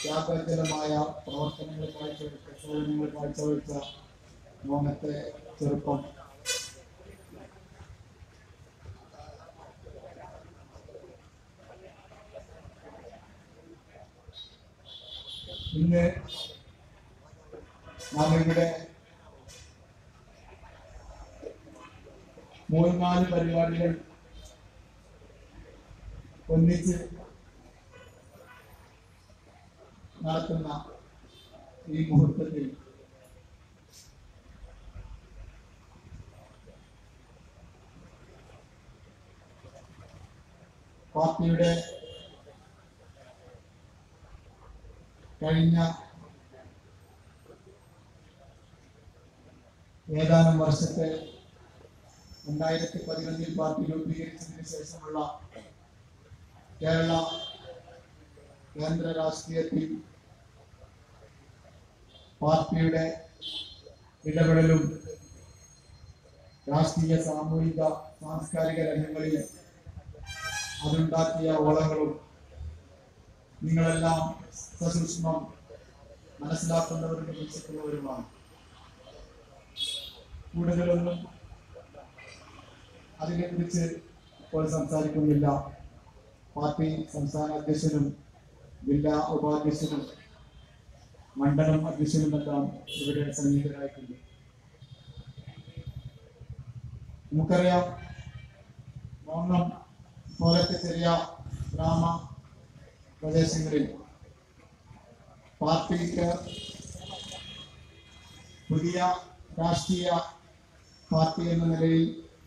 ത്യാഗജലമായ പ്രവർത്തനങ്ങൾ കാഴ്ചവെച്ച മോങ്ങത്തെ ചെറുപ്പം ഇന്ന് നാം ഇവിടെ 3-4 പരിപാടികൾ ഒന്നിച്ച് നടത്തുന്ന ഈ മുഹൂർത്തത്തിൽ പാർട്ടിയുടെ കഴിഞ്ഞ ഏതാനും വർഷത്തെ 2011 പാർട്ടി രൂപീകരിച്ചതിന് ശേഷമുള്ള കേരള കേന്ദ്ര രാഷ്ട്രീയത്തിൽ പാർട്ടിയുടെ ഇടപെടലും രാഷ്ട്രീയ സാമൂഹിക സാംസ്കാരിക രംഗങ്ങളിൽ അതുണ്ടാക്കിയ ഓളങ്ങളും നിങ്ങളെല്ലാം സസൂക്ഷ്മം മനസ്സിലാക്കുന്നവരും വീക്ഷിക്കുന്നവരുമാണ്. കൂടുതലൊന്നും അതിനെക്കുറിച്ച് ഇപ്പോൾ സംസാരിക്കുന്നില്ല. പാർട്ടി സംസ്ഥാന അധ്യക്ഷനും ജില്ലാ ഉപാധ്യക്ഷനും മണ്ഡലം അധ്യക്ഷനുമെല്ലാം ഇവിടെ സന്നിഹിതരായിട്ടുണ്ട്. നമുക്കറിയാം, മോങ്ങം പോലത്തെ ചെറിയ ഗ്രാമ പ്രദേശങ്ങളിൽ പാർട്ടിക്ക് പുതിയ രാഷ്ട്രീയ പാർട്ടി എന്ന നിലയിൽ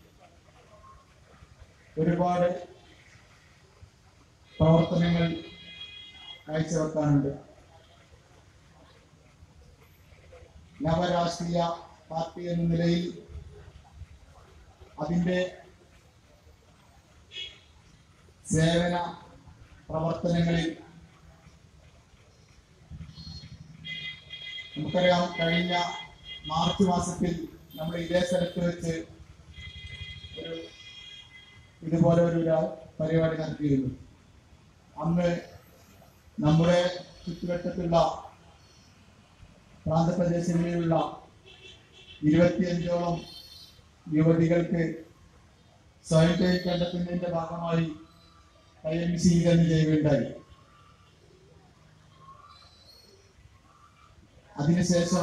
ഒരുപാട് പ്രവർത്തനങ്ങൾ കാഴ്ചവെക്കാനുണ്ട്. നവരാഷ്ട്രീയ പാർട്ടി എന്ന നിലയിൽ അതിൻ്റെ സേവന പ്രവർത്തനങ്ങളിൽ നമുക്കറിയാം, കഴിഞ്ഞ മാർച്ച് മാസത്തിൽ നമ്മൾ ഇതേ സ്ഥലത്ത് വെച്ച് ഇതുപോലെ ഒരു പരിപാടി നടത്തിയിരുന്നു. അന്ന് നമ്മുടെ ചുറ്റുവട്ടത്തുള്ള പ്രാന്തപ്രദേശങ്ങളിലുള്ള 25ഓളം യുവതികൾക്ക് സ്വയം തൊഴിൽ കണ്ടെത്തുന്നതിന്റെ ഭാഗമായി കൈയം സ്വീകരണം ചെയ്യുകയുണ്ടായി. അതിനുശേഷം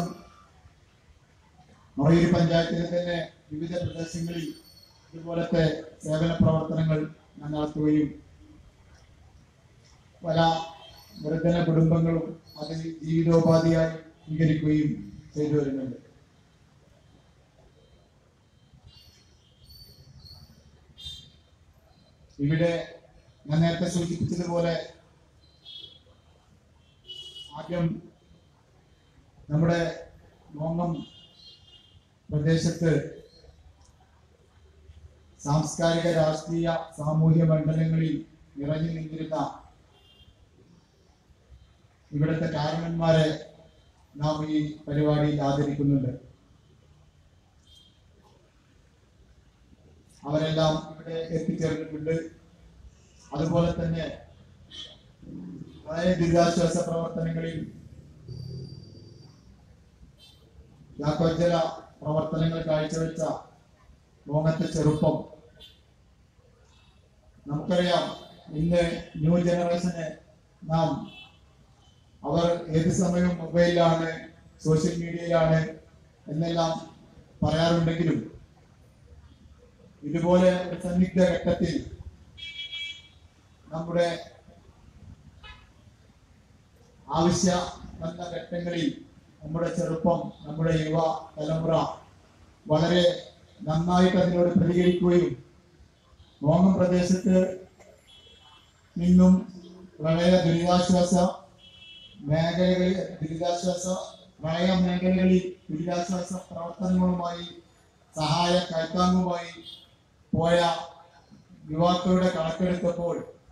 മറയൂർ പഞ്ചായത്തിലെ തന്നെ വിവിധ പ്രദേശങ്ങളിൽ ഇതുപോലത്തെ സേവന പ്രവർത്തനങ്ങൾ നടത്തുകയും പല നിർധന കുടുംബങ്ങളും അതിൽ ജീവിതോപാധിയായി സ്വീകരിക്കുകയും ചെയ്തു വരുന്നുണ്ട്. ഇവിടെ ഞാൻ നേരത്തെ സൂചിപ്പിച്ചതുപോലെ ആദ്യം നമ്മുടെ മോങ്ങം പ്രദേശത്ത് സാംസ്കാരിക രാഷ്ട്രീയ സാമൂഹ്യ മണ്ഡലങ്ങളിൽ നിറഞ്ഞു നിന്നിരുന്ന ഇവിടുത്തെ കാരണന്മാരെ നാം ഈ പരിപാടിയിൽ ആദരിക്കുന്നുണ്ട്. അവരെല്ലാം ഇവിടെ എത്തിച്ചേർന്നിട്ടുണ്ട്. അതുപോലെ തന്നെ വളരെ ദുരിതാശ്വാസ പ്രവർത്തനങ്ങളിൽ ത്യാഗോജ്വല പ്രവർത്തനങ്ങൾ കാഴ്ചവെച്ച മോങ്ങത്തെ ചെറുപ്പം നമുക്കറിയാം. ഇന്ന് ന്യൂ ജനറേഷന് നാം അവർ ഏത് സമയവും മൊബൈലിലാണ്, സോഷ്യൽ മീഡിയയിലാണ് എന്നെല്ലാം പറയാറുണ്ടെങ്കിലും ഇതുപോലെ ഒരു സന്നിഗ്ധ ഘട്ടത്തിൽ നമ്മുടെ ആവശ്യ നല്ല ഘട്ടങ്ങളിൽ നമ്മുടെ ചെറുപ്പം, നമ്മുടെ യുവ തലമുറ വളരെ നന്നായിട്ട് അതിനോട് പ്രതികരിക്കുകയും മോങ്ങം പ്രദേശത്ത് നിന്നും പ്രളയ ദുരിതാശ്വാസ പ്രളയ മേഖലകളിൽ ദുരിതാശ്വാസ പ്രവർത്തനങ്ങളുമായി സഹായ കൈത്താങ്ങുമായി പോയ യുവാക്കളുടെ കണക്കെടുത്തപ്പോൾ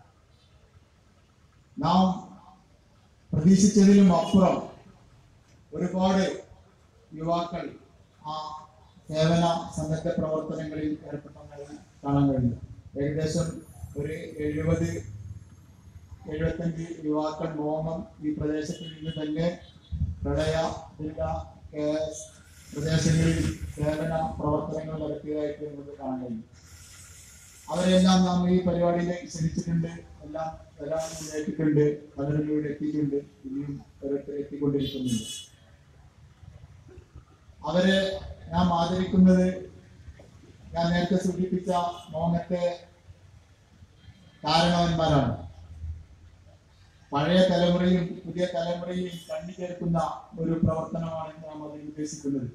നാം പ്രതീക്ഷിച്ചതിലും അപ്പുറം ഒരുപാട് യുവാക്കൾ ആ സേവന സന്നദ്ധ പ്രവർത്തനങ്ങളിൽ ഏർപ്പെട്ടതായി കാണാൻ കഴിഞ്ഞു. ഏകദേശം ഒരു 70 75 യുവാക്കൾ മോഹം ഈ പ്രദേശത്തിൽ നിന്ന് തന്നെ പ്രളയ ദുരിത പ്രദേശങ്ങളിൽ സേവന പ്രവർത്തനങ്ങൾ നടത്തിയതായിട്ട് നമുക്ക് കാണാൻ കഴിയും. അവരെല്ലാം നാം ഈ പരിപാടിയിലേക്ക് ക്ഷണിച്ചിട്ടുണ്ട്. എല്ലാം എത്തിയിട്ടുണ്ട്. പലരും ഇവിടെ എത്തിയിട്ടുണ്ട്. ഇനിയും ഓരോരുത്തർ എത്തിക്കൊണ്ടിരിക്കുന്നുണ്ട്. അവരെ നാം ആദരിക്കുന്നത് ഞാൻ നേരത്തെ സൂചിപ്പിച്ച മോഹത്തെ കാരണവന്മാരാണ്. പഴയ തലമുറയും പുതിയ തലമുറയും കണ്ടുചേർക്കുന്ന ഒരു പ്രവർത്തനമാണ് നാം അതിൽ ഉദ്ദേശിക്കുന്നത്.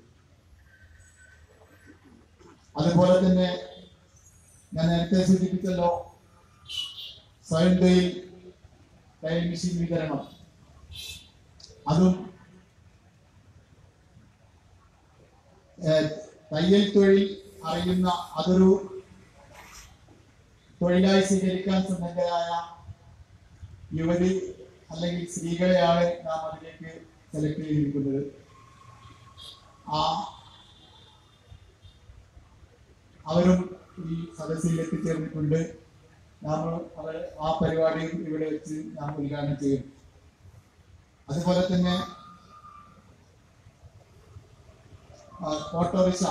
അതുപോലെ തന്നെ ഞാൻ നേരത്തെ സൂചിപ്പിച്ചല്ലോ, സ്വയം തൊഴിൽ തയ്യൽ മെഷീൻ വിതരണം, അതും തയ്യൽ തൊഴിൽ അറിയുന്ന അതൊരു തൊഴിലായി സ്വീകരിക്കാൻ സന്നദ്ധരായ യുവതി അല്ലെങ്കിൽ സ്ത്രീകളെയാണ് നാം അതിലേക്ക് സെലക്ട് ചെയ്തിരിക്കുന്നത്. അവരും ഈ സദസ്സിൽ എത്തിച്ചേർന്നിട്ടുണ്ട്. അവർ ആ പരിപാടിയും ഇവിടെ വെച്ച് നാം ഉദ്ഘാടനം ചെയ്യും. അതുപോലെ തന്നെ ഓട്ടോറിക്ഷ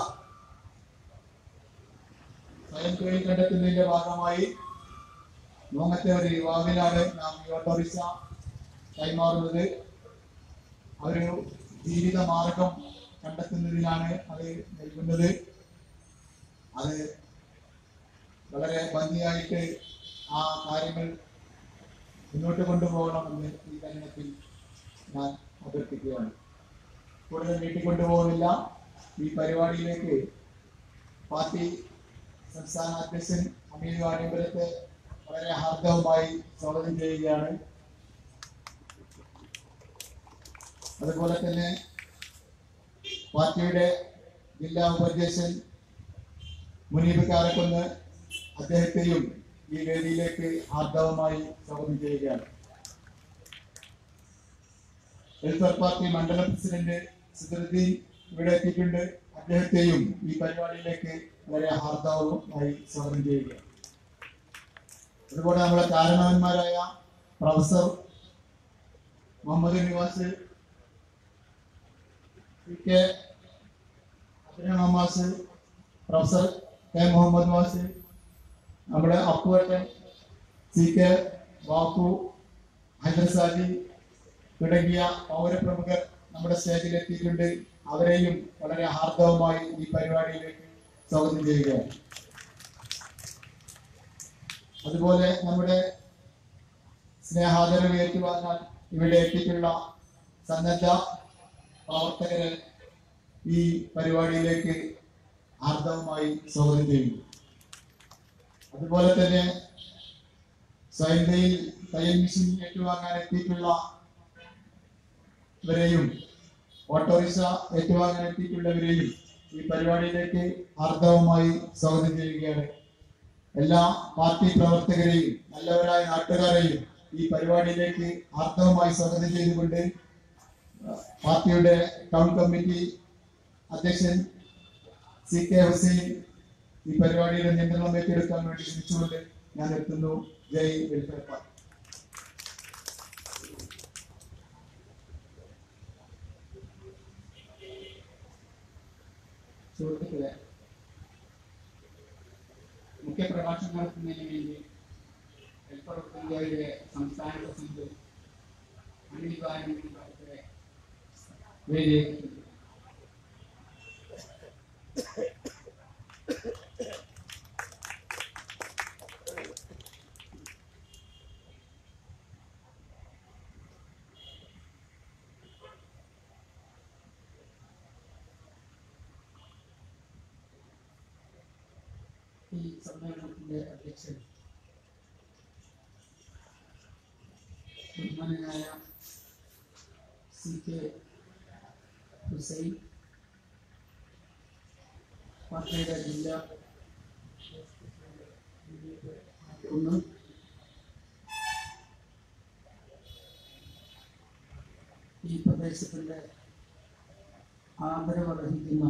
സ്വയം തൊഴിൽ കണ്ടെത്തുന്നതിന്റെ ഭാഗമായി മോങ്ങത്തെ ഒരു യുവാവിനാണ് നാം ഈ ഓട്ടോറിക്ഷ കൈമാറുന്നത്. ഒരു ജീവിത മാർഗം കണ്ടെത്തുന്നതിനാണ് അത് നൽകുന്നത്. അത് വളരെ ഭംഗിയായിട്ട് ആ കാര്യങ്ങൾ മുന്നോട്ട് കൊണ്ടുപോകണമെന്ന് ഈ തരുണത്തിൽ ഞാൻ അഭ്യർത്ഥിക്കുകയാണ്. കൂടുതൽ നീട്ടിക്കൊണ്ടുപോകുന്നില്ല. ഈ പരിപാടിയിലേക്ക് പാർട്ടി സംസ്ഥാന അധ്യക്ഷൻ അമീർ വാണിയമ്പലത്തെ വളരെ ഹാർദവമായി സ്വാഗതം ചെയ്യുകയാണ്. അതുപോലെ തന്നെ പാർട്ടിയുടെ ജില്ലാ ഉപാധ്യക്ഷൻ മുനീബ് കാരക്കുന്ന്, അദ്ദേഹത്തെയും ഈ വേദിയിലേക്ക് ഹാർദവമായി സ്വാഗതം ചെയ്യുകയാണ്. വെൽഫെയർ പാർട്ടി മണ്ഡലം പ്രസിഡന്റ് സിദ്ദുദ്ദീൻ ഇവിടെ എത്തിയിട്ടുണ്ട്. അദ്ദേഹത്തെയും ഈ പരിപാടിയിലേക്ക് വളരെ ഹാർദവമായി സ്വാഗതം ചെയ്യുകയാണ്. അതുപോലെ നമ്മുടെ കാരണവന്മാരായ professor Muhammad Nivas, K Abdurahman, professor K Muhammad Vas, നമ്മുടെ അപ്പുവേട്ടൻ, സി കെ ബാപ്പു, ഹൈദർസാജി തുടങ്ങിയ പൗരപ്രമുഖർ നമ്മുടെ സ്റ്റേജിൽ എത്തിയിട്ടുണ്ട്. അവരെയും വളരെ ഹാർദവമായി ഈ പരിപാടിയിലേക്ക് സ്വാഗതം ചെയ്യുകയാണ്. അതുപോലെ നമ്മുടെ സ്നേഹാദരവ് ഏറ്റുവാങ്ങാൻ ഇവിടെ എത്തിയിട്ടുള്ള സന്നദ്ധ പ്രവർത്തകരെ ഈ പരിപാടിയിലേക്ക് ഹാർദവമായി സ്വാഗതം ചെയ്യുന്നു. അതുപോലെ തന്നെ സ്വയം തയ്യൽ മെഷീൻ ഏറ്റുവാങ്ങാൻ എത്തിയിട്ടുള്ളവരെയും ഓട്ടോറിക്ഷ ഏറ്റുവാങ്ങാൻ എത്തിയിട്ടുള്ളവരെയും ഈ പരിപാടിയിലേക്ക് ഹാർദവമായി സ്വാഗതം ചെയ്യുകയാണ്. എല്ലാ പാർട്ടി പ്രവർത്തകരെയും നല്ലവരായ നാട്ടുകാരെയും ഈ പരിപാടിയിലേക്ക് ഹാർദവമായി സ്വാഗതം ചെയ്തുകൊണ്ട് പാർട്ടിയുടെ ടൗൺ കമ്മിറ്റി അധ്യക്ഷൻ സി കെ ഹുസൈൻ ഈ പരിപാടിയുടെ നിയന്ത്രണം ഏറ്റെടുക്കാൻ വേണ്ടി ക്ഷണിച്ചുകൊണ്ട് ഞാൻ എത്തുന്നു. ജയ് വെൽഫെയർ പാർട്ടി. സുഹൃത്തുക്കളെ, മുഖ്യ പ്രഭാഷണം നടത്തുന്നതിന് വേണ്ടി വെൽഫെയർ ഇന്ത്യയുടെ സംസ്ഥാന പ്രസിഡന്റ് അനിൽ ഭാരതിയുടെ വേദിയിലേക്ക് ഈ സമ്മേളനത്തിന്റെ അധ്യക്ഷൻ ബഹുമാനനായ സി കെ ഹുസൈൻ, പാർട്ടിയുടെ ജില്ലാ ഒന്ന്, ഈ പ്രദേശത്തിന്റെ ആദരവ് അർഹിക്കുന്ന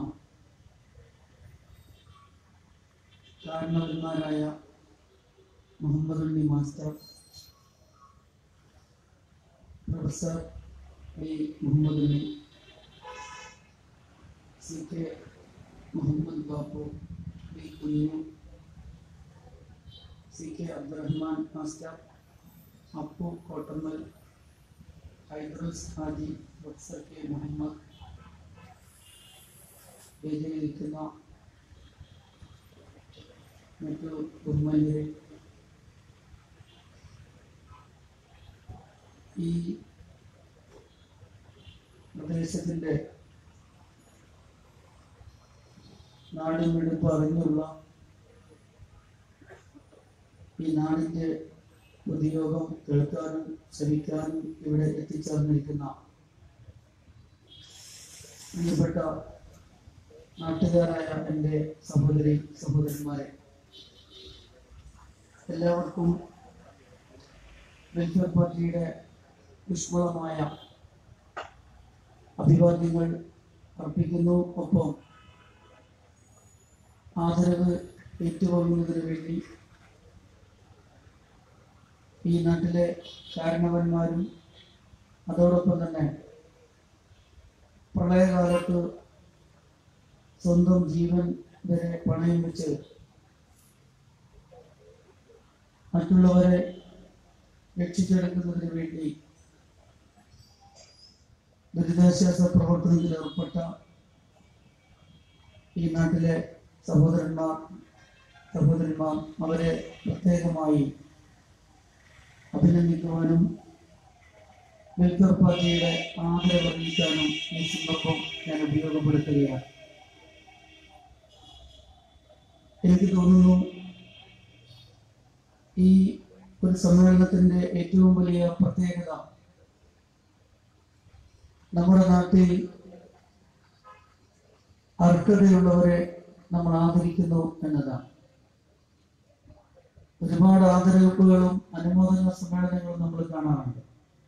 കാരണവന്മാരായ Muhammad Unni master, professor P Muhammad Ali, C K Muhammad Bapu, P Kunju, C K Abdurahman master, Appu Kottammal, Haidros Haji, professor K Muhammad, വേദിയിലിരിക്കുന്ന മറ്റു ബഹുമാന്യരെ, ഈ പ്രദേശത്തിൻ്റെ നാടുമെടുപ്പ് അറിഞ്ഞുള്ള ഈ നാടിൻ്റെ പൊതുയോഗം കേൾക്കാനും ശ്രമിക്കാനും ഇവിടെ എത്തിച്ചേർന്നിരിക്കുന്ന പ്രിയപ്പെട്ട നാട്ടുകാരായ എൻ്റെ സഹോദരി സഹോദരന്മാരെ, എല്ലാവർക്കും വെൽഫെയർ പാർട്ടിയുടെ ഊഷ്മളമായ അഭിവാദ്യങ്ങൾ അർപ്പിക്കുന്നു. ഒപ്പം ആദരവ് ഏറ്റുവാങ്ങുന്നതിന് വേണ്ടി ഈ നാട്ടിലെ കാരണവന്മാരും അതോടൊപ്പം തന്നെ പ്രളയകാലത്ത് സ്വന്തം ജീവൻ വരെ പണയം വെച്ച് മറ്റുള്ളവരെ രക്ഷിച്ചെടുക്കുന്നതിന് വേണ്ടി ദുരിതാശ്വാസ പ്രവർത്തനത്തിൽ ഏർപ്പെട്ട ഈ നാട്ടിലെ സഹോദരന്മാർ അവരെ പ്രത്യേകമായി അഭിനന്ദിക്കുവാനും വെൽഫെയർ പാർട്ടിയുടെ ആദരവ് അറിയിക്കാനും ഈ സന്ദർഭം ഞാൻ ഉപയോഗപ്പെടുത്തുകയാണ്. എനിക്ക് തോന്നുന്നു ഈ ഒരു സമ്മേളനത്തിന്റെ ഏറ്റവും വലിയ പ്രത്യേകത നമ്മുടെ നാട്ടിൽ അർഹതയുള്ളവരെ നമ്മൾ ആദരിക്കുന്നു എന്നതാണ്. ഒരുപാട് ആദരവുകളും അനുമോദന സമ്മേളനങ്ങളും നമ്മൾ കാണാറുണ്ട്.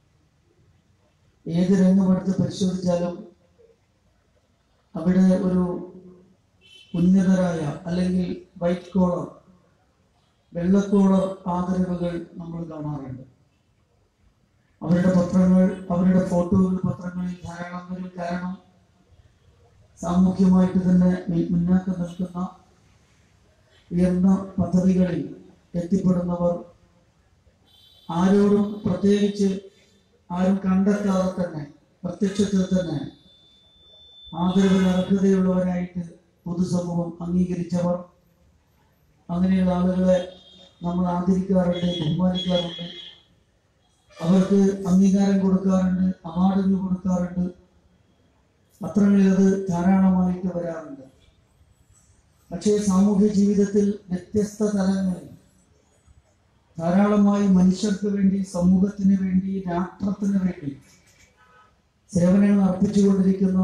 ഏത് രംഗമെടുത്ത് പരിശോധിച്ചാലും അവിടെ ഒരു ഉന്നതരായ അല്ലെങ്കിൽ വൈറ്റ് കോളർ, വെള്ളക്കോളർ ആദരവുകൾ നമ്മൾ കാണാറുണ്ട്. അവരുടെ പത്രങ്ങൾ, അവരുടെ ഫോട്ടോകൾ പത്രങ്ങളിൽ ധാരാളം വരും. കാരണം സാമൂഹ്യമായിട്ട് തന്നെ മുന്നോക്കം നിൽക്കുന്ന ഉയർന്ന പദ്ധതികളിൽ എത്തിപ്പെടുന്നവർ ആരോടും പ്രത്യേകിച്ച് ആരും കണ്ടെത്താതെ തന്നെ പ്രത്യക്ഷത്തിൽ തന്നെ ആദരവിന് അർഹതയുള്ളവരായിട്ട് പൊതുസമൂഹം അംഗീകരിച്ചവർ, അങ്ങനെയുള്ള ആളുകളെ നമ്മൾ ആദരിക്കാറുണ്ട്, ബഹുമാനിക്കാറുണ്ട്, അവർക്ക് അംഗീകാരം കൊടുക്കാറുണ്ട്, അവാർഡുകൾ കൊടുക്കാറുണ്ട്. പത്രങ്ങളിൽ അത് ധാരാളമായിട്ട് വരാറുണ്ട്. പക്ഷേ സാമൂഹ്യ ജീവിതത്തിൽ വ്യത്യസ്ത തലങ്ങളിൽ ധാരാളമായി മനുഷ്യർക്ക് വേണ്ടി, സമൂഹത്തിന് വേണ്ടി, രാഷ്ട്രത്തിന് വേണ്ടി സേവനങ്ങൾ അർപ്പിച്ചുകൊണ്ടിരിക്കുന്ന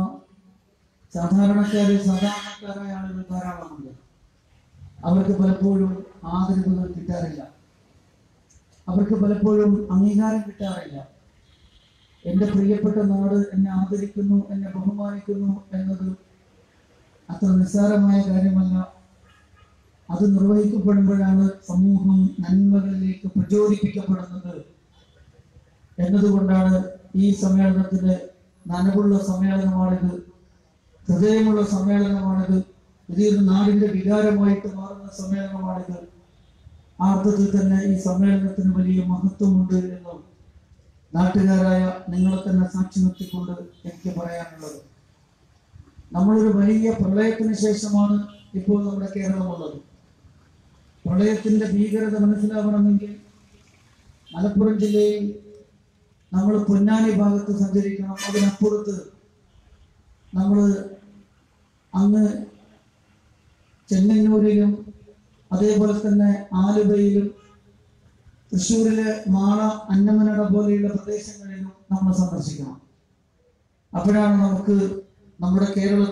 സാധാരണക്കാരായ ആളുകൾ ധാരാളമുണ്ട്. അവർക്ക് പലപ്പോഴും ആദരവുകൾ കിട്ടാറില്ല, അവർക്ക് പലപ്പോഴും അംഗീകാരം കിട്ടാറില്ല. എൻ്റെ പ്രിയപ്പെട്ട നാട് എന്നെ ആദരിക്കുന്നു, എന്നെ ബഹുമാനിക്കുന്നു എന്നത് അത്ര നിസ്സാരമായ കാര്യമല്ല. അത് നിർവഹിക്കപ്പെടുമ്പോഴാണ് സമൂഹം നന്മകളിലേക്ക് പ്രചോദിപ്പിക്കപ്പെടുന്നത് എന്നതുകൊണ്ടാണ് ഈ സമ്മേളനത്തിന് നനവുള്ള സമ്മേളനമാണിത്, ഹൃദയമുള്ള സമ്മേളനമാണിത്, ഇതൊരു നാടിന്റെ വികാരമായിട്ട് മാറുന്ന സമ്മേളനമാണിത്. ആ അർത്ഥത്തിൽ തന്നെ ഈ സമ്മേളനത്തിന് വലിയ മഹത്വമുണ്ട് എന്നും നാട്ടുകാരായ നിങ്ങളെ തന്നെ സാക്ഷി നിർത്തിക്കൊണ്ട് എനിക്ക് പറയാനുള്ളത്. നമ്മളൊരു വലിയ പ്രളയത്തിന് ശേഷമാണ് ഇപ്പോൾ നമ്മുടെ കേരളമുള്ളത്. പ്രളയത്തിന്റെ ഭീകരത മനസ്സിലാവണമെങ്കിൽ മലപ്പുറം ജില്ലയിൽ നമ്മൾ പൊന്നാനി ഭാഗത്ത് സഞ്ചരിക്കണം. അതിനപ്പുറത്ത് നമ്മൾ അങ്ങ് ചെങ്ങന്നൂരിലും അതേപോലെ തന്നെ ആലുവയിലും തൃശ്ശൂരിലെ മാള, അന്നമനട പോലെയുള്ള പ്രദേശങ്ങളിലും നമ്മൾ സന്ദർശിക്കണം. അപ്പോഴാണ് നമുക്ക് നമ്മുടെ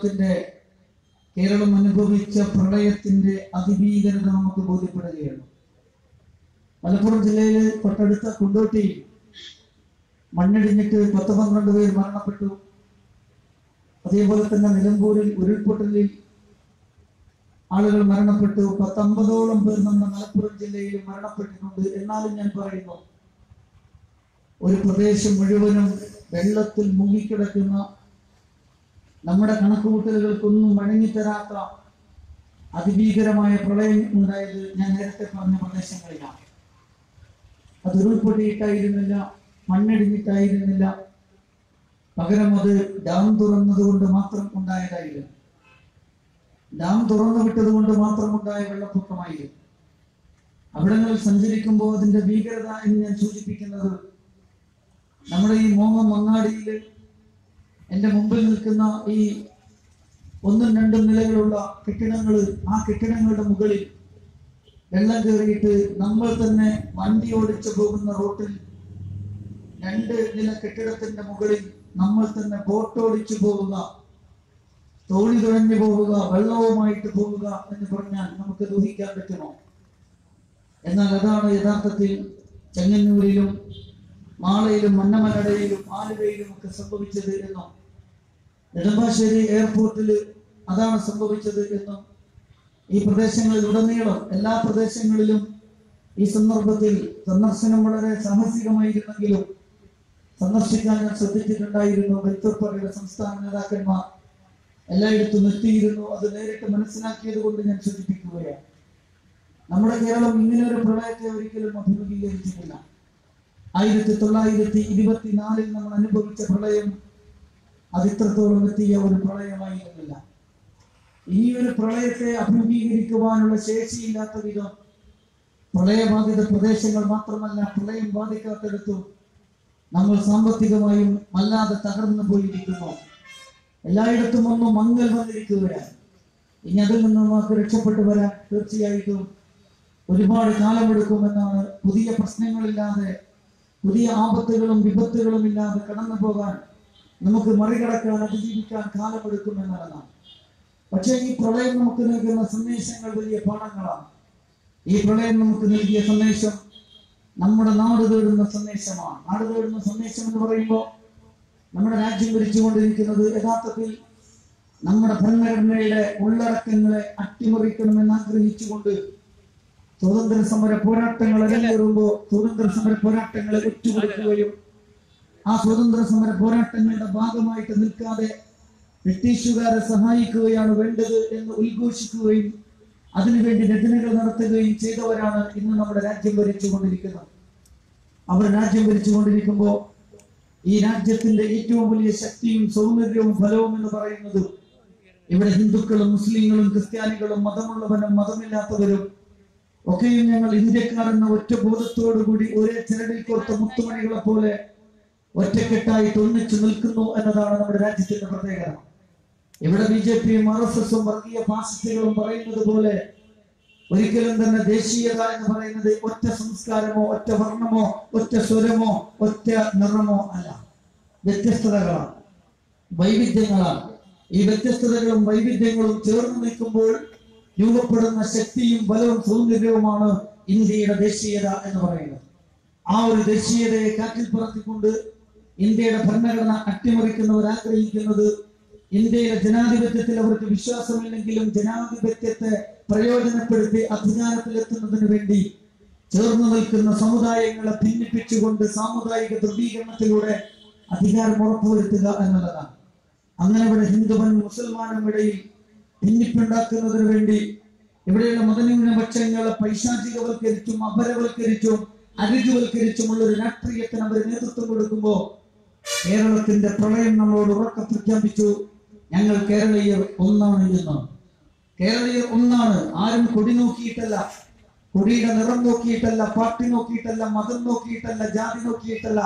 കേരളം അനുഭവിച്ച പ്രളയത്തിന്റെ അതിഭീകരത നമുക്ക് ബോധ്യപ്പെടുകയാണ്. മലപ്പുറം ജില്ലയിൽ തൊട്ടടുത്ത കുണ്ടോട്ടിയിൽ മണ്ണിടിഞ്ഞിട്ട് 10-12 പേർ മരണപ്പെട്ടു. അതേപോലെ തന്നെ നിലമ്പൂരിൽ ഉരുൾപൊട്ടലിൽ ആളുകൾ മരണപ്പെട്ടു. 10-50ഓളം പേർ നമ്മുടെ മലപ്പുറം ജില്ലയിൽ മരണപ്പെട്ടിട്ടുണ്ട്. എന്നാലും ഞാൻ പറയുന്നു, ഒരു പ്രദേശം മുഴുവനും വെള്ളത്തിൽ മുങ്ങിക്കിടക്കുന്ന, നമ്മുടെ കണക്കുകൂട്ടലുകൾക്കൊന്നും വഴങ്ങിത്തരാത്ത അതിഭീകരമായ പ്രളയം ഉണ്ടായത് ഞാൻ നേരത്തെ പറഞ്ഞ പ്രദേശങ്ങളിലാണ്. അത് ഉരുൾപൊട്ടിയിട്ടായിരുന്നില്ല, മണ്ണിടിഞ്ഞിട്ടായിരുന്നില്ല, പകരം അത് ഡാം തുറന്നതുകൊണ്ട് മാത്രം ഉണ്ടായതായിരുന്നു. ഡാം തുറന്നു വിട്ടത് കൊണ്ട് മാത്രം ഉണ്ടായ വെള്ളപ്പൊക്കമായിരുന്നു. അവിടങ്ങളിൽ സഞ്ചരിക്കുമ്പോൾ അതിന്റെ ഭീകരത എന്ന് ഞാൻ സൂചിപ്പിക്കുന്നത്, നമ്മുടെ ഈ മോങ്ങം മങ്ങാടിയിൽ എൻ്റെ മുമ്പിൽ നിൽക്കുന്ന ഈ 1-2 നിലകളുള്ള കെട്ടിടങ്ങൾ, ആ കെട്ടിടങ്ങളുടെ മുകളിൽ വെള്ളം കയറിയിട്ട് നമ്മൾ തന്നെ വണ്ടി ഓടിച്ചു പോകുന്ന റോട്ടിൽ 2 നില കെട്ടിടത്തിന്റെ മുകളിൽ നമ്മൾ തന്നെ ബോട്ട് ഓടിച്ചു പോവുക, തോണി തുഴഞ്ഞു പോവുക, വെള്ളവുമായിട്ട് പോവുക എന്ന് പറഞ്ഞാൽ നമുക്ക് ഊഹിക്കാൻ പറ്റുമോ? എന്നാൽ അതാണ് യഥാർത്ഥത്തിൽ ചെങ്ങന്നൂരിലും മാളയിലും മന്നമലടയിലും ആലുവയിലും ഒക്കെ സംഭവിച്ചത് എന്നും, നെടുമ്പാശ്ശേരി എയർപോർട്ടിൽ അതാണ് സംഭവിച്ചത് എന്നും, ഈ പ്രദേശങ്ങളിൽ ഉടനീളം എല്ലാ പ്രദേശങ്ങളിലും ഈ സന്ദർഭത്തിൽ സന്ദർശനം വളരെ സാഹസികമായിരുന്നെങ്കിലും സന്ദർശിക്കാൻ ഞാൻ ശ്രദ്ധിച്ചിട്ടുണ്ടായിരുന്നു. വൈത്തൂർപ്പറയുടെ സംസ്ഥാന നേതാക്കന്മാർ എല്ലായിടത്തും എത്തിയിരുന്നു. അത് നേരിട്ട് മനസ്സിലാക്കിയത് കൊണ്ട് ഞാൻ സൂചിപ്പിക്കുകയാണ്. നമ്മുടെ കേരളം ഇങ്ങനെ ഒരു പ്രളയത്തെ ഒരിക്കലും അഭിമുഖീകരിച്ചിട്ടില്ല. 1924 നമ്മൾ അനുഭവിച്ച പ്രളയം അതിത്രത്തോളം എത്തിയ ഒരു പ്രളയമായിരുന്നില്ല. ഈ ഒരു പ്രളയത്തെ അഭിമുഖീകരിക്കുവാനുള്ള ശേഷിയില്ലാത്ത വിധം പ്രളയബാധിത പ്രദേശങ്ങൾ മാത്രമല്ല, പ്രളയം ബാധിക്കാത്തിടത്തും നമ്മൾ സാമ്പത്തികമായും വല്ലാതെ തകർന്നു പോയിരിക്കുന്നു. എല്ലായിടത്തും ഒന്നും മങ്ങൽ വന്നിരിക്കുകയാണ്. ഇനി അതിൽ നിന്ന് നമുക്ക് രക്ഷപ്പെട്ടു വരാൻ തീർച്ചയായിട്ടും ഒരുപാട് കാലമെടുക്കുമെന്നാണ്. പുതിയ പ്രശ്നങ്ങളില്ലാതെ, പുതിയ ആപത്തുകളും വിപത്തുകളും ഇല്ലാതെ കടന്നു പോകാൻ, നമുക്ക് മറികടക്കാൻ, അതിജീവിക്കാൻ കാലമെടുക്കുമെന്നുള്ളതാണ്. പക്ഷേ ഈ പ്രളയം നമുക്ക് നൽകുന്ന സന്ദേശങ്ങൾ വലിയ പാഠങ്ങളാണ്. ഈ പ്രളയം നമുക്ക് നൽകിയ സന്ദേശം നമ്മുടെ നാട് തേടുന്ന സന്ദേശമാണ്. നാട് തേടുന്ന സന്ദേശം എന്ന് പറയുമ്പോൾ നമ്മുടെ രാജ്യം ഭരിച്ചുകൊണ്ടിരിക്കുന്നത് യഥാർത്ഥത്തിൽ നമ്മുടെ ഭരണഘടനയുടെ ഉള്ളടക്കങ്ങളെ അട്ടിമറിക്കണമെന്ന് ആഗ്രഹിച്ചുകൊണ്ട് സ്വാതന്ത്ര്യ സമര പോരാട്ടങ്ങൾ അരങ്ങേറുമ്പോൾ സ്വാതന്ത്ര്യ സമര പോരാട്ടങ്ങളെ ഒറ്റുകൊടുക്കുകയും ആ സ്വാതന്ത്ര്യ സമര പോരാട്ടങ്ങളുടെ ഭാഗമായിട്ട് നിൽക്കാതെ ബ്രിട്ടീഷുകാരെ സഹായിക്കുകയാണ് വേണ്ടത് എന്ന് ഉദ്ഘോഷിക്കുകയും അതിനുവേണ്ടി രചനകൾ നടത്തുകയും ചെയ്തവരാണ് ഇന്ന് നമ്മുടെ രാജ്യം ഭരിച്ചുകൊണ്ടിരിക്കുന്നത്. അവർ രാജ്യം ഭരിച്ചുകൊണ്ടിരിക്കുമ്പോൾ ഈ രാജ്യത്തിന്റെ ഏറ്റവും വലിയ ശക്തിയും സൗന്ദര്യവും ഫലവും എന്ന് പറയുന്നത് ഇവിടെ ഹിന്ദുക്കളും മുസ്ലിങ്ങളും ക്രിസ്ത്യാനികളും മതമുള്ളവരും മതമില്ലാത്തവരും ഒക്കെയും ഞങ്ങൾ ഇന്ത്യക്കാർ എന്ന ഒറ്റ ബോധത്തോടുകൂടി ഒരേ ചിരടിൽ കോർത്ത മുത്തുമണികളെ പോലെ ഒറ്റക്കെട്ടായിട്ട് ഒന്നിച്ചു നിൽക്കുന്നു എന്നതാണ് നമ്മുടെ രാജ്യത്തിന്റെ പ്രത്യേകത. ഇവിടെ BJPയും RSSും വർഗീയ ഫാസിസ്റ്റുകളും പറയുന്നത് പോലെ ഒരിക്കലും തന്നെ ദേശീയത എന്ന് പറയുന്നത് ഒറ്റ സംസ്കാരമോ ഒറ്റ വർണ്ണമോ ഒറ്റ സ്വരമോ ഒറ്റ നിറമോ അല്ല. വ്യത്യസ്തതകളാണ്, വൈവിധ്യങ്ങളാണ്. ഈ വ്യത്യസ്തതകളും വൈവിധ്യങ്ങളും ചേർന്ന് നിൽക്കുമ്പോൾ രൂപപ്പെടുന്ന ശക്തിയും ബലവും സൗന്ദര്യവുമാണ് ഇന്ത്യയുടെ ദേശീയത എന്ന് പറയുന്നത്. ആ ഒരു ദേശീയതയെ കാറ്റിൽ പറത്തിക്കൊണ്ട് ഇന്ത്യയുടെ ഭരണഘടന അട്ടിമറിക്കുന്നവർ ആഗ്രഹിക്കുന്നത് ഇന്ത്യയിലെ ജനാധിപത്യത്തിൽ അവർക്ക് വിശ്വാസമില്ലെങ്കിലും ജനാധിപത്യത്തെ പ്രയോജനപ്പെടുത്തി അധികാരത്തിലെത്തുന്നതിന് വേണ്ടി ചേർന്ന് നിൽക്കുന്ന സമുദായങ്ങളെ ഭിന്നിപ്പിച്ചുകൊണ്ട് സാമുദായിക ധ്രുവീകരണത്തിലൂടെ അധികാരം ഉറപ്പുവരുത്തുക എന്നുള്ളതാണ്. അങ്ങനെ ഇവിടെ ഹിന്ദുവനും മുസൽമാനും ഇടയിൽ ഭിന്നിപ്പുണ്ടാക്കുന്നതിന് വേണ്ടി ഇവിടെയുള്ള മതന്യൂനപക്ഷങ്ങളെ പൈശാചികവൽക്കരിച്ചും അപരവൽക്കരിച്ചും അരുചിവൽക്കരിച്ചുമുള്ള ഒരു രാഷ്ട്രീയത്തിന് അവർ നേതൃത്വം കൊടുക്കുമ്പോൾ കേരളത്തിന്റെ പ്രളയം നമ്മളോട് ഉറക്കെ പ്രഖ്യാപിച്ചു, ഞങ്ങൾ കേരളീയർ ഒന്നാണ് എന്ന്. കേരളീയർ ഒന്നാണ്. ആരും കൊടി നോക്കിയിട്ടല്ല, കൊടിയുടെ നിറം നോക്കിയിട്ടല്ല, പാർട്ടി നോക്കിയിട്ടല്ല, മതം നോക്കിയിട്ടല്ല, ജാതി നോക്കിയിട്ടല്ല.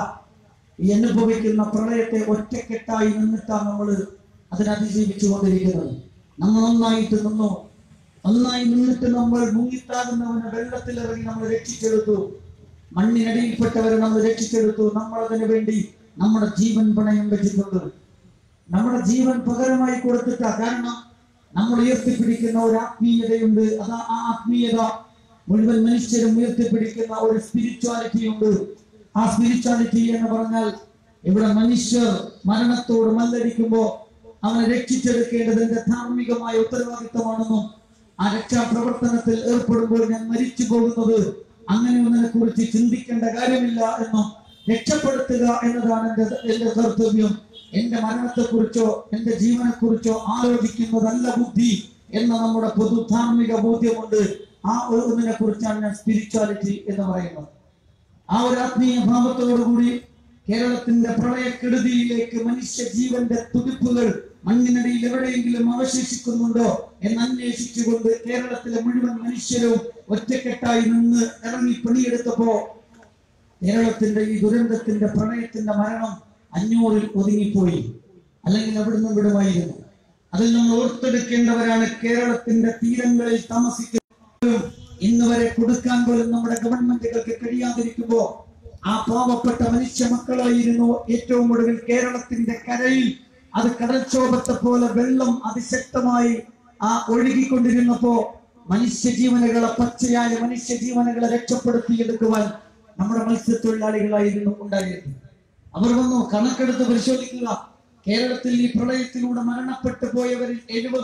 ഈ അനുഭവിക്കുന്ന പ്രളയത്തെ ഒറ്റക്കെട്ടായി നിന്നിട്ടാണ് നമ്മൾ അതിനതിജീവിച്ചു കൊണ്ടിരിക്കുന്നത്. നമ്മൾ ഒന്നായിട്ട് നിന്നു. ഒന്നായി നിന്നിട്ട് നമ്മൾ മുങ്ങിത്താകുന്നവനെ വെള്ളത്തിലിറങ്ങി നമ്മൾ രക്ഷിച്ചെടുത്തു. മണ്ണിനടിയിൽപ്പെട്ടവരെ നമ്മൾ രക്ഷിച്ചെടുത്തു. നമ്മൾ അതിനു വേണ്ടി നമ്മുടെ ജീവൻ പണയം വെച്ചിട്ടുണ്ട്. നമ്മുടെ ജീവൻ പകരമായി കൊടുത്തിട്ട. കാരണം നമ്മൾ ഉയർത്തിപ്പിടിക്കുന്ന ഒരു ആത്മീയതയുണ്ട്. അതാ ആ ആത്മീയത മുഴുവൻ മനുഷ്യരും ഉയർത്തിപ്പിടിക്കുന്ന ഒരു സ്പിരിച്വാലിറ്റി ഉണ്ട്. ആ സ്പിരിച്വാലിറ്റി എന്ന് പറഞ്ഞാൽ ഇവിടെ മനുഷ്യർ മരണത്തോട് മല്ലടിക്കുമ്പോൾ അവനെ രക്ഷിച്ചെടുക്കേണ്ടതിന്റെ ധാർമ്മികമായ ഉത്തരവാദിത്തമാണെന്നും ആ രക്ഷാപ്രവർത്തനത്തിൽ ഏർപ്പെടുമ്പോൾ ഞാൻ മരിച്ചു പോകുന്നത് അങ്ങനെ ഒന്നിനെ കുറിച്ച് ചിന്തിക്കേണ്ട കാര്യമില്ല എന്നും രക്ഷപ്പെടുത്തുക എന്നതാണ് എന്റെ കർത്തവ്യം. എന്റെ മരണത്തെക്കുറിച്ചോ എന്റെ ജീവനെക്കുറിച്ചോ ആലോചിക്കുന്നതല്ല ബുദ്ധി എന്ന നമ്മുടെ പൊതു ധാർമ്മിക ബോധ്യമുണ്ട്. ആ ഒന്നിനെ കുറിച്ചാണ് ഞാൻ സ്പിരിച്വാലിറ്റി എന്ന് പറയുന്നത്. ആ ഒരു ആത്മീയ ഭാവത്തോടുകൂടി കേരളത്തിന്റെ പ്രളയക്കെടുതിയിലേക്ക് മനുഷ്യ ജീവന്റെ തുടിപ്പുകൾ മണ്ണിനടിയിൽ എവിടെയെങ്കിലും അവശേഷിക്കുന്നുണ്ടോ എന്ന് അന്വേഷിച്ചുകൊണ്ട് കേരളത്തിലെ മുഴുവൻ മനുഷ്യരും ഒറ്റക്കെട്ടായി നിന്ന് ഇറങ്ങി പണിയെടുത്തപ്പോ കേരളത്തിന്റെ ഈ ദുരന്തത്തിന്റെ പ്രളയത്തിന്റെ മരണം 500-ൽ ഒതുങ്ങിപ്പോയി. അല്ലെങ്കിൽ അവിടുന്ന് വിടുമായിരുന്നു. അതിൽ നമ്മൾ ഓർത്തെടുക്കേണ്ടവരാണ്. കേരളത്തിന്റെ തീരങ്ങളിൽ താമസിക്കുന്നവരും ഇന്ന് വരെ കൊടുക്കാൻ പോലും നമ്മുടെ ഗവൺമെന്റുകൾക്ക് കഴിയാതിരിക്കുമ്പോ ആ പാവപ്പെട്ട മനുഷ്യ മക്കളായിരുന്നു ഏറ്റവും ഒടുവിൽ കേരളത്തിന്റെ കരയിൽ അത് കടൽക്ഷോഭത്തെ പോലെ വെള്ളം അതിശക്തമായി ഒഴുകിക്കൊണ്ടിരുന്നപ്പോ മനുഷ്യജീവനുകളെ പച്ചയായ മനുഷ്യജീവനുകളെ രക്ഷപ്പെടുത്തിയെടുക്കുവാൻ നമ്മുടെ മത്സ്യത്തൊഴിലാളികളായിരുന്നു ഉണ്ടായിരുന്നത്. അവർ വന്നു കണക്കെടുത്ത് പരിശോധിക്കുക. കേരളത്തിൽ ഈ പ്രളയത്തിലൂടെ മരണപ്പെട്ടു പോയവരിൽ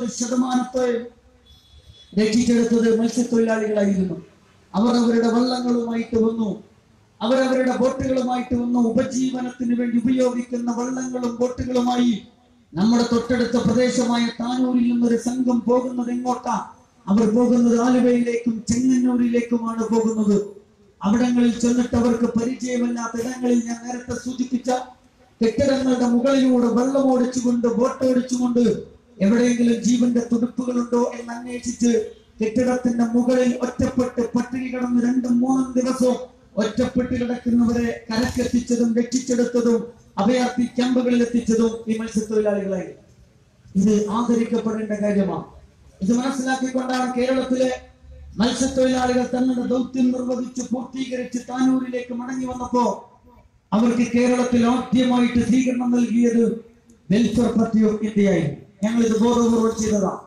70% രക്ഷിച്ചെടുത്തത് മത്സ്യത്തൊഴിലാളികളായിരുന്നു. അവർ അവരുടെ വള്ളങ്ങളുമായിട്ട് വന്നു, അവരവരുടെ ബോട്ടുകളുമായിട്ട് വന്നു. ഉപജീവനത്തിന് വേണ്ടി ഉപയോഗിക്കുന്ന വള്ളങ്ങളും ബോട്ടുകളുമായി നമ്മുടെ തൊട്ടടുത്ത പ്രദേശമായ താനൂരിൽ നിന്നൊരു സംഘം പോകുന്നത് എങ്ങോട്ടാ? അവർ പോകുന്നത് ആലുവയിലേക്കും ചെങ്ങന്നൂരിലേക്കുമാണ് പോകുന്നത്. അവിടങ്ങളിൽ ചെന്നിട്ട് അവർക്ക് പരിചയമല്ലാത്ത ഇടങ്ങളിൽ ഞാൻ നേരത്തെ സൂചിപ്പിച്ച കെട്ടിടങ്ങളുടെ മുകളിലൂടെ വെള്ളം ഓടിച്ചുകൊണ്ട് ബോട്ടോടിച്ചുകൊണ്ട് എവിടെയെങ്കിലും ജീവന്റെ തുടുപ്പുകളുണ്ടോ എന്ന് അന്വേഷിച്ച് കെട്ടിടത്തിന്റെ മുകളിൽ ഒറ്റപ്പെട്ട് പട്ടിണി കിടന്ന് 2-3 ദിവസവും ഒറ്റപ്പെട്ട് കിടക്കുന്നവരെ കരക്കെത്തിച്ചതും രക്ഷിച്ചെടുത്തതും അഭയാർത്ഥി ക്യാമ്പുകളിൽ എത്തിച്ചതും ഈ മത്സ്യത്തൊഴിലാളികളായി. ഇത് ആദരിക്കപ്പെടേണ്ട കാര്യമാണ്. ഇത് മനസ്സിലാക്കിക്കൊണ്ടാണ് കേരളത്തിലെ മത്സ്യത്തൊഴിലാളികൾ തങ്ങളുടെ ദൗത്യം നിർവഹിച്ച് പൂർത്തീകരിച്ച് താനൂരിലേക്ക് മടങ്ങി വന്നപ്പോ അവർക്ക് കേരളത്തിൽ ആദ്യമായിട്ട് സ്വീകരണം നൽകിയത് വെൽഫെയർ പാർട്ടി ഓഫ് ഇന്ത്യയായിരുന്നു. ഞങ്ങൾ ഇത് ബോധപൂർവ്വം ചെയ്തതാണ്.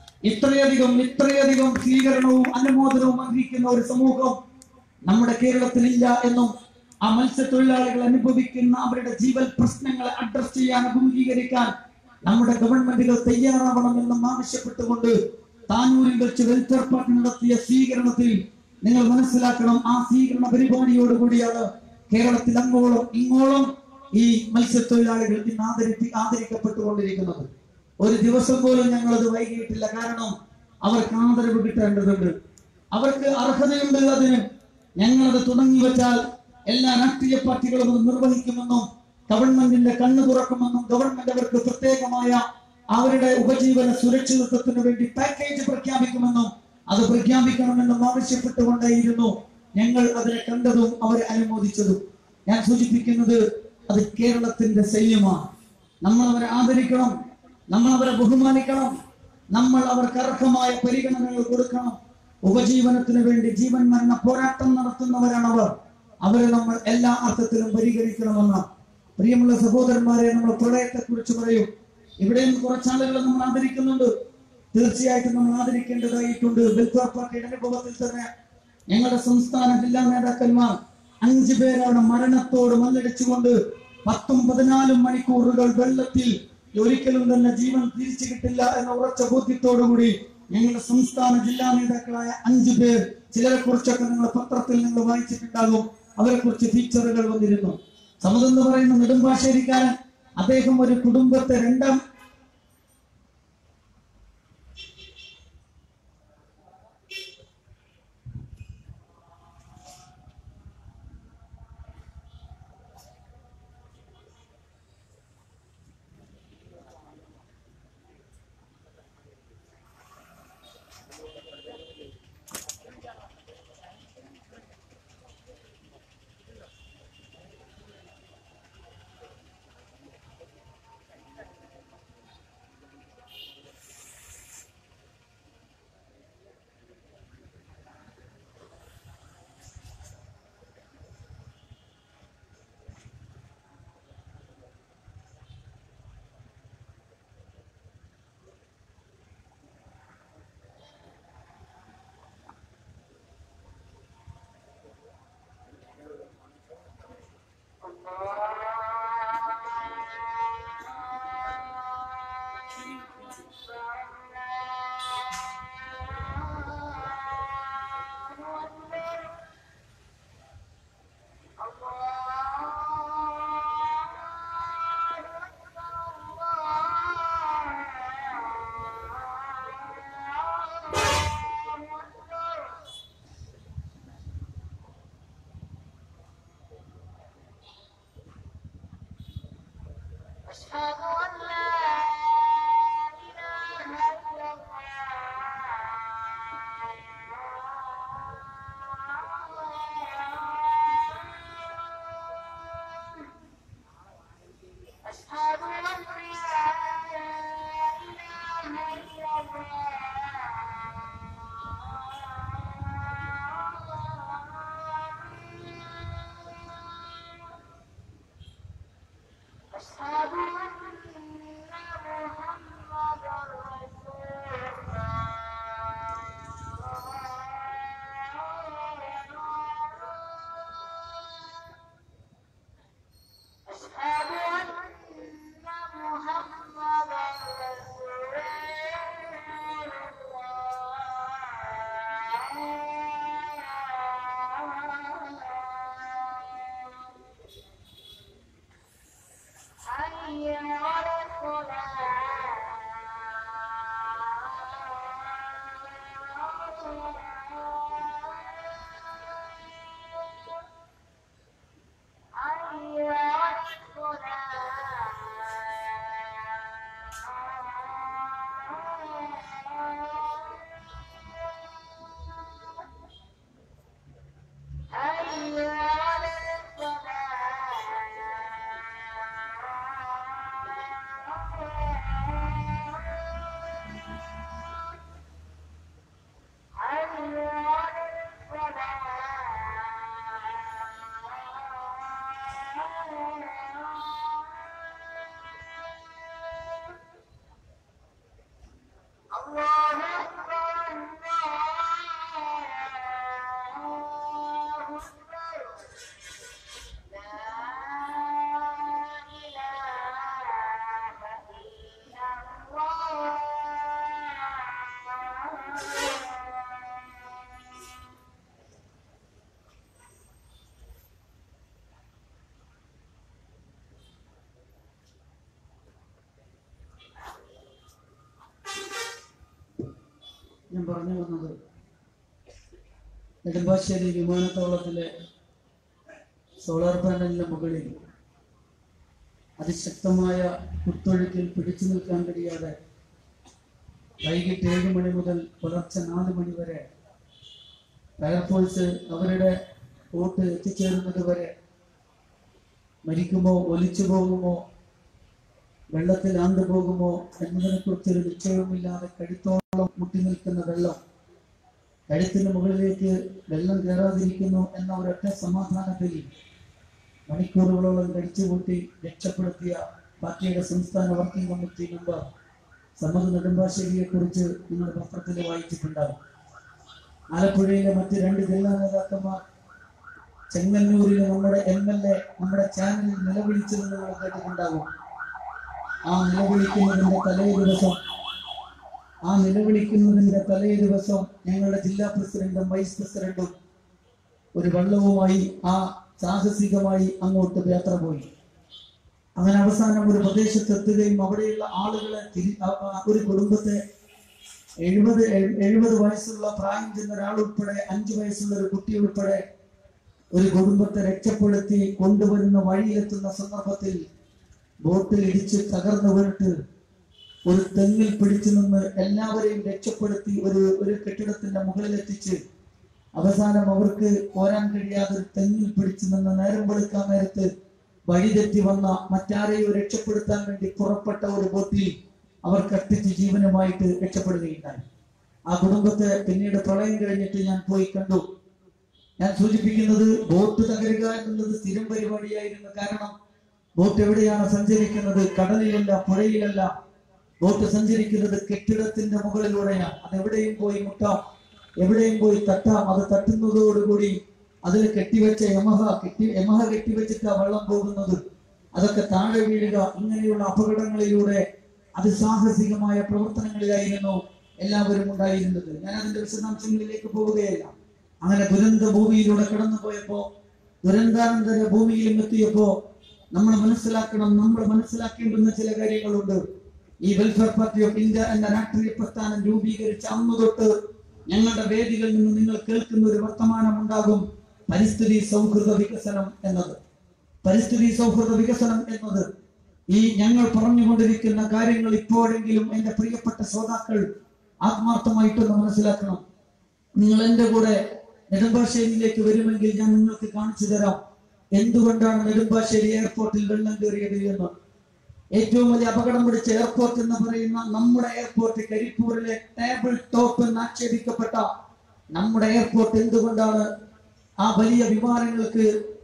ഇത്രയധികം സ്വീകരണവും അനുമോദനവും അർഹിക്കുന്ന ഒരു സമൂഹം നമ്മുടെ കേരളത്തിൽ ഇല്ല എന്നും ആ മത്സ്യത്തൊഴിലാളികൾ അനുഭവിക്കുന്ന അവരുടെ ജീവൽ പ്രശ്നങ്ങളെ അഡ്രസ് ചെയ്യാൻ അഭിമുഖീകരിക്കാൻ നമ്മുടെ ഗവൺമെന്റുകൾ തയ്യാറാവണമെന്നും ആവശ്യപ്പെട്ടുകൊണ്ട് താനൂരിൽ വെച്ച് വെൽഫെയർ പാർട്ടി നടത്തിയ സ്വീകരണത്തിൽ നിങ്ങൾ മനസ്സിലാക്കണം, ആ സ്വീകരണ പരിപാടിയോടുകൂടിയാണ് കേരളത്തിൽ അങ്ങോളം ഇങ്ങോളം ഈ മത്സ്യത്തൊഴിലാളികൾ ഇന്ന് ആദരിക്കപ്പെട്ടുകൊണ്ടിരിക്കുന്നത്. ഒരു ദിവസം പോലും ഞങ്ങളത് വൈകിയിട്ടില്ല. കാരണം അവർക്ക് ആദരവ് കിട്ടേണ്ടതുണ്ട്, അവർക്ക് അർഹതയുണ്ട്. അതിന് ഞങ്ങളത് തുടങ്ങി വെച്ചാൽ എല്ലാ രാഷ്ട്രീയ പാർട്ടികളും അത് നിർവഹിക്കുമെന്നും ഗവൺമെന്റിന്റെ കണ്ണു തുറക്കുമെന്നും ഗവൺമെന്റ് അവർക്ക് പ്രത്യേകമായ അവരുടെ ഉപജീവന സുരക്ഷിതത്വത്തിന് വേണ്ടി പാക്കേജ് പ്രഖ്യാപിക്കുമെന്നും അത് പ്രഖ്യാപിക്കണമെന്നും ആവശ്യപ്പെട്ടുകൊണ്ടേയിരുന്നു ഞങ്ങൾ അതിനെ കണ്ടതും അവരെ അനുമോദിച്ചതും. ഞാൻ സൂചിപ്പിക്കുന്നത് അത് കേരളത്തിന്റെ ശൈലിയാണ്. നമ്മൾ അവരെ ആദരിക്കണം, നമ്മൾ അവരെ ബഹുമാനിക്കണം, നമ്മൾ അവർക്ക് അർഹമായ പരിഗണനകൾ കൊടുക്കണം. ഉപജീവനത്തിന് വേണ്ടി ജീവൻ മരണ പോരാട്ടം നടത്തുന്നവരാണവർ. അവരെ നമ്മൾ എല്ലാ അർത്ഥത്തിലും പരിഗണിക്കണമെന്ന്. പ്രിയമുള്ള സഹോദരന്മാരെ, നമ്മൾ പ്രളയത്തെ കുറിച്ച് പറയും. ഇവിടെയും കുറച്ചാളുകളെ നമ്മൾ ആദരിക്കുന്നുണ്ട്. തീർച്ചയായിട്ടും നമ്മൾ ആദരിക്കേണ്ടതായിട്ടുണ്ട്. വെൽഫെയർ പാർട്ടിയുടെ അനുഭവത്തിൽ തന്നെ ഞങ്ങളുടെ സംസ്ഥാന ജില്ലാ നേതാക്കന്മാർ 5 പേരാണ് മരണത്തോട് മല്ലടിച്ചുകൊണ്ട് 10-14 മണിക്കൂറുകൾ വെള്ളത്തിൽ ഒരിക്കലും തന്നെ ജീവൻ തിരിച്ചു കിട്ടില്ല എന്ന ഉറച്ച ബോധ്യത്തോടുകൂടി ഞങ്ങളുടെ സംസ്ഥാന ജില്ലാ നേതാക്കളായ 5 പേർ, ചിലരെ കുറിച്ചൊക്കെ നിങ്ങൾ പത്രത്തിൽ നിങ്ങൾ വായിച്ചിട്ടുണ്ടാകും, അവരെ കുറിച്ച് ഫീച്ചറുകൾ വന്നിരുന്നു. സമതെന്ന് പറയുന്ന നെടുമ്പാശ്ശേരിക്കാരൻ, അദ്ദേഹം ഒരു കുടുംബത്തെ ഞാൻ പറഞ്ഞു വന്നത് നെടുമ്പാശ്ശേരി വിമാനത്താവളത്തിലെ സോളാർ പാനലിന്റെ മുകളിൽ അതിശക്തമായ കുത്തൊഴുക്കിൽ പിടിച്ചു നിൽക്കാൻ കഴിയാതെ വൈകിട്ട് 7 മണി മുതൽ പുലർച്ചെ 4 മണി വരെ ഫയർഫോഴ്സ് അവരുടെ ബോട്ട് എത്തിച്ചേരുന്നത് വരെ മരിക്കുമോ ഒലിച്ചു പോകുമോ വെള്ളത്തിൽ ആണ്ടു പോകുമോ എന്നതിനെക്കുറിച്ചൊരു നിശ്ചയവുമില്ലാതെ കഴുത്തോളം മുട്ടി നിൽക്കുന്ന വെള്ളം, കഴുത്തിന് മുകളിലേക്ക് വെള്ളം കയറാതിരിക്കുന്നു എന്ന ഒരൊറ്റ സമാധാനത്തിൽ മണിക്കൂറുകളോളം കഴിച്ചുകൂട്ടി രക്ഷപ്പെടുത്തിയ പാർട്ടിയുടെ സംസ്ഥാന വർക്കിംഗ് കമ്മിറ്റി മെമ്പർ സമദ് നെടുമ്പാശ്ശേരിയെ കുറിച്ച് നിങ്ങൾ പത്രത്തിൽ വായിച്ചിട്ടുണ്ടാകും. ആലപ്പുഴയിലെ മറ്റ് 2 ജില്ലാ നേതാക്കന്മാർ ചെങ്ങന്നൂരിലെ നമ്മുടെ MLA നമ്മുടെ ചാനലിൽ നിലവിളിച്ചത് നിങ്ങൾ കേട്ടിട്ടുണ്ടാകും. ആ നിലവിളിക്കുന്നതിന്റെ തലേ ദിവസം ഞങ്ങളുടെ ജില്ലാ പ്രസിഡന്റും വൈസ് പ്രസിഡന്റും ഒരു വള്ളവുമായി ആ സാഹസികമായി അങ്ങോട്ട് യാത്ര പോയി. അങ്ങനെ അവസാനം ഒരു പ്രദേശത്ത് എത്തുകയും അവിടെയുള്ള ആളുകളെ ഒരു കുടുംബത്തെ 70 വയസ്സുള്ള പ്രായം ചെന്ന ഒരാൾ ഉൾപ്പെടെ 5 വയസ്സുള്ള ഒരു കുട്ടി ഉൾപ്പെടെ ഒരു കുടുംബത്തെ രക്ഷപ്പെടുത്തി കൊണ്ടുവരുന്ന വഴിയിലെത്തുന്ന സന്ദർഭത്തിൽ ബോട്ടിൽ ഇടിച്ച് തകർന്നു വീണിട്ട് ഒരു തെങ്ങിൽ പിടിച്ചു നിന്ന് എല്ലാവരെയും രക്ഷപ്പെടുത്തി ഒരു കെട്ടിടത്തിന്റെ മുകളിലെത്തിച്ച് അവസാനം അവർക്ക് പോരാൻ കഴിയാതെ ഒരു തെങ്ങിൽ പിടിച്ചു നിന്ന് നേരം വെളുക്കാൻ നേരത്ത് വഴിതെറ്റി വന്ന മറ്റാരെയോ രക്ഷപ്പെടുത്താൻ വേണ്ടി പുറപ്പെട്ട ഒരു ബോട്ടിൽ അവർ കത്തിച്ച് ജീവനുമായിട്ട് രക്ഷപ്പെടുകയുണ്ടായി. ആ കുടുംബത്തെ പിന്നീട് പ്രളയം കഴിഞ്ഞിട്ട് ഞാൻ പോയി കണ്ടു. ഞാൻ സൂചിപ്പിക്കുന്നത് ബോട്ട് തകരുക എന്നുള്ളത് സ്ഥിരം പരിപാടിയായിരുന്നു. കാരണം ബോട്ട് എവിടെയാണ് സഞ്ചരിക്കുന്നത്? കടലിലല്ല, പുഴയിലല്ല. ബോട്ട് സഞ്ചരിക്കുന്നത് കെട്ടിടത്തിന്റെ മുകളിലൂടെയാണ്. അതെവിടെയും പോയി മുട്ടാം, എവിടെയും പോയി തട്ടാം. അത് തട്ടുന്നതോടുകൂടി അതിൽ കെട്ടിവെച്ച യമഹ കെട്ടിവെച്ചിട്ടാ വെള്ളം പോകുന്നത്. അതൊക്കെ താഴെ വീഴുക, ഇങ്ങനെയുള്ള അപകടങ്ങളിലൂടെ അതിസാഹസികമായ പ്രവർത്തനങ്ങളിലായിരുന്നു എല്ലാവരും ഉണ്ടായിരുന്നത്. ഞാൻ അതിന്റെ വിശദാംശങ്ങളിലേക്ക് പോവുകയല്ല. അങ്ങനെ ദുരന്ത ഭൂമിയിലൂടെ കടന്നുപോയപ്പോ, ദുരന്താനന്തര ഭൂമിയിലും എത്തിയപ്പോ നമ്മൾ മനസ്സിലാക്കേണ്ടുന്ന ചില കാര്യങ്ങളുണ്ട്. ഈ വെൽഫെയർ പാർട്ടി ഓഫ് ഇന്ത്യ എന്ന രാഷ്ട്രീയ പ്രസ്ഥാനം രൂപീകരിച്ച അന്ന് തൊട്ട് ഞങ്ങളുടെ വേദികളിൽ നിന്ന് നിങ്ങൾ കേൾക്കുന്ന ഒരു വർത്തമാനം ഉണ്ടാകും: പരിസ്ഥിതി സൗഹൃദ വികസനം എന്നത്. പരിസ്ഥിതി സൗഹൃദ വികസനം എന്നത് ഈ ഞങ്ങൾ പറഞ്ഞുകൊണ്ടിരിക്കുന്ന കാര്യങ്ങൾ ഇപ്പോഴെങ്കിലും എന്റെ പ്രിയപ്പെട്ട ശ്രോതാക്കൾ ആത്മാർത്ഥമായിട്ടൊന്ന് മനസ്സിലാക്കണം. നിങ്ങൾ എന്റെ കൂടെ നെടുമ്പാശ്ശേരിയിലേക്ക് വരുമെങ്കിൽ ഞാൻ നിങ്ങൾക്ക് കാണിച്ചു തരാം എന്തുകൊണ്ടാണ് നെടുമ്പാശ്ശേരി എയർപോർട്ടിൽ വെള്ളം കയറിയത് എന്ന്. ഏറ്റവും വലിയ അപകടം പിടിച്ച എയർപോർട്ട് എന്ന് പറയുന്ന നമ്മുടെ എയർപോർട്ട്, കരിപ്പൂരിലെ ടേബിൾ ടോപ്പ് എന്ന് ആക്ഷേപിക്കപ്പെട്ട നമ്മുടെ എയർപോർട്ട് എന്തുകൊണ്ടാണ് ആ വലിയ വിമാനങ്ങൾക്ക്,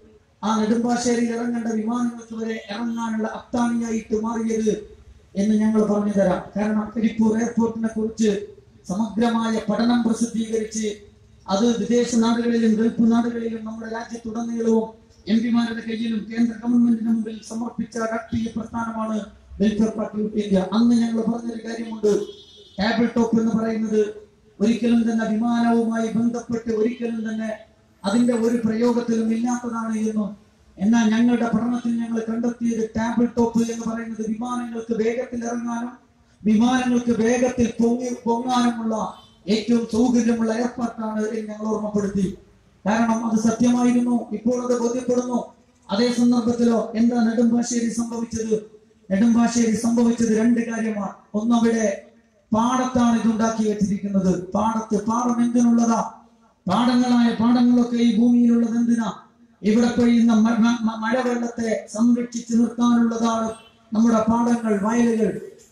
ആ നെടുമ്പാശ്ശേരിയിൽ ഇറങ്ങേണ്ട വിമാനങ്ങൾക്ക് വരെ ഇറങ്ങാനുള്ള അത്താണിയായിട്ട് മാറിയത് എന്ന് ഞങ്ങൾ പറഞ്ഞു തരാം. കാരണം കരിപ്പൂർ എയർപോർട്ടിനെ കുറിച്ച് സമഗ്രമായ പഠനം പ്രസിദ്ധീകരിച്ച് അത് വിദേശ നാടുകളിലും ഗൾഫ് നാടുകളിലും നമ്മുടെ രാജ്യത്തുടനീളവും എംപിമാരുടെ കയ്യിലും കേന്ദ്ര ഗവൺമെന്റിന് മുമ്പിൽ സമർപ്പിച്ച രാഷ്ട്രീയ പ്രസ്ഥാനമാണ് വെൽഫെയർ പാർട്ടി ഓഫ് ഇന്ത്യ. അന്ന് ഞങ്ങൾ പറഞ്ഞൊരു കാര്യമുണ്ട്, ടേബിൾ ടോപ്പ് എന്ന് പറയുന്നത് ഒരിക്കലും തന്നെ വിമാനവുമായി ബന്ധപ്പെട്ട് ഒരിക്കലും തന്നെ അതിന്റെ ഒരു പ്രയോഗത്തിലും ഇല്ലാത്തതാണ് എന്നും. എന്നാൽ ഞങ്ങളുടെ പഠനത്തിൽ ഞങ്ങൾ കണ്ടെത്തിയത് ടേബിൾ ടോപ്പ് എന്ന് പറയുന്നത് വിമാനങ്ങൾക്ക് വേഗത്തിൽ ഇറങ്ങാനും വിമാനങ്ങൾക്ക് വേഗത്തിൽ പൊങ്ങാനുമുള്ള ഏറ്റവും സൗകര്യമുള്ള ഏർപ്പാട്ടാണ് എന്ന് ഞങ്ങൾ ഓർമ്മപ്പെടുത്തി. കാരണം അത് സത്യമായിരുന്നു, ഇപ്പോൾ അത് ബോധ്യപ്പെടുന്നു. അതേ സന്ദർഭത്തിലോ എന്താ നെടുമ്പാശ്ശേരി സംഭവിച്ചത്? നെടുമ്പാശ്ശേരി സംഭവിച്ചത് രണ്ട് കാര്യമാണ്. ഒന്നവിടെ പാടത്താണ് ഇതുണ്ടാക്കി വെച്ചിരിക്കുന്നത്. പാടം എന്തിനുള്ളതാ? പാടങ്ങളായ പാടങ്ങളൊക്കെ ഈ ഭൂമിയിലുള്ളത് എന്തിനാ? ഇവിടെ പെയ്യുന്ന മഴവെള്ളത്തെ സംരക്ഷിച്ചു നിർത്താനുള്ളതാണ് നമ്മുടെ പാടങ്ങൾ, വയലുകൾ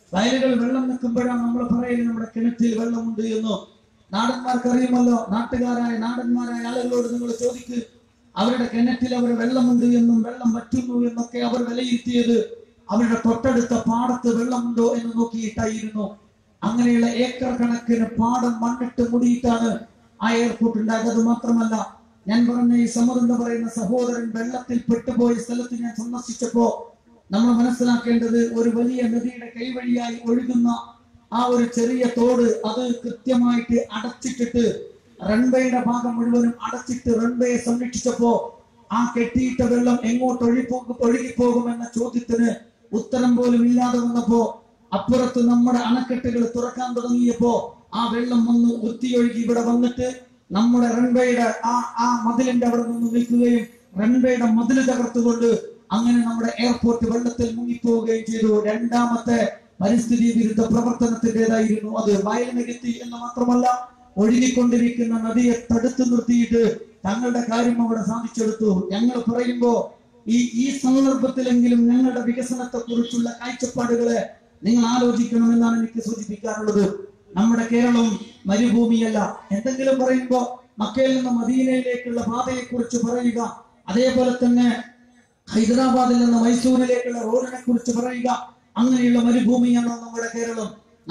വെള്ളം നിൽക്കുമ്പോഴാണ് നമ്മൾ പറയുന്നത് നമ്മുടെ കിണറ്റിൽ വെള്ളമുണ്ട് എന്ന്. നാടന്മാർക്ക് അറിയുമല്ലോ, നാടന്മാരായ ആളുകളോട് നിങ്ങൾ ചോദിക്ക്, അവരുടെ കിണറ്റിൽ അവർ വെള്ളമുണ്ട് എന്നും വെള്ളം വറ്റുന്നു എന്നൊക്കെ അവർ വിലയിരുത്തിയത് അവരുടെ തൊട്ടടുത്ത പാടത്ത് വെള്ളമുണ്ടോ എന്ന് നോക്കിയിട്ടായിരുന്നു. അങ്ങനെയുള്ള ഏക്കർ കണക്കിന് പാടം മണ്ണിട്ട് മുടിയിട്ടാണ് ആ എയർപോർട്ട് ഉണ്ടായത്. അത് മാത്രമല്ല, ഞാൻ പറഞ്ഞ ഈ സമർ എന്ന് പറയുന്ന സഹോദരൻ വെള്ളത്തിൽ പെട്ടുപോയ സ്ഥലത്ത് ഞാൻ സന്ദർശിച്ചപ്പോ നമ്മൾ മനസ്സിലാക്കേണ്ടത്, ഒരു വലിയ നദിയുടെ കൈവഴിയായി ഒഴുകുന്ന ആ ഒരു ചെറിയ തോട് അത് കൃത്യമായിട്ട് അടച്ചിട്ടിട്ട് റൺവേയുടെ ഭാഗം മുഴുവനും അടച്ചിട്ട് റൺവേയെ സംരക്ഷിച്ചപ്പോ ആ കെട്ടിയിട്ട വെള്ളം എങ്ങോട്ട് ഒഴുകിപ്പോകുമെന്ന ചോദ്യത്തിന് ഉത്തരം പോലും ഇല്ലാതെ വന്നപ്പോ അപ്പുറത്ത് നമ്മുടെ അണക്കെട്ടുകൾ തുറക്കാൻ തുടങ്ങിയപ്പോ ആ വെള്ളം വന്ന് ഒത്തിയൊഴുകി ഇവിടെ വന്നിട്ട് നമ്മുടെ റൺവേയുടെ ആ മതിലിന്റെ അവിടെ നിന്ന് നിൽക്കുകയും റൺവേയുടെ മതിൽ തകർത്തുകൊണ്ട് അങ്ങനെ നമ്മുടെ എയർപോർട്ട് വെള്ളത്തിൽ മുങ്ങിപ്പോവുകയും ചെയ്തു. രണ്ടാമത്തെ പരിസ്ഥിതി വിരുദ്ധ പ്രവർത്തനത്തിൻ്റെതായിരുന്നു അത്. വയൽ നികത്തി എന്ന് മാത്രമല്ല, ഒഴുകിക്കൊണ്ടിരിക്കുന്ന നദിയെ തടുത്തു നിർത്തിയിട്ട് തങ്ങളുടെ കാര്യം അവിടെ സാധിച്ചെടുത്തു. ഞങ്ങൾ പറയുമ്പോ ഈ സന്ദർഭത്തിലെങ്കിലും ഞങ്ങളുടെ വികസനത്തെ കുറിച്ചുള്ള കാഴ്ചപ്പാടുകളെ നിങ്ങൾ ആലോചിക്കണമെന്നാണ് എനിക്ക് സൂചിപ്പിക്കാനുള്ളത്. നമ്മുടെ കേരളം മരുഭൂമിയല്ല. എന്തെങ്കിലും പറയുമ്പോ മക്കയിൽ നിന്ന് മദീനയിലേക്കുള്ള പാതയെ കുറിച്ച് പറയുക, അതേപോലെ തന്നെ ഹൈദരാബാദിൽ നിന്ന് മൈസൂരിലേക്കുള്ള റോഡിനെ കുറിച്ച് പറയുക. അങ്ങനെയുള്ള മരുഭൂമിയാണ് നമ്മുടെ കേരളം.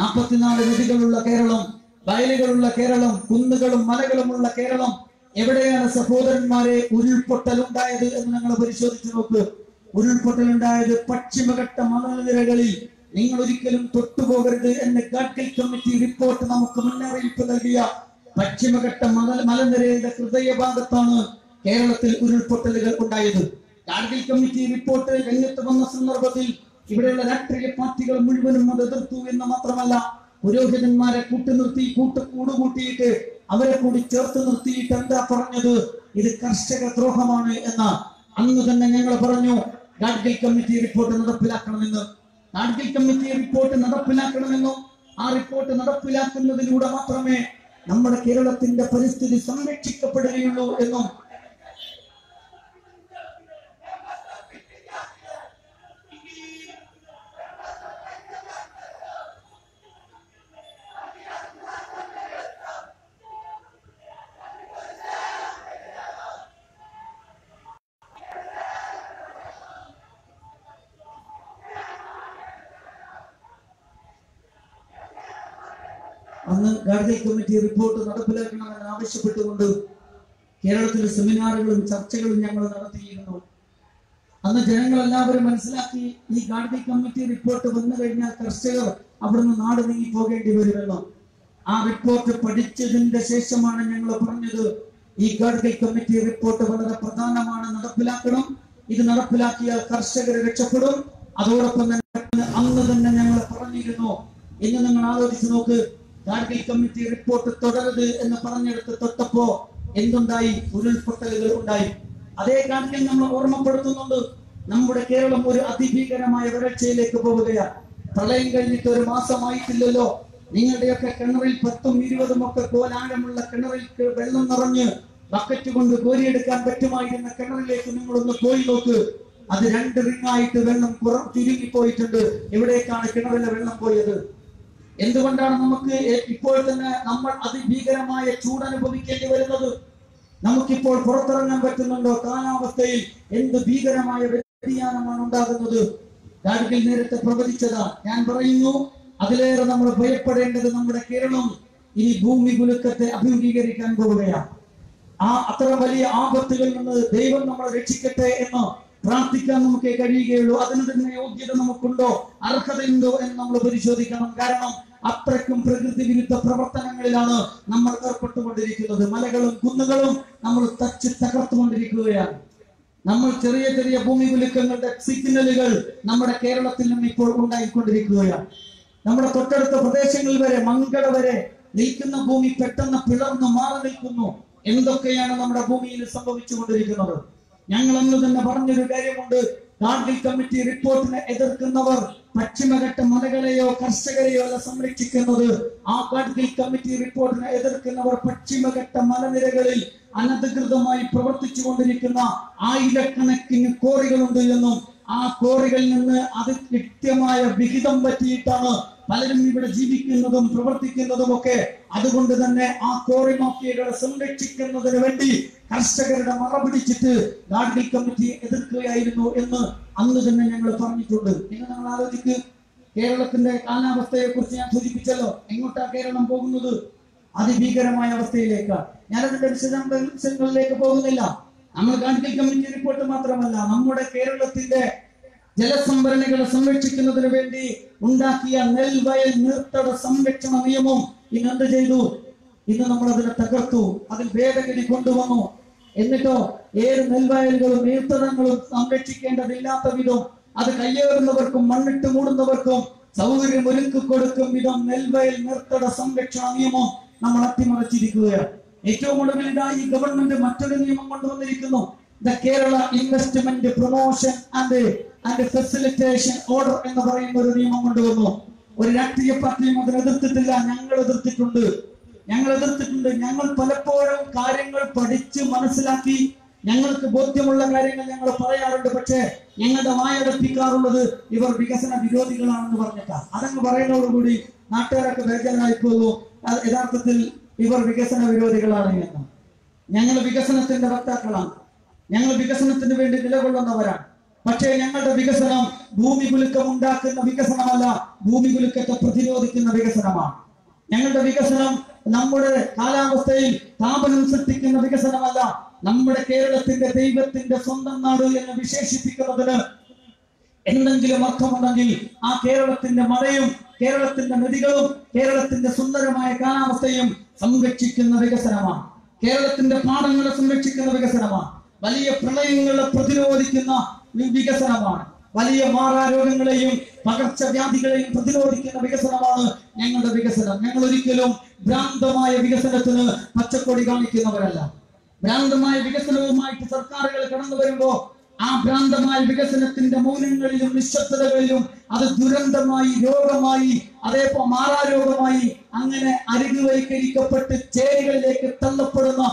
44 നദികളുള്ള കേരളം, വയലുകളുള്ള കേരളം, കുന്നുകളും മലകളുമുള്ള കേരളം. എവിടെയാണ് സഹോദരന്മാരെ ഉരുൾപൊട്ടലുണ്ടായത് എന്ന് ഞങ്ങൾ പരിശോധിച്ചു നോക്ക്. ഉരുൾപൊട്ടലുണ്ടായത് പശ്ചിമഘട്ട മലനിരകളിൽ. നിങ്ങൾ ഒരിക്കലും തൊട്ടുപോകരുത് എന്ന് ഗാഡ്ഗിൽ കമ്മിറ്റി റിപ്പോർട്ട് നമുക്ക് മുന്നറിയിപ്പ് നൽകിയ പശ്ചിമഘട്ട മലനിരയുടെ ഹൃദയഭാഗത്താണ് കേരളത്തിൽ ഉരുൾപൊട്ടലുകൾ ഉണ്ടായത്. ഗാഡ്ഗിൽ കമ്മിറ്റി റിപ്പോർട്ട് രംഗത്ത് വന്ന സന്ദർഭത്തിൽ ഇവിടെയുള്ള രാഷ്ട്രീയ പാർട്ടികൾ മുഴുവനും അത് എതിർത്തു എന്ന് മാത്രമല്ല, പുരോഹിതന്മാരെ കൂടുകൂട്ടിയിട്ട് അവരെ കൂടി ചേർത്ത് നിർത്തിയിട്ട് എന്താ പറഞ്ഞത്? ഇത് കർഷക ദ്രോഹമാണ് എന്ന്. അന്ന് തന്നെ ഞങ്ങൾ പറഞ്ഞു ഗാഡ്ഗിൽ കമ്മിറ്റി റിപ്പോർട്ട് നടപ്പിലാക്കണമെന്ന്. ഗാഡ്ഗിൽ കമ്മിറ്റി റിപ്പോർട്ട് നടപ്പിലാക്കണമെന്നും ആ റിപ്പോർട്ട് നടപ്പിലാക്കുന്നതിലൂടെ മാത്രമേ നമ്മുടെ കേരളത്തിന്റെ പരിസ്ഥിതി സംരക്ഷിക്കപ്പെടുകയുള്ളൂ എന്നും അന്ന് ഗാഡ്ഗിൽ കമ്മിറ്റി റിപ്പോർട്ട് നടപ്പിലാക്കണമെന്ന് ആവശ്യപ്പെട്ടുകൊണ്ട് കേരളത്തിലെ സെമിനാറുകളും ചർച്ചകളും ഞങ്ങൾ നടത്തിയിരുന്നു. അന്ന് ജനങ്ങളെല്ലാവരും മനസ്സിലാക്കി, ഈ ഗാഡ്ഗിൽ കമ്മിറ്റി റിപ്പോർട്ട് വന്നു കഴിഞ്ഞാൽ കർഷകർ അവിടുന്ന് നാട് നീങ്ങി പോകേണ്ടി വരുമെന്ന്. ആ റിപ്പോർട്ട് പഠിച്ചതിന്റെ ശേഷമാണ് ഞങ്ങൾ പറഞ്ഞത്, ഈ ഗാഡ്ഗിൽ കമ്മിറ്റി റിപ്പോർട്ട് വളരെ പ്രധാനമാണ്, നടപ്പിലാക്കണം. ഇത് നടപ്പിലാക്കിയാൽ കർഷകർ രക്ഷപ്പെടും. അതോടൊപ്പം തന്നെ അന്ന് തന്നെ ഞങ്ങൾ പറഞ്ഞിരുന്നു. ഇന്ന് നിങ്ങൾ ആലോചിച്ച് നോക്ക്, ഗാഡ്ഗിൽ കമ്മിറ്റി റിപ്പോർട്ട് തുടരുത് എന്ന് പറഞ്ഞെടുത്ത് തൊട്ടപ്പോ എന്തുണ്ടായി? ഉരുൾപൊട്ടലുകൾ ഉണ്ടായി. അതേ ഗാഡ്ഗിൽ നമ്മൾ ഓർമ്മപ്പെടുത്തുന്നുണ്ട്, നമ്മുടെ കേരളം ഒരു അതിഭീകരമായ വരൾച്ചയിലേക്ക് പോവുകയാണ്. പ്രളയം കഴിഞ്ഞിട്ട് ഒരു മാസമായിട്ടില്ലല്ലോ. നിങ്ങളുടെയൊക്കെ കിണറിൽ 10ഉം 20ഉം ഒക്കെ കോലാഴമുള്ള കിണറിൽ വെള്ളം നിറഞ്ഞ് ബക്കറ്റ് കൊണ്ട് കോരിയെടുക്കാൻ പറ്റുമായിരുന്ന കിണറിലേക്ക് നിങ്ങളൊന്ന് പോയി നോക്ക്. അത് 2 റിങ്ങായിട്ട് വെള്ളം ചുരുങ്ങിപ്പോയിട്ടുണ്ട്. എവിടേക്കാണ് കിണറിലെ വെള്ളം പോയത്? എന്തുകൊണ്ടാണ് നമുക്ക് ഇപ്പോൾ തന്നെ നമ്മൾ അതിഭീകരമായ ചൂട് അനുഭവിക്കേണ്ടി വരുന്നത്? നമുക്കിപ്പോൾ പുറത്തിറങ്ങാൻ പറ്റുന്നുണ്ടോ? കാലാവസ്ഥയിൽ എന്ത് ഭീകരമായ വ്യതിയാനമാണ് ഉണ്ടാകുന്നത്? ഗാഡ്ഗിൽ നേരത്തെ പ്രവചിച്ചതാ. ഞാൻ പറയുന്നു, അതിലേറെ നമ്മൾ ഭയപ്പെടേണ്ടത് നമ്മുടെ കേരളം ഇനി ഭൂമി കുലുക്കത്തെ അഭിമുഖീകരിക്കാൻ പോവുകയാണ്. അത്ര വലിയ ആപത്തുകളിൽ നിന്ന് ദൈവം നമ്മളെ രക്ഷിക്കട്ടെ എന്ന് പ്രാർത്ഥിക്കാൻ നമുക്ക് കഴിയുകയുള്ളൂ. അതിന് തന്നെ യോഗ്യത നമുക്കുണ്ടോ, അർഹതയുണ്ടോ എന്ന് നമ്മൾ പരിശോധിക്കണം. കാരണം അത്രയ്ക്കും പ്രകൃതി വിരുദ്ധ പ്രവർത്തനങ്ങളിലാണ് നമ്മൾ ഏർപ്പെട്ടുകൊണ്ടിരിക്കുന്നത്. മലകളും കുന്നുകളും നമ്മൾ തകർത്തുകൊണ്ടിരിക്കുകയാണ്. നമ്മൾ ചെറിയ ചെറിയ ഭൂമി കുലുക്കങ്ങളുടെ സിഗ്നലുകൾ നമ്മുടെ കേരളത്തിൽ നിന്ന് ഇപ്പോൾ ഉണ്ടായിക്കൊണ്ടിരിക്കുകയാണ്. നമ്മുടെ തൊട്ടടുത്ത പ്രദേശങ്ങളിൽ വരെ, മങ്കട വരെ നിൽക്കുന്ന ഭൂമി പെട്ടെന്ന് പിളർന്നു മാറി നിൽക്കുന്നു. എന്തൊക്കെയാണ് നമ്മുടെ ഭൂമിയിൽ സംഭവിച്ചുകൊണ്ടിരിക്കുന്നത്? ഞങ്ങൾ അന്ന് തന്നെ പറഞ്ഞൊരു കാര്യമുണ്ട്. ഗാഡ്ഗിൽ കമ്മിറ്റി റിപ്പോർട്ടിനെ എതിർക്കുന്നവർ പശ്ചിമഘട്ട മലകളെയോ കർഷകരെയോ അല്ല സംരക്ഷിക്കുന്നത്. ആ ഗാഡ്ഗിൽ കമ്മിറ്റി റിപ്പോർട്ടിനെ എതിർക്കുന്നവർ പശ്ചിമഘട്ട മലനിരകളിൽ അനധികൃതമായി പ്രവർത്തിച്ചു കൊണ്ടിരിക്കുന്ന ആയിരക്കണക്കിന് കോറികളുണ്ട് എന്നും ആ കോറികളിൽ നിന്ന് അത് കൃത്യമായ വിഹിതം പറ്റിയിട്ടാണ് പലരും ഇവിടെ ജീവിക്കുന്നതും പ്രവർത്തിക്കുന്നതും ഒക്കെ. അതുകൊണ്ട് തന്നെ ആ കോറി മാഫിയകളെ സംരക്ഷിക്കുന്നതിന് വേണ്ടി കർഷകരുടെ മറ പിടിച്ചിട്ട് ഗാഡ്ഗിൽ കമ്മിറ്റി എതിർക്കുകയായിരുന്നു എന്ന് അന്ന് തന്നെ ഞങ്ങൾ പറഞ്ഞിട്ടുണ്ട്. നിങ്ങൾ നമ്മൾ ആലോചിക്ക്, കേരളത്തിന്റെ കാലാവസ്ഥയെ കുറിച്ച് ഞാൻ സൂചിപ്പിച്ചല്ലോ. എങ്ങോട്ടാ കേരളം പോകുന്നത്? അതിഭീകരമായ അവസ്ഥയിലേക്കാണ്. ഞാനതിന്റെ വിശദാംശങ്ങളിലേക്ക് പോകുന്നില്ല. നമ്മൾ ഗാഡ്ഗിൽ കമ്മിറ്റി റിപ്പോർട്ട് മാത്രമല്ല, നമ്മുടെ കേരളത്തിന്റെ ജലസംഭരണികളെ സംരക്ഷിക്കുന്നതിന് വേണ്ടി ഉണ്ടാക്കിയ നെൽവയൽ നീർത്തട സംരക്ഷണ നിയമം ഇന്ന് എന്ത് ചെയ്തു? ഇന്ന് നമ്മൾ അതിനെ തകർത്തു. അതിൽ ഭേദഗതി കൊണ്ടുവന്നു. എന്നിട്ടോ ഏത് നെൽവയലുകളും നീർത്തടങ്ങളും സംരക്ഷിക്കേണ്ടതില്ലാത്ത വിധം അത് കയ്യേറുന്നവർക്കും മണ്ണിട്ട് മൂടുന്നവർക്കും സൗകര്യം ഒരുക്കി കൊടുക്കും വിധം നെൽവയൽ നീർത്തട സംരക്ഷണ നിയമം നമ്മൾ അട്ടിമറിച്ചിരിക്കുകയാണ്. ഏറ്റവും ഒടുവിലായി ഈ ഗവൺമെന്റ് മറ്റൊരു നിയമം കൊണ്ടുവന്നിരിക്കുന്നു. The Kerala investment promotion and facilitation order എന്ന് പറയുന്ന ഒരു നിയമം കൊണ്ടുവന്നു. ഒരു രാഷ്ട്രീയ പാർട്ടിയും അതിനെ എതിർത്തിട്ടില്ല. ഞങ്ങൾ എതിർത്തിട്ടുണ്ട്. ഞങ്ങൾ പലപ്പോഴും കാര്യങ്ങൾ പഠിച്ച് മനസ്സിലാക്കി ഞങ്ങൾക്ക് ബോധ്യമുള്ള കാര്യങ്ങൾ ഞങ്ങൾ പറയാറുണ്ട്. പക്ഷേ ഞങ്ങളുടെ വായടപ്പിക്കാറുള്ളത് ഇവർ വികസന വിരോധികളാണെന്ന് പറഞ്ഞിട്ടാണ്. അതങ്ങ് പറയുന്നതോടുകൂടി നാട്ടുകാരൊക്കെ ബേജാറായി പോകും. യഥാർത്ഥത്തിൽ ഇവർ വികസന വിരോധികളാണ് എന്ന്. ഞങ്ങൾ വികസനത്തിന്റെ വക്താക്കളാണ്. ഞങ്ങൾ വികസനത്തിന് വേണ്ടി നിലകൊള്ളുന്നവരാണ്. പക്ഷേ ഞങ്ങളുടെ വികസനം ഭൂമി കുലുക്കം ഉണ്ടാക്കുന്ന വികസനമല്ല, ഭൂമി കുലുക്കത്തെ പ്രതിരോധിക്കുന്ന വികസനമാണ്. ഞങ്ങളുടെ വികസനം നമ്മുടെ കാലാവസ്ഥയിൽ താപനം സൃഷ്ടിക്കുന്ന വികസനമല്ല. നമ്മുടെ കേരളത്തിന്റെ ദൈവത്തിന്റെ സ്വന്തം നാട് എന്ന് വിശേഷിപ്പിക്കുന്നതിന് എന്തെങ്കിലും അർത്ഥമുണ്ടെങ്കിൽ ആ കേരളത്തിന്റെ മഴയും കേരളത്തിന്റെ നദികളും കേരളത്തിന്റെ സുന്ദരമായ കാലാവസ്ഥയും സംരക്ഷിക്കുന്ന വികസനമാണ്. കേരളത്തിന്റെ പാടങ്ങളെ സംരക്ഷിക്കുന്ന വികസനമാണ്. വലിയ പ്രളയങ്ങളെ പ്രതിരോധിക്കുന്ന വികസനമാണ്. വലിയ മാറാരോഗങ്ങളെയും പകർച്ചവ്യാധികളെയും പ്രതിരോധിക്കുന്ന വികസനമാണ് ഞങ്ങളുടെ വികസനം. ഞങ്ങൾ ഒരിക്കലും ഭ്രാന്തമായ വികസനത്തിന് പച്ചക്കൊടി കാണിക്കുന്നവരല്ല. ഭ്രാന്തമായ വികസനവുമായിട്ട് സർക്കാരുകൾ കടന്നു വരുമ്പോ ആ ഭ്രാന്തമായ വികസനത്തിന്റെ മൂല്യങ്ങളിലും നിശ്ശബ്ദതകളിലും അത് ദുരന്തമായി, രോഗമായി, അതേപോലെ മാറാരോഗമായി അങ്ങനെ അരികുവൽക്കരിക്കപ്പെട്ട് ചേരികളിലേക്ക് തള്ളപ്പെടുന്ന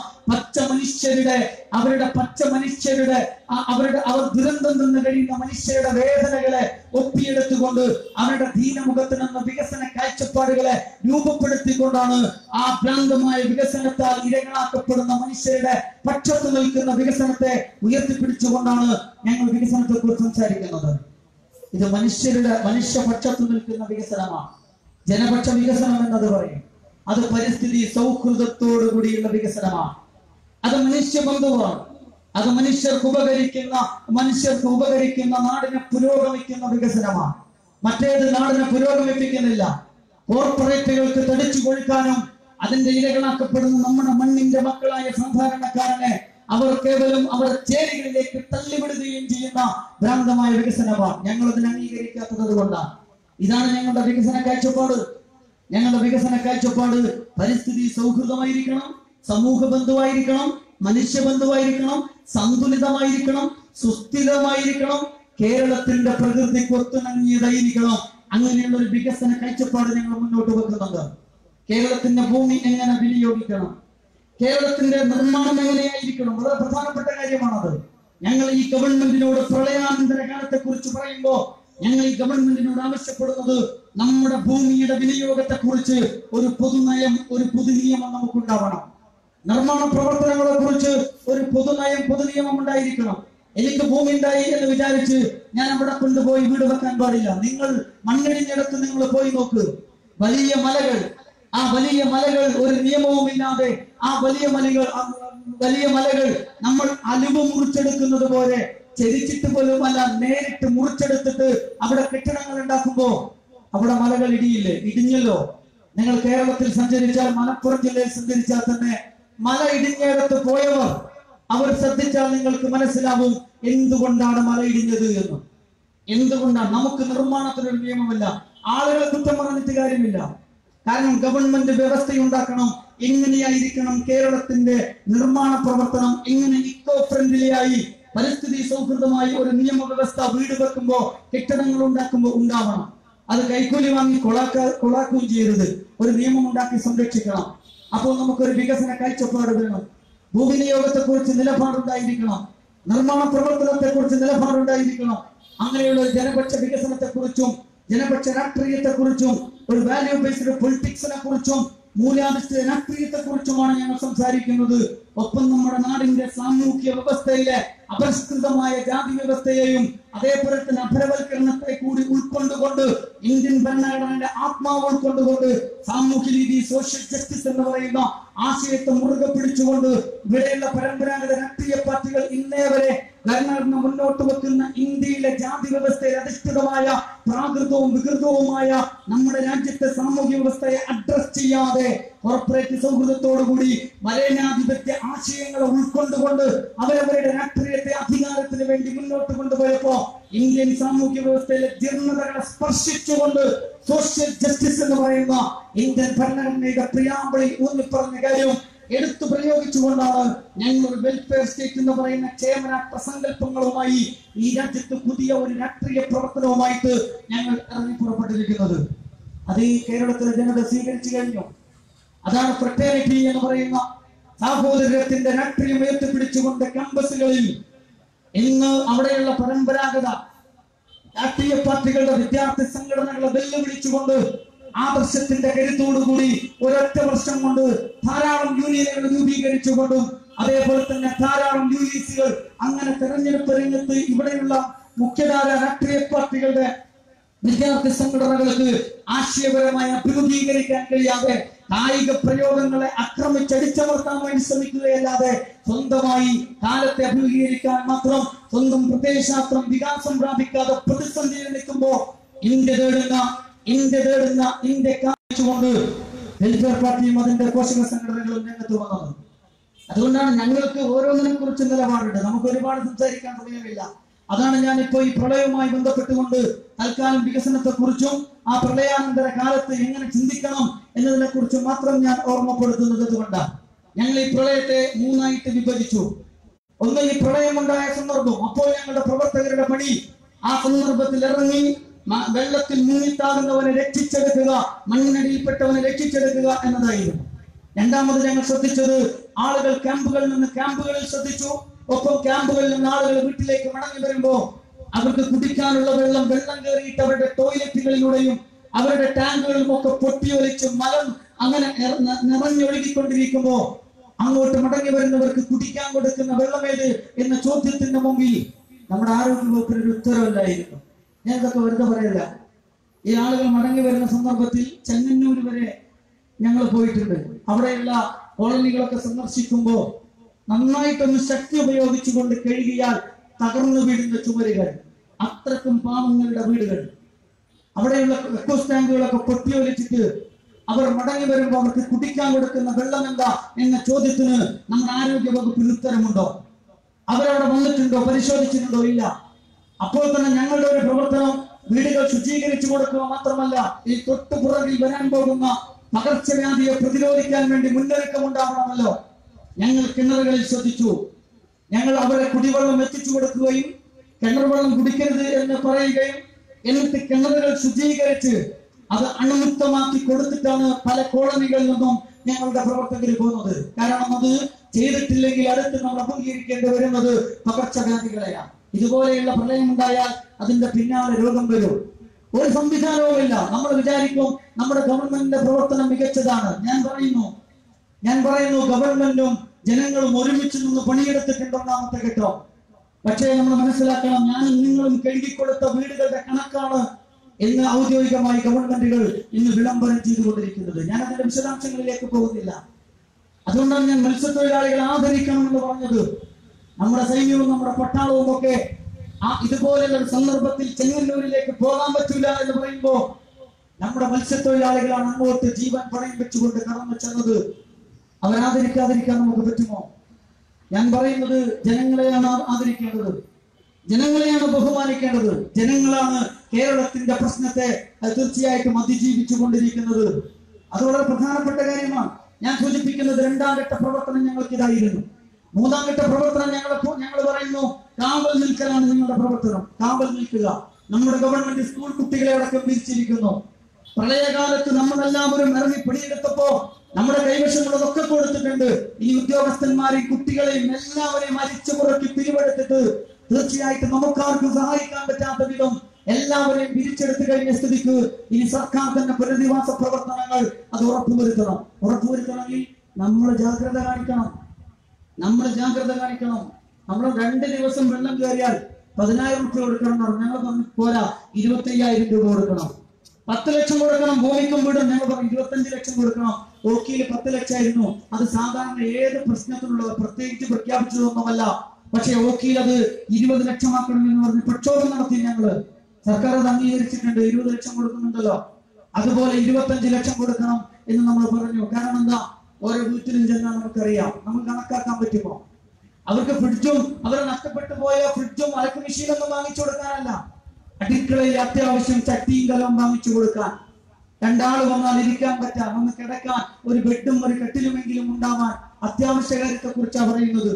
അവർ ദുരന്തം നിന്ന് കഴിയുന്ന മനുഷ്യരുടെ വേദനകളെ ഒപ്പിയെടുത്തുകൊണ്ട് അവരുടെ ദീനമുഖത്ത് നിന്ന് വികസന കാഴ്ചപ്പാടുകളെ രൂപപ്പെടുത്തിക്കൊണ്ടാണ് ആ ഭ്രാന്തമായ വികസനത്താൽ ഇരകളാക്കപ്പെടുന്ന മനുഷ്യരുടെ പക്ഷത്ത് നിൽക്കുന്ന വികസനത്തെ ഉയർത്തിപ്പിടിച്ചുകൊണ്ടാണ് ഞങ്ങൾ വികസനത്തെ കുറിച്ച് സംസാരിക്കുന്നത്. ഇത് മനുഷ്യപക്ഷത്ത് നിൽക്കുന്ന വികസനമാണ്. ജനപക്ഷ വികസനം എന്നത് പറയും. അത് പരിസ്ഥിതി സൗഹൃദത്തോടു കൂടിയുള്ള വികസനമാണ്. അത് മനുഷ്യബന്ധുവാണ്. അത് മനുഷ്യർക്ക് ഉപകരിക്കുന്ന നാടിനെ പുരോഗമിക്കുന്ന വികസനമാണ്. മറ്റേത് നാടിനെ പുരോഗമിപ്പിക്കുന്നില്ല. കോർപ്പറേറ്റുകൾക്ക് തടിച്ചു കൊഴുക്കാനും അതിന്റെ ഇരകളാക്കപ്പെടുന്ന നമ്മുടെ മണ്ണിന്റെ മക്കളായ സാധാരണക്കാരനെ അവർ കേവലം അവർ ചേരികളിലേക്ക് തള്ളിവിടുകയും ചെയ്യുന്ന ഭ്രാന്തമായ വികസനമാണ്. ഞങ്ങൾ അതിനെ അംഗീകരിക്കാത്തത് കൊണ്ടാണ്. ഇതാണ് ഞങ്ങളുടെ വികസന കാഴ്ചപ്പാട്. ഞങ്ങളുടെ വികസന കാഴ്ചപ്പാട് പരിസ്ഥിതി സൗഹൃദമായിരിക്കണം, സമൂഹ ബന്ധുവായിരിക്കണം, മനുഷ്യബന്ധുവായിരിക്കണം, സന്തുലിതമായിരിക്കണം, സുസ്ഥിരമായിരിക്കണം, കേരളത്തിന്റെ പ്രകൃതിക്ക് ഒത്തുണങ്ങിയതായിരിക്കണം. അങ്ങനെയുള്ള ഒരു വികസന കാഴ്ചപ്പാട് ഞങ്ങൾ മുന്നോട്ട് വെക്കുന്നുണ്ട്. കേരളത്തിന്റെ ഭൂമി എങ്ങനെ വിനിയോഗിക്കണം, കേരളത്തിന്റെ നിർമ്മാണം എങ്ങനെയായിരിക്കണം, വളരെ പ്രധാനപ്പെട്ട കാര്യമാണത്. ഞങ്ങൾ ഈ ഗവൺമെന്റിനോട് പ്രളയാനന്തര കാലത്തെ കുറിച്ച് പറയുമ്പോൾ ഞങ്ങൾ ഈ ഗവൺമെന്റിനോട് ആവശ്യപ്പെടുന്നത് നമ്മുടെ ഭൂമിയുടെ വിനിയോഗത്തെ കുറിച്ച് ഒരു പൊതുനയം, ഒരു പൊതുനിയമം നമുക്കുണ്ടാവണം. നിർമ്മാണ പ്രവർത്തനങ്ങളെ കുറിച്ച് ഒരു പൊതുനയം, പൊതുനിയമം ഉണ്ടായിരിക്കണം. എനിക്ക് ഭൂമി ഉണ്ടായി എന്ന് വിചാരിച്ച് ഞാൻ അവിടെ കൊണ്ടുപോയി വീട് വെക്കാൻ പാടില്ല. നിങ്ങൾ മണ്ണിടിഞ്ഞിടത്ത് നിങ്ങൾ പോയി നോക്ക്. വലിയ മലകൾ, ആ വലിയ മലകൾ ഒരു നിയമവുമില്ലാതെ ആ വലിയ മലകൾ നമ്മൾ അലുവ് മുറിച്ചെടുക്കുന്നത് പോലെ ചെരിച്ചിട്ട് പോലുമല്ല, നേരിട്ട് മുറിച്ചെടുത്തിട്ട് അവിടെ കെട്ടിടങ്ങൾ ഉണ്ടാക്കുമ്പോ അവിടെ മലകൾ ഇടിയില്ലേ? ഇടിഞ്ഞല്ലോ. നിങ്ങൾ കേരളത്തിൽ സഞ്ചരിച്ചാൽ, മലപ്പുറം ജില്ലയിൽ സഞ്ചരിച്ചാൽ തന്നെ മല ഇടിഞ്ഞിടത്ത് പോയവർ അവർ ശ്രദ്ധിച്ചാൽ നിങ്ങൾക്ക് മനസ്സിലാവും എന്തുകൊണ്ടാണ് മല ഇടിഞ്ഞത് എന്ന്. എന്തുകൊണ്ടാണ്? നമുക്ക് നിർമ്മാണത്തിനൊരു നിയമമില്ല. ആളുകളെ കുറ്റം പറഞ്ഞിട്ട് കാര്യമില്ല. കാരണം ഗവൺമെന്റ് വ്യവസ്ഥയുണ്ടാക്കണം. എങ്ങനെയായിരിക്കണം കേരളത്തിന്റെ നിർമ്മാണ പ്രവർത്തനം, എങ്ങനെ ഇക്കോ ഫ്രണ്ട്ലി ആയി പരിസ്ഥിതി സൗഹൃദമായി ഒരു നിയമവ്യവസ്ഥ വീട് വെക്കുമ്പോ, കെട്ടിടങ്ങൾ ഉണ്ടാക്കുമ്പോൾ ഉണ്ടാവണം. അത് കൈക്കൂലി വാങ്ങി കൊളാക്കുകയും ചെയ്യരുത്. ഒരു നിയമം ഉണ്ടാക്കി സംരക്ഷിക്കണം. അപ്പോൾ നമുക്കൊരു വികസന കാഴ്ചപ്പാട് വേണം. ഭൂവിനിയോഗത്തെ കുറിച്ച് നിലപാടുണ്ടായിരിക്കണം. നിർമ്മാണ പ്രവർത്തനത്തെ കുറിച്ച് നിലപാടുണ്ടായിരിക്കണം. അങ്ങനെയുള്ള ജനപക്ഷ വികസനത്തെ കുറിച്ചും ജനപക്ഷ രാഷ്ട്രീയത്തെ കുറിച്ചും ഒരു വാല്യൂ ബേസ്ഡ് പൊളിറ്റിക്സിനെ കുറിച്ചും മൂല്യാധിഷ്ഠിത രാഷ്ട്രീയത്തെ കുറിച്ചുമാണ് ഞങ്ങൾ സംസാരിക്കുന്നത്. ഒപ്പം നമ്മുടെ നാടിന്റെ സാമൂഹ്യ വ്യവസ്ഥയിലെ അപരിഷ്കൃതമായ ജാതി വ്യവസ്ഥയെയും അതേപോലെ തന്നെ അപരവൽക്കരണത്തെ കൂടി ഉൾക്കൊണ്ടുകൊണ്ട്, ഇന്ത്യൻ ഭരണഘടനയുടെ ആത്മാവ് ഉൾക്കൊണ്ടുകൊണ്ട്, സാമൂഹ്യ നീതി, സോഷ്യൽ ജസ്റ്റിസ് എന്ന് പറയുന്ന ആശയത്തെ മുറുകെ പിടിച്ചുകൊണ്ട് ഇവിടെയുള്ള പരമ്പരാഗത രാഷ്ട്രീയ പാർട്ടികൾ ഇന്നേ വരെ ഭരണഘടന മുന്നോട്ട് വെക്കുന്ന ഇന്ത്യയിലെ ജാതി വ്യവസ്ഥയിൽ അധിഷ്ഠിതമായ പ്രാകൃതവും വികൃതവുമായ നമ്മുടെ രാജ്യത്തെ സാമൂഹ്യ വ്യവസ്ഥയെ അഡ്രസ് ചെയ്യാതെ കോർപ്പറേറ്റ് സൗഹൃദത്തോടുകൂടി വരേനാധിപത്യ ആശയങ്ങളെ ഉൾക്കൊണ്ടുകൊണ്ട് അവരവരുടെ രാഷ്ട്രീയത്തെ അധികാരത്തിന് വേണ്ടി മുന്നോട്ട് കൊണ്ടുപോയപ്പോ ഇന്ത്യൻ സാമൂഹ്യ വ്യവസ്ഥയിലെ ജീർണതകളെ സ്പർശിച്ചുകൊണ്ട് സോഷ്യൽ ജസ്റ്റിസ് എന്ന് പറയുന്ന ഇന്ത്യൻ ഭരണഘടനയുടെ പ്രിയാമ്പിളിൽ ഊന്നിപ്പറഞ്ഞ കാര്യം എടുത്തു പ്രയോഗിച്ചുകൊണ്ടാണ് ഞങ്ങൾ ഒരു വെൽഫെയർ സ്റ്റേറ്റ് എന്ന് പറയുന്ന ക്ഷേമരാഷ്ട്ര സങ്കല്പങ്ങളുമായി ഈ രാജ്യത്ത് പുതിയ ഒരു രാഷ്ട്രീയ പ്രവർത്തനവുമായിട്ട് ഞങ്ങൾ ഇറങ്ങി പുറപ്പെട്ടിരിക്കുന്നത്. അത് ഈ കേരളത്തിലെ ജനത സ്വീകരിച്ചു കഴിഞ്ഞു. അതാണ് ഫ്രട്ടേണിറ്റി എന്ന് പറയുന്ന സാഹോദര്യത്തിന്റെ രാഷ്ട്രീയം ഉയർത്തിപ്പിടിച്ചുകൊണ്ട് ക്യാമ്പസുകളിൽ ഇന്ന് അവിടെയുള്ള പരമ്പരാഗത രാഷ്ട്രീയ പാർട്ടികളുടെ വിദ്യാർത്ഥി സംഘടനകളെ വെല്ലുവിളിച്ചുകൊണ്ട് ആദർശത്തിന്റെ കരുത്തോടുകൂടി ഒരൊറ്റ വർഷം കൊണ്ട് ധാരാളം യൂണിയനുകൾ രൂപീകരിച്ചുകൊണ്ടും അതേപോലെ തന്നെ ധാരാളം യുഇസികൾ അങ്ങനെ തെരഞ്ഞെടുപ്പ് രംഗത്ത് ഇവിടെയുള്ള മുഖ്യധാര രാഷ്ട്രീയ പാർട്ടികളുടെ വിദ്യാർത്ഥി സംഘടനകൾക്ക് ആശയപരമായി അഭിമുഖീകരിക്കാൻ കഴിയാതെ കായിക പ്രയോഗങ്ങളെ ആക്രമിച്ചടിച്ചമർത്താൻ വേണ്ടി ശ്രമിക്കുകയല്ലാതെ സ്വന്തമായി കാലത്തെ അഭിമുഖീകരിക്കാൻ മാത്രം സ്വന്തം പ്രത്യയശാസ്ത്രം വികാസം പ്രാപിക്കാതെ പ്രതിസന്ധിയിൽ നിൽക്കുമ്പോ ഇന്ത്യ കാണിച്ചുകൊണ്ട് വെൽഫെയർ പാർട്ടിയും അതിന്റെ പോഷക സംഘടനകളും രംഗത്ത് വന്നത്. അതുകൊണ്ടാണ് ഞങ്ങൾക്ക് ഓരോന്നിനെ കുറിച്ച് നിലപാടുണ്ട്. നമുക്ക് ഒരുപാട് സംസാരിക്കാൻ സമയമില്ല. അതാണ് ഞാനിപ്പോ ഈ പ്രളയവുമായി ബന്ധപ്പെട്ടുകൊണ്ട് തൽക്കാലം വികസനത്തെ കുറിച്ചും ആ പ്രളയാനന്തര കാലത്ത് എങ്ങനെ ചിന്തിക്കണം എന്നതിനെ കുറിച്ചും മാത്രം ഞാൻ ഓർമ്മപ്പെടുത്തുന്നത്. അതുകൊണ്ടാണ് ഞങ്ങൾ ഈ പ്രളയത്തെ മൂന്നായിട്ട് വിഭജിച്ചു. ഒന്ന്, ഈ പ്രളയമുണ്ടായ സന്ദർഭം. അപ്പോൾ ഞങ്ങളുടെ പ്രവർത്തകരുടെ പണി ആ സന്ദർഭത്തിൽ ഇറങ്ങി വെള്ളത്തിൽ മുങ്ങിത്താകുന്നവനെ രക്ഷിച്ചെടുക്കുക, മണ്ണിനടിയിൽപ്പെട്ടവനെ രക്ഷിച്ചെടുക്കുക എന്നതായിരുന്നു. രണ്ടാമത് ഞങ്ങൾ ശ്രദ്ധിച്ചത് ആളുകൾ ക്യാമ്പുകളിൽ ശ്രദ്ധിച്ചു. ഒപ്പം ക്യാമ്പുകളിൽ നിന്ന് ആളുകൾ വീട്ടിലേക്ക് മടങ്ങി വരുമ്പോ അവർക്ക് കുടിക്കാനുള്ള വെള്ളം കയറിയിട്ട് അവരുടെ ടോയ്ലറ്റുകളിലൂടെയും അവരുടെ ടാങ്കുകളിലും ഒക്കെ പൊട്ടിയൊലിച്ച് മലം അങ്ങനെ നിറഞ്ഞൊഴുകിക്കൊണ്ടിരിക്കുമ്പോ അങ്ങോട്ട് മടങ്ങി വരുന്നവർക്ക് കുടിക്കാൻ കൊടുക്കുന്ന വെള്ളമേത് എന്ന ചോദ്യത്തിന്റെ മുമ്പിൽ നമ്മുടെ ആരോഗ്യ വകുപ്പിനൊരു ഉത്തരവില്ലായിരുന്നു. ഞാൻ ഇതൊക്കെ വെറുതെ പറയല്ല. ഈ ആളുകൾ മടങ്ങി വരുന്ന സന്ദർഭത്തിൽ ചെങ്ങന്നൂർ വരെ ഞങ്ങൾ പോയിട്ടുണ്ട്. അവിടെയുള്ള കോളനികളൊക്കെ സന്ദർശിക്കുമ്പോ നന്നായിട്ടൊന്ന് ശക്തി ഉപയോഗിച്ചുകൊണ്ട് കഴുകിയാൽ തകർന്നു വീഴുന്ന ചുമരുകൾ, അത്രക്കും പാവങ്ങളുടെ വീടുകൾ, അവിടെയുള്ള എക്കോസ് ടാങ്കുകളൊക്കെ പൊട്ടിയൊലിച്ചിട്ട് അവർ മടങ്ങി വരുമ്പോൾ അവർക്ക് കുടിക്കാൻ കൊടുക്കുന്ന വെള്ളം എന്താ എന്ന ചോദ്യത്തിന് നമ്മുടെ ആരോഗ്യ വകുപ്പിന് ഉത്തരമുണ്ടോ? അവരവിടെ വന്നിട്ടുണ്ടോ? പരിശോധിച്ചിട്ടുണ്ടോ? ഇല്ല. അപ്പോൾ തന്നെ ഞങ്ങളുടെ ഒരു പ്രവർത്തനം വീടുകൾ ശുചീകരിച്ചു കൊടുക്കുക മാത്രമല്ല, ഈ തൊട്ടുപുറകിൽ വരാൻ പോകുന്ന പകർച്ചവ്യാധിയെ പ്രതിരോധിക്കാൻ വേണ്ടി മുന്നൊരുക്കം ഉണ്ടാവണമല്ലോ. ഞങ്ങൾ കിണറുകളിൽ ശ്രദ്ധിച്ചു. ഞങ്ങൾ അവരെ കുടിവെള്ളം എത്തിച്ചു കൊടുക്കുകയും കിണർ വെള്ളം കുടിക്കരുത് എന്ന് പറയുകയും എന്നിട്ട് കിണറുകൾ ശുചീകരിച്ച് അത് അണുമുക്തമാക്കി കൊടുത്തിട്ടാണ് പല കോളനികളിൽ നിന്നും ഞങ്ങളുടെ പ്രവർത്തകർ പോകുന്നത്. കാരണം അത് ചെയ്തിട്ടില്ലെങ്കിൽ അടുത്ത് നമ്മൾ അഭിമുഖീകരിക്കേണ്ടി വരുന്നത് പകർച്ചവ്യാധികളെയാണ്. ഇതുപോലെയുള്ള പ്രളയമുണ്ടായാൽ അതിന്റെ പിന്നാലെ രോഗം വരും. ഒരു സംവിധാനവുമില്ല. നമ്മൾ വിചാരിക്കും നമ്മുടെ ഗവൺമെന്റിന്റെ പ്രവർത്തനം മികച്ചതാണ്. ഞാൻ പറയുന്നു ഗവൺമെന്റും ജനങ്ങളും ഒരുമിച്ച് നിന്ന് പണിയെടുത്തിട്ടുണ്ട് ഒന്നാമത്തെ ഘട്ടം. പക്ഷേ നമ്മൾ മനസ്സിലാക്കണം, ഞാനും നിങ്ങളും കഴുകിക്കൊടുത്ത വീടുകളുടെ കണക്കാണ് ഇന്ന് ഔദ്യോഗികമായി ഗവൺമെന്റുകൾ ഇന്ന് വിളംബരം ചെയ്തുകൊണ്ടിരിക്കുന്നത്. ഞാൻ അതിന്റെ വിശദാംശങ്ങളിലേക്ക് പോകുന്നില്ല. അതുകൊണ്ടാണ് ഞാൻ മത്സ്യത്തൊഴിലാളികളെ ആദരിക്കണം എന്ന് പറഞ്ഞത്. നമ്മുടെ സൈന്യവും നമ്മുടെ പട്ടാളവും ഒക്കെ ഇതുപോലുള്ള ഒരു സന്ദർഭത്തിൽ ചെങ്ങന്നൂരിലേക്ക് പോകാൻ പറ്റില്ല എന്ന് പറയുമ്പോ നമ്മുടെ മത്സ്യത്തൊഴിലാളികളാണ് അങ്ങോട്ട് ജീവൻ പണയം വെച്ചുകൊണ്ട് കടന്നു ചെന്നത്. അവരാദരിക്കാതിരിക്കാൻ നമുക്ക് പറ്റുമോ? ഞാൻ പറയുന്നത് ജനങ്ങളെയാണ് ആദരിക്കേണ്ടത്, ജനങ്ങളെയാണ് ബഹുമാനിക്കേണ്ടത്. ജനങ്ങളാണ് കേരളത്തിന്റെ പ്രശ്നത്തെ തീർച്ചയായിട്ടും അതിജീവിച്ചു കൊണ്ടിരിക്കുന്നത്. അത് വളരെ പ്രധാനപ്പെട്ട കാര്യമാണ്. ഞാൻ സൂചിപ്പിക്കുന്നത് രണ്ടാം ഘട്ട പ്രവർത്തനം ഞങ്ങൾക്ക് ഇതായിരുന്നു. മൂന്നാം ഘട്ട പ്രവർത്തനം ഞങ്ങൾ പറയുന്നു കാവൽ നിൽക്കലാണ് നിങ്ങളുടെ പ്രവർത്തനം. കാവൽ നിൽക്കുക. നമ്മുടെ ഗവൺമെന്റ് സ്കൂൾ കുട്ടികളെ അടക്കം പിരിച്ചിരിക്കുന്നു. പ്രളയകാലത്ത് നമ്മളെല്ലാവരും ഇറങ്ങി പിടിയെടുത്തപ്പോ നമ്മുടെ കൈവശമുള്ളതൊക്കെ കൊടുത്തിട്ടുണ്ട്. ഈ ഉദ്യോഗസ്ഥന്മാരെയും കുട്ടികളെയും എല്ലാവരെയും അരിച്ചു പുറക്കി പിരിവെടുത്തിട്ട് തീർച്ചയായിട്ടും നമുക്കാർക്കും സഹായിക്കാൻ പറ്റാത്ത വിധം എല്ലാവരെയും പിരിച്ചെടുത്തു കഴിഞ്ഞ സ്ഥിതിക്ക് ഇനി സർക്കാർ തന്നെ പുനരധിവാസ പ്രവർത്തനങ്ങൾ അത് ഉറപ്പുവരുത്തണമെങ്കിൽ നമ്മൾ ജാഗ്രത കാണിക്കണം. നമ്മൾ 2 ദിവസം വെള്ളം കയറിയാൽ 10,000 രൂപ കൊടുക്കണം. ഞങ്ങൾ പറഞ്ഞു പോരാ, 25,000 രൂപ കൊടുക്കണം. 10 ലക്ഷം കൊടുക്കണം. ഭൂമിക്കും വീടും ഞങ്ങൾ പറഞ്ഞു 25 ലക്ഷം കൊടുക്കണം. ഓക്കിയിൽ 10 ലക്ഷമായിരുന്നു. അത് സാധാരണ ഏത് പ്രശ്നത്തിനുള്ളത് പ്രത്യേകിച്ച് പ്രഖ്യാപിച്ചതൊന്നുമല്ല. പക്ഷെ ഓക്കിയിൽ അത് 20 ലക്ഷമാക്കണം എന്ന് പറഞ്ഞ് പ്രക്ഷോഭം നടത്തി ഞങ്ങള്. സർക്കാർ അത് അംഗീകരിച്ചിട്ടുണ്ട്. 20 ലക്ഷം കൊടുക്കുന്നുണ്ടല്ലോ, അതുപോലെ 25 ലക്ഷം കൊടുക്കണം എന്ന് നമ്മൾ പറഞ്ഞു. കാരണം എന്താ, ഓരോ വീട്ടിലും ചെന്നാൽ നമുക്കറിയാം, നമുക്ക് കണക്കാക്കാൻ പറ്റുമോ? അവർക്ക് ഫ്രിഡ്ജും അവരെ നഷ്ടപ്പെട്ടു പോയ ഫ്രിഡ്ജും അലക്ക് മെഷീനൊന്നും വാങ്ങിച്ചു കൊടുക്കാനല്ല, അടുക്കളയിൽ അത്യാവശ്യം ചട്ടിയും കലവും വാങ്ങിച്ചു കൊടുക്കാൻ, 2 ആള് വന്നാൽ ഇരിക്കാൻ പറ്റാൻ, ഒന്ന് കിടക്കാൻ ഒരു ബെഡും ഒരു കട്ടിലുമെങ്കിലും ഉണ്ടാവാൻ അത്യാവശ്യ കാര്യത്തെ കുറിച്ചാണ് പറയുന്നത്.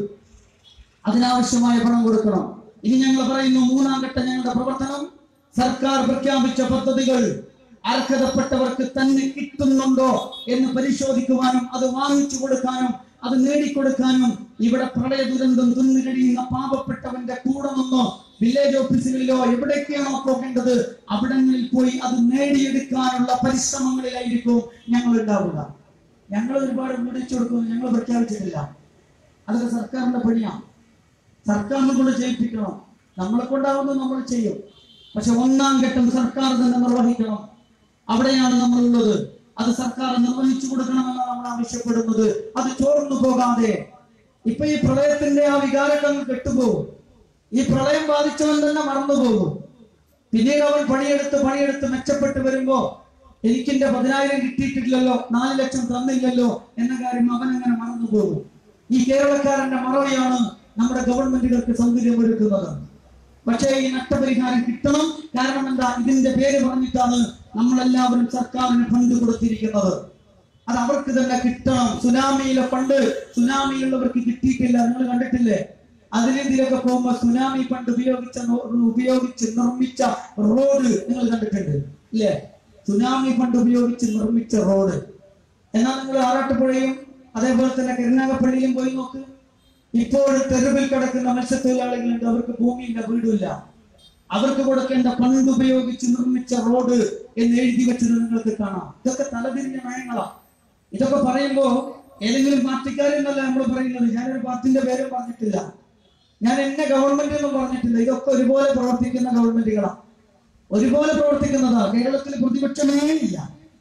അതിനാവശ്യമായ പണം കൊടുക്കണം. ഇനി ഞങ്ങൾ പറയുന്നു മൂന്നാം ഘട്ട ഞങ്ങളുടെ പ്രവർത്തനം സർക്കാർ പ്രഖ്യാപിച്ച പദ്ധതികൾ അർഹതപ്പെട്ടവർക്ക് തന്നെ കിട്ടുന്നുണ്ടോ എന്ന് പരിശോധിക്കുവാനും അത് വാങ്ങിച്ചു കൊടുക്കാനും അത് നേടിക്കൊടുക്കാനും ഇവിടെ പ്രളയ ദുരന്തം തിന്നുകഴിയുന്ന പാവപ്പെട്ടവന്റെ കൂടെ നിന്നോ വില്ലേജ് ഓഫീസുകളിലോ എവിടേക്കാണോ പോകേണ്ടത് അവിടങ്ങളിൽ പോയി അത് നേടിയെടുക്കാനുള്ള പരിശ്രമങ്ങളിലായിരിക്കും ഞങ്ങൾ ഉണ്ടാവുക. ഞങ്ങൾ ഒരുപാട് വിളിച്ചു കൊടുക്കുന്നു, ഞങ്ങൾ പ്രഖ്യാപിച്ചിട്ടില്ല. അതൊക്കെ സർക്കാരിന്റെ പണിയാണ്. സർക്കാരിനെ കൊണ്ട് ചെയ്യിപ്പിക്കണം. നമ്മളെ കൊണ്ടാവുന്നത് നമ്മൾ ചെയ്യും. പക്ഷെ ഒന്നാം ഘട്ടം സർക്കാർ തന്നെ നിർവഹിക്കണം. അവിടെയാണ് നമ്മളുള്ളത്. അത് സർക്കാർ നിർവഹിച്ചു കൊടുക്കണമെന്നാണ് നമ്മൾ ആവശ്യപ്പെടുന്നത്. അത് ചോർന്നു പോകാതെ. ഇപ്പൊ ഈ പ്രളയത്തിന്റെ ആ വികാരങ്ങൾ കെട്ടുപോകും. ഈ പ്രളയം ബാധിച്ചവൻ തന്നെ മറന്നുപോകും. പിന്നീട് അവൻ പണിയെടുത്ത് മെച്ചപ്പെട്ട് വരുമ്പോ എനിക്കെന്റെ 10,000 കിട്ടിയിട്ടില്ലല്ലോ, 4 ലക്ഷം തന്നില്ലല്ലോ എന്ന കാര്യം അവൻ അങ്ങനെ മറന്നുപോകും. ഈ കേരളക്കാരന്റെ മറവിയാണ് നമ്മുടെ ഗവൺമെന്റുകൾക്ക് സൗകര്യം ഒരുക്കുന്നത്. പക്ഷേ ഈ നഷ്ടപരിഹാരം കിട്ടണം. കാരണം എന്താ, ഇതിന്റെ പേര് പറഞ്ഞിട്ടാണ് നമ്മളെല്ലാവരും സർക്കാരിന് ഫണ്ട് കൊടുത്തിരിക്കുന്നത്. അത് അവർക്ക് തന്നെ കിട്ടണം. സുനാമിയിലെ ഫണ്ട് സുനാമിയിലുള്ളവർക്ക് കിട്ടിയിട്ടില്ല. നിങ്ങൾ കണ്ടിട്ടില്ലേ? അതിലെന്തിലൊക്കെ പോകുമ്പോ സുനാമി ഫണ്ട് ഉപയോഗിച്ച് നിർമ്മിച്ച റോഡ് നിങ്ങൾ കണ്ടിട്ടുണ്ട് ഇല്ലേ? സുനാമി ഫണ്ട് ഉപയോഗിച്ച് നിർമ്മിച്ച റോഡ്. എന്നാൽ നിങ്ങൾ ആറാട്ടുപുഴയും അതേപോലെ തന്നെ കരുനാഗപ്പള്ളിയിലും പോയി നോക്ക്. ഇപ്പോൾ തെരുവിൽ കിടക്കുന്ന മത്സ്യത്തൊഴിലാളികളുണ്ട്. അവർക്ക് ഭൂമിയില്ല, വീടില്ല. അവർക്ക് കൊടുക്കേണ്ട ഫണ്ട് ഉപയോഗിച്ച് നിർമ്മിച്ച റോഡ് എന്ന് എഴുതി വെച്ചത് നിങ്ങൾക്ക് കാണാം. ഇതൊക്കെ തലതിരിഞ്ഞ നയങ്ങളാ. ഇതൊക്കെ പറയുമ്പോ ഏതെങ്കിലും പാർട്ടിക്കാരെന്നല്ല നമ്മൾ പറയുന്നത്. ഞാനൊരു പാർട്ടിന്റെ പേരും പറഞ്ഞിട്ടില്ല, ഞാൻ എന്നെ ഗവൺമെന്റ് ഒന്നും പറഞ്ഞിട്ടില്ല. ഇതൊക്കെ ഒരുപോലെ പ്രവർത്തിക്കുന്ന ഗവൺമെന്റുകളാണ്, ഒരുപോലെ പ്രവർത്തിക്കുന്നതാ. കേരളത്തിൽ പ്രതിപക്ഷമേ ഇല്ല.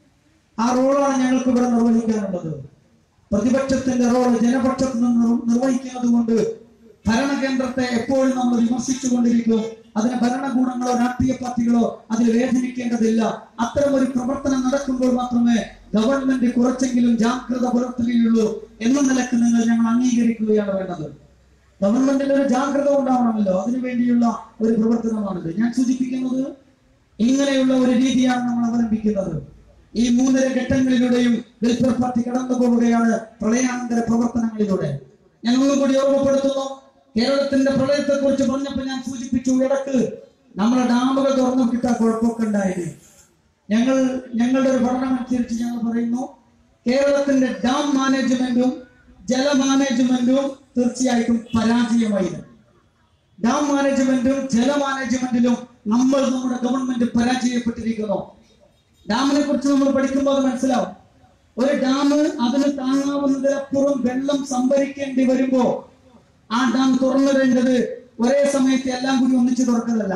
ആ റോളാണ് ഞങ്ങൾക്ക് ഇവിടെ നിർവഹിക്കാനുള്ളത്. പ്രതിപക്ഷത്തിന്റെ റോള് ജനപക്ഷത്ത് നിന്ന് നിർവഹിക്കുന്നത് കൊണ്ട് ഭരണകേന്ദ്രത്തെ എപ്പോഴും നമ്മൾ വിമർശിച്ചു കൊണ്ടിരിക്കും. അതിന് ഭരണകൂടങ്ങളോ രാഷ്ട്രീയ പാർട്ടികളോ അതിൽ വേദനിക്കേണ്ടതില്ല. അത്തരം ഒരു പ്രവർത്തനം നടക്കുമ്പോൾ മാത്രമേ ഗവൺമെന്റ് കുറച്ചെങ്കിലും ജാഗ്രത പുലർത്തുകയുള്ളൂ എന്ന നിലക്ക് ഞങ്ങൾ അംഗീകരിക്കുകയാണ് വേണ്ടത്. ഗവൺമെന്റിന് ഒരു ജാഗ്രത ഉണ്ടാവണമല്ലോ, അതിനുവേണ്ടിയുള്ള ഒരു പ്രവർത്തനമാണിത്. ഞാൻ സൂചിപ്പിക്കുന്നത് ഇങ്ങനെയുള്ള ഒരു രീതിയാണ് നമ്മൾ അവലംബിക്കുന്നത്. ഈ 3 ഘട്ടങ്ങളിലൂടെയും വെൽഫെയർ പാർട്ടി കടന്നു പോവുകയാണ് പ്രളയാനന്തര പ്രവർത്തനങ്ങളിലൂടെ. ഞാൻ ഒന്നും കൂടി ഓർമ്മപ്പെടുത്തുന്നു. കേരളത്തിന്റെ പ്രളയത്തെ കുറിച്ച് പറഞ്ഞപ്പോൾ ഞാൻ സൂചിപ്പിച്ചു സൂചിപ്പിച്ചു, ഇടക്ക് നമ്മളെ ഡാമുകൾ തുറന്നു വിട്ടാൽ കുഴപ്പമൊക്കെ ഉണ്ടായത്. ഞങ്ങളുടെ ഒരു പഠനം അനുസരിച്ച് ഞങ്ങൾ പറയുന്നു, കേരളത്തിന്റെ ഡാം മാനേജ്മെന്റും ജല മാനേജ്മെന്റും തീർച്ചയായിട്ടും പരാജയമായിരുന്നു. ഡാം മാനേജ്മെന്റും ജല മാനേജ്മെന്റിലും നമ്മുടെ ഗവൺമെന്റ് പരാജയപ്പെട്ടിരിക്കുന്നു. ഡാമിനെ കുറിച്ച് നമ്മൾ പഠിക്കുമ്പോൾ അത് മനസ്സിലാവും. ഒരു ഡാം അതിന് താങ്ങാവുന്നതിനപ്പുറം വെള്ളം സംഭരിക്കേണ്ടി വരുമ്പോ ആ ഡാം തുറന്നിടേണ്ടത് ഒരേ സമയത്ത് എല്ലാം കൂടി ഒന്നിച്ച് തുറക്കുന്നതല്ല.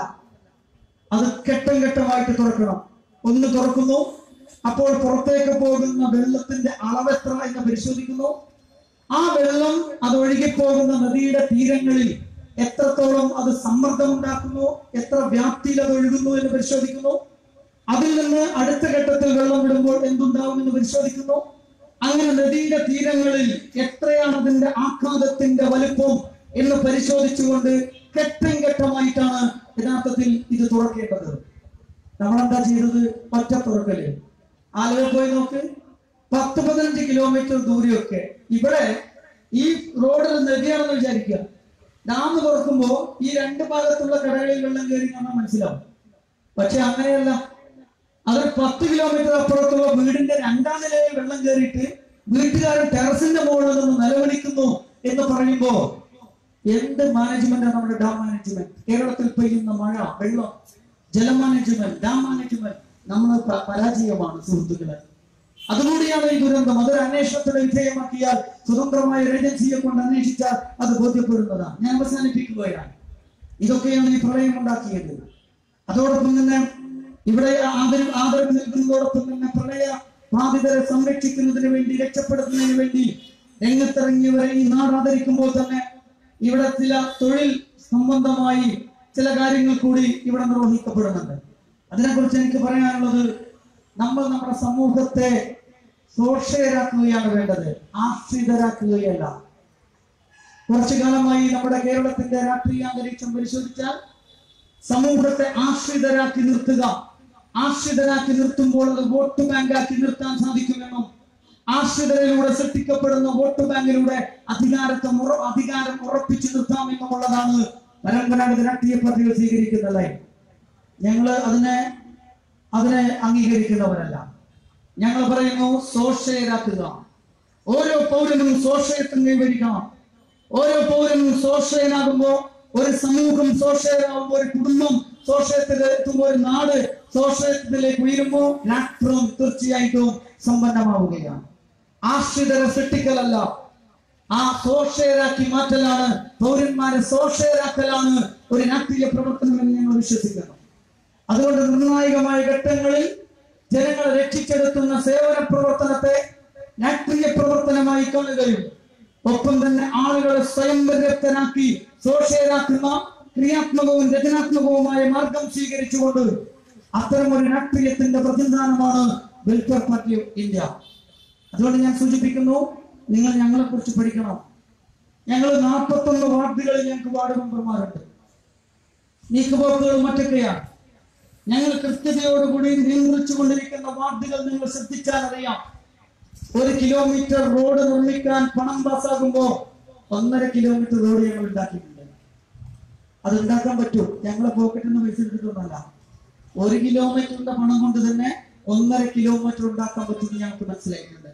അത് ഘട്ടം ഘട്ടമായിട്ട് തുറക്കണം. ഒന്ന് തുറക്കുന്നു, അപ്പോൾ പുറത്തേക്ക് പോകുന്ന വെള്ളത്തിന്റെ അളവെത്ര എന്ന് പരിശോധിക്കുന്നു. ആ വെള്ളം അത് ഒഴുകിപ്പോകുന്ന നദിയുടെ തീരങ്ങളിൽ എത്രത്തോളം അത് സമ്മർദ്ദം ഉണ്ടാക്കുന്നു, എത്ര വ്യാപ്തിയിൽ അത് ഒഴുകുന്നു എന്ന് പരിശോധിക്കുന്നു. അതിൽ നിന്ന് അടുത്ത ഘട്ടത്തിൽ വെള്ളം വിടുമ്പോൾ എന്തുണ്ടാവും എന്ന് പരിശോധിക്കുന്നു. അങ്ങനെ നദിയുടെ തീരങ്ങളിൽ എത്രയാണ് അതിന്റെ ആഘാതത്തിന്റെ വലുപ്പം എന്ന് പരിശോധിച്ചുകൊണ്ട് ഘട്ടം ഘട്ടമായിട്ടാണ് യഥാർത്ഥത്തിൽ ഇത് തുറക്കേണ്ടത്. നമ്മളെന്താ ചെയ്തത്? ഒറ്റ തുറക്കല്. ആലുവ പോയി നോക്ക്, 10-15 കിലോമീറ്റർ ദൂരെയൊക്കെ. ഇവിടെ ഈ റോഡിൽ നദിയാണെന്ന് വിചാരിക്കുക. ഡാം തുറക്കുമ്പോ ഈ രണ്ട് ഭാഗത്തുള്ള കടകളിൽ വെള്ളം കയറി കാണാൻ മനസ്സിലാവും. പക്ഷെ അങ്ങനെയല്ല. അതൊരു 10 കിലോമീറ്റർ അപ്പുറത്തുള്ള വീടിന്റെ 2ാം നിലയിൽ വെള്ളം കയറിയിട്ട് വീട്ടുകാരൻ ടെറസിന്റെ മുകളിൽ നിന്ന് നിലവിളിക്കുന്നു എന്ന് പറയുമ്പോ എന്ത് മാനേജ്മെന്റാണ് നമ്മുടെ ഡാം മാനേജ്മെന്റ്? കേരളത്തിൽ പെയ്യുന്ന മഴ, വെള്ളം, ജല മാനേജ്മെന്റ്, ഡാം മാനേജ്മെന്റ് നമ്മൾ പരാജയമാണ് സുഹൃത്തുക്കളെ. അതുകൂടിയാണ് ഈ ദുരന്തം. അതൊരു അന്വേഷണത്തിന് വിധേയമാക്കിയാൽ, സ്വതന്ത്രമായ ഒരു ഏജൻസിയെ കൊണ്ട് അന്വേഷിച്ചാൽ അത് ബോധ്യപ്പെടുന്നതാണ്. ഞാൻ അവസാനിപ്പിക്കുകയാണ്. ഇതൊക്കെയാണ് ഈ പ്രളയം ഉണ്ടാക്കിയത്. അതോടൊപ്പം തന്നെ ഇവിടെ ആദരവ് നൽകുന്നതോടൊപ്പം തന്നെ പ്രളയ ബാധിതരെ സംരക്ഷിക്കുന്നതിന് വേണ്ടി, രക്ഷപ്പെടുത്തുന്നതിന് വേണ്ടി രംഗത്തിറങ്ങിയവരെ ഈ നാട് ആദരിക്കുമ്പോൾ തന്നെ ഇവിടെ ചില തൊഴിൽ സംബന്ധമായി ചില കാര്യങ്ങൾ കൂടി ഇവിടെ നിർവഹിക്കപ്പെടുന്നുണ്ട്. അതിനെക്കുറിച്ച് എനിക്ക് പറയാനുള്ളത്, നമ്മൾ നമ്മുടെ സമൂഹത്തെ സ്വാശ്രയരാക്കുകയാണ് വേണ്ടത്, ആശ്രിതരാക്കുകയല്ല. കുറച്ചു കാലമായി നമ്മുടെ കേരളത്തിന്റെ രാഷ്ട്രീയ അന്തരീക്ഷം പരിശോധിച്ചാൽ സമൂഹത്തെ ആശ്രിതരാക്കി നിർത്തുക, ആശ്രിതരാക്കി നിർത്തുമ്പോൾ അത് വോട്ട് ബാങ്കാക്കി നിർത്താൻ സാധിക്കുമെന്നും ആശ്രിതരിലൂടെ സൃഷ്ടിക്കപ്പെടുന്ന വോട്ട് ബാങ്കിലൂടെ അധികാരം ഉറപ്പിച്ചു നിർത്താമെന്നുമുള്ളതാണ് പരമ്പരാഗത രാഷ്ട്രീയ പാർട്ടികൾ സ്വീകരിക്കുന്നത്. ഞങ്ങൾ അതിനെ അംഗീകരിക്കുന്നവരല്ല. ഞങ്ങൾ പറയുന്നു, സ്വാശ്രയരാക്കുക. ഓരോ പൗരനും സ്വാശ്രയത്വം കൈവരിക്കണം. ഓരോ പൗരനും സ്വാശ്രയനാകുമ്പോ ഒരു സമൂഹം സ്വാശ്രയമാകുമ്പോൾ, ഒരു കുടുംബം സ്വാശ്രയത്തിലെത്തുമ്പോൾ, ഒരു നാട് സ്വാശ്രയത്തിലേക്ക് ഉയരുമ്പോൾ രാഷ്ട്രം തീർച്ചയായിട്ടും സമ്പന്നമാവുകയാണ്. ആശ്രിതരെ സൃഷ്ടിക്കലല്ല, ആ സ്വാശ്രയരാക്കി മാറ്റലാണ്, പൗരന്മാരെ സ്വാശ്രയരാക്കലാണ് ഒരു രാഷ്ട്രീയ പ്രവർത്തനം എന്ന് ഞങ്ങൾ വിശ്വസിക്കുന്നു. അതുകൊണ്ട് നിർണായകമായ ഘട്ടങ്ങളിൽ ജനങ്ങളെ രക്ഷിച്ചെടുക്കുന്ന സേവന പ്രവർത്തനത്തെ രാഷ്ട്രീയ പ്രവർത്തനമായി കാണുകയും ഒപ്പം തന്നെ ആളുകളെ സ്വയം പര്യാപ്തരാക്കി സ്വാശ്രയരാക്കുന്ന ക്രിയാത്മകവും രചനാത്മകവുമായ മാർഗം സ്വീകരിച്ചുകൊണ്ട് അത്തരം ഒരു രാഷ്ട്രീയത്തിന്റെ പ്രതിനിധാനമാണ് വെൽഫെയർ പാർട്ടി ഓഫ് ഇന്ത്യ. അതുകൊണ്ട് ഞാൻ സൂചിപ്പിക്കുന്നു, നിങ്ങൾ ഞങ്ങളെ കുറിച്ച് പഠിക്കണം. ഞങ്ങൾ 41 വാർഡുകളിൽ ഞങ്ങൾക്ക് വാർഡ് മെമ്പർമാരുണ്ട്. നീക്കുപോക്കുകൾ മറ്റൊക്കെയാണ്. ഞങ്ങൾ കൃത്യതയോടുകൂടി നിയന്ത്രിച്ചു കൊണ്ടിരിക്കുന്ന വാർഡുകൾ നിങ്ങൾ ശ്രദ്ധിച്ചാൽ അറിയാം. 1 കിലോമീറ്റർ റോഡ് നിർമ്മിക്കാൻ പണം പാസ്സാകുമ്പോ 1.5 കിലോമീറ്റർ റോഡ് ഞങ്ങൾ ഉണ്ടാക്കിയിട്ടുണ്ട്. അത് ഉണ്ടാക്കാൻ പറ്റും, ഞങ്ങളെ പോക്കറ്റിൽ നിന്ന് പൈസ എടുത്തിട്ടൊന്നല്ല. 1 കിലോമീറ്ററിന്റെ പണം കൊണ്ട് തന്നെ 1.5 കിലോമീറ്റർ ഉണ്ടാക്കാൻ പറ്റുമെന്ന് ഞങ്ങൾക്ക് മനസ്സിലായിട്ടുണ്ട്.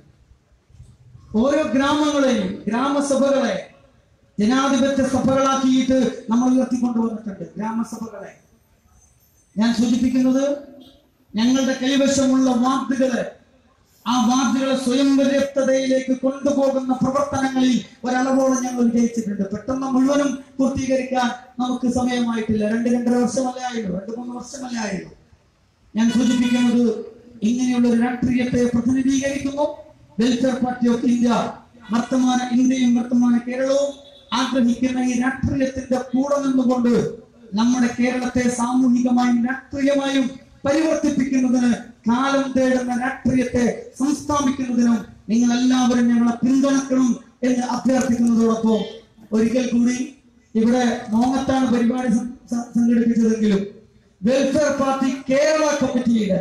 ഓരോ ഗ്രാമങ്ങളെയും ഗ്രാമസഭകളെ ജനാധിപത്യ സഭകളാക്കിയിട്ട് നമ്മൾ ഉയർത്തിക്കൊണ്ടുവന്നിട്ടുണ്ട്. ഗ്രാമസഭകളെ ഞാൻ സൂചിപ്പിക്കുന്നത്, ഞങ്ങളുടെ കൈവശമുള്ള വാർഡുകളെ, ആ വാർഡുകളെ സ്വയം പര്യാപ്തതയിലേക്ക് കൊണ്ടുപോകുന്ന പ്രവർത്തനങ്ങളിൽ ഒരളവോളം ഞങ്ങൾ വിജയിച്ചിട്ടുണ്ട്. പെട്ടെന്ന് മുഴുവനും പൂർത്തീകരിക്കാൻ നമുക്ക് സമയമായിട്ടില്ല. 2-2.5 വർഷമല്ലേ ആയുള്ളൂ, 2-3 വർഷമല്ലേ ആയുള്ളൂ. ഞാൻ സൂചിപ്പിക്കുന്നത്, ഇങ്ങനെയുള്ള ഒരു രാഷ്ട്രീയത്തെ പ്രതിനിധീകരിക്കുന്നു വെൽഫെയർ പാർട്ടി ഓഫ് ഇന്ത്യ. വർത്തമാന ഇന്ത്യയും വർത്തമാന കേരളവും ആഗ്രഹിക്കുന്ന ഈ രാഷ്ട്രീയത്തിന്റെ കൂടെ നിന്നുകൊണ്ട് നമ്മുടെ കേരളത്തെ സാമൂഹികമായും രാഷ്ട്രീയമായും പരിവർത്തിപ്പിക്കുന്നതിന്, കാലം തേടുന്ന രാഷ്ട്രീയത്തെ സംസ്ഥാപിക്കുന്നതിനും നിങ്ങൾ എല്ലാവരും ഞങ്ങളെ പിന്തുണക്കണം എന്ന് അഭ്യർത്ഥിക്കുന്നതോടൊപ്പം ഒരിക്കൽ കൂടി ഇവിടെ മോങ്ങത്താണ് പരിപാടി സംഘടിപ്പിച്ചതെങ്കിലും വെൽഫെയർ പാർട്ടി കേരള കമ്മിറ്റിയുടെ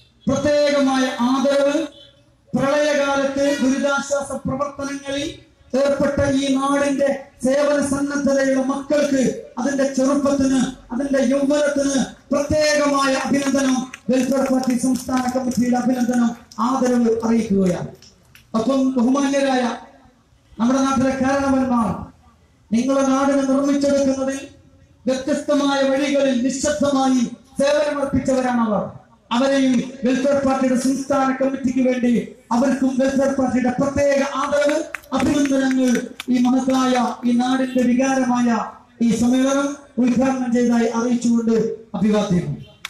പ്രത്യേകമായ ആദരവ് പ്രളയകാലത്ത് ദുരിതാശ്വാസ പ്രവർത്തനങ്ങളിൽ ഏർപ്പെട്ട ഈ നാടിന്റെ സേവന സന്നദ്ധതയുള്ള മക്കൾക്ക്, അതിന്റെ ചെറുപ്പത്തിന്, അതിന്റെ യൗവനത്തിന് പ്രത്യേകമായ അഭിനന്ദനം വെൽഫെയർ പാർട്ടി സംസ്ഥാന കമ്മിറ്റിയുടെ അഭിനന്ദനം, ആദരവ് അറിയിക്കുകയാണ്. ഒപ്പം ബഹുമാന്യരായ നമ്മുടെ നാട്ടിലെ കാരണവന്മാർ, നിങ്ങളുടെ നാടിനെ നിർമ്മിച്ചെടുക്കുന്നതിൽ വ്യത്യസ്തമായ വഴികളിൽ നിശബ്ദമായി സേവനമർപ്പിച്ചവരാണ് അവർ. അവരെയും വെൽഫെയർ പാർട്ടിയുടെ സംസ്ഥാന കമ്മിറ്റിക്ക് വേണ്ടി അവർക്കും വെൽഫെയർ പാർട്ടിയുടെ പ്രത്യേക ആദരവ്, അഭിനന്ദനങ്ങൾ ഈ മഹത്തായ ഈ നാടിന്റെ വികാരമായ ഈ സമ്മേളനം ഉദ്ഘാടനം ചെയ്തതായി അറിയിച്ചുകൊണ്ട് അഭിവാദ്യം.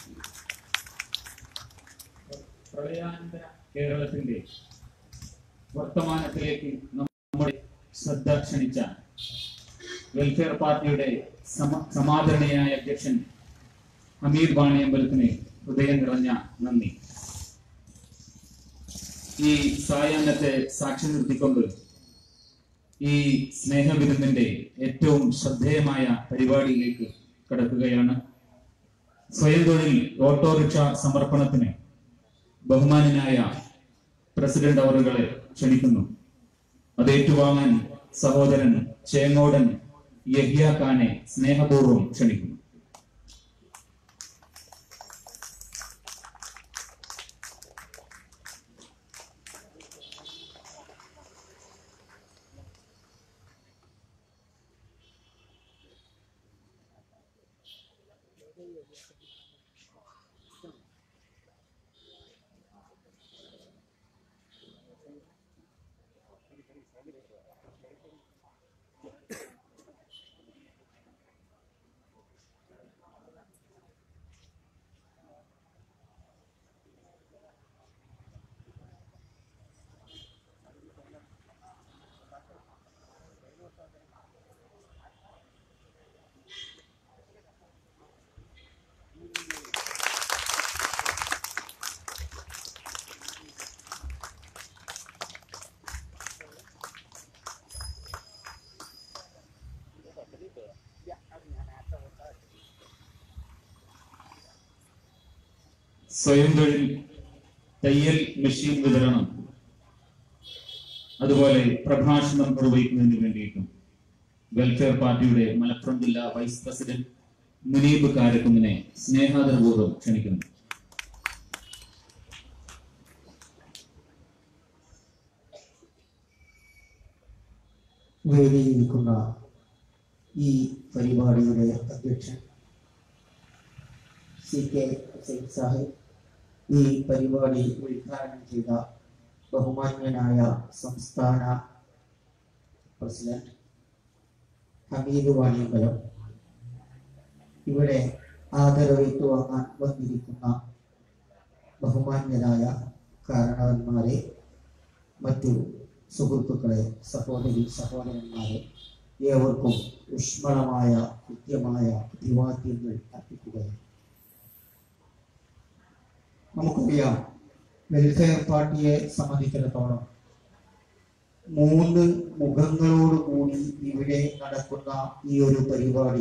പ്രളയാനന്തര കേരളത്തിന്റെ വർത്തമാനത്തിലേക്ക് നമ്മുടെ ശ്രദ്ധ ക്ഷണിച്ച വെൽഫെയർ പാർട്ടിയുടെ സമാദരണീയായ അധ്യക്ഷൻ ഹമീദ് വാണിയമ്പലത്തിന് ഹൃദയം നിറഞ്ഞ നന്ദി. ഈ സായാഹ്നത്തെ സാക്ഷി നിർത്തിക്കൊണ്ട് ഈ സ്നേഹവിരുന്നിന്റെ ഏറ്റവും ശ്രദ്ധേയമായ പരിപാടിയിലേക്ക് കടക്കുകയാണ്. സ്വയം തൊഴിൽ ഓട്ടോറിക്ഷ സമർപ്പണത്തിന് ബഹുമാനായ പ്രസിഡന്റ് അവറുകളെ ക്ഷണിക്കുന്നു. അത് ഏറ്റുവാങ്ങാൻ സഹോദരൻ ചേങ്ങോടൻ യഹ്യ ഖാനെ സ്നേഹപൂർവ്വം ക്ഷണിക്കുന്നു. സ്വയം തൊഴിൽ തയ്യൽ മെഷീൻ വിതരണം, അതുപോലെ പ്രഭാഷണം നിർവഹിക്കുന്നതിന് വേണ്ടിയിട്ടും വെൽഫെയർ പാർട്ടിയുടെ മലപ്പുറം ജില്ലാ വൈസ് പ്രസിഡന്റ് മുനീബ് കാരക്കുന്നിനെ സ്നേഹാദരപൂർവ്വം ക്ഷണിക്കുന്നു. വേദിയിലിരിക്കുന്ന ഈ പരിപാടിയുടെ അധ്യക്ഷൻ CK ഹുസൈൻ സാഹിബ്, ഈ പരിപാടി ഉദ്ഘാടനം ചെയ്ത ബഹുമാന്യനായ സംസ്ഥാന പ്രസിഡന്റ് ഹമീദ് വാണിയമ്പലം, ഇവിടെ ആദരവേറ്റുവാങ്ങാൻ വന്നിരിക്കുന്ന ബഹുമാന്യരായ കാരണവന്മാരെ, മറ്റു സുഹൃത്തുക്കളെ, സഹോദരന്മാരെ, ഏവർക്കും ഊഷ്മളമായ കൃത്യമായ അഭിവാദ്യങ്ങൾ അർപ്പിക്കുകയാണ്. നമുക്കറിയാം, വെൽഫെയർ പാർട്ടിയെ സംബന്ധിച്ചിടത്തോളം 3 മുഖങ്ങളോടുകൂടി ഇവിടെ നടക്കുന്ന ഈ ഒരു പരിപാടി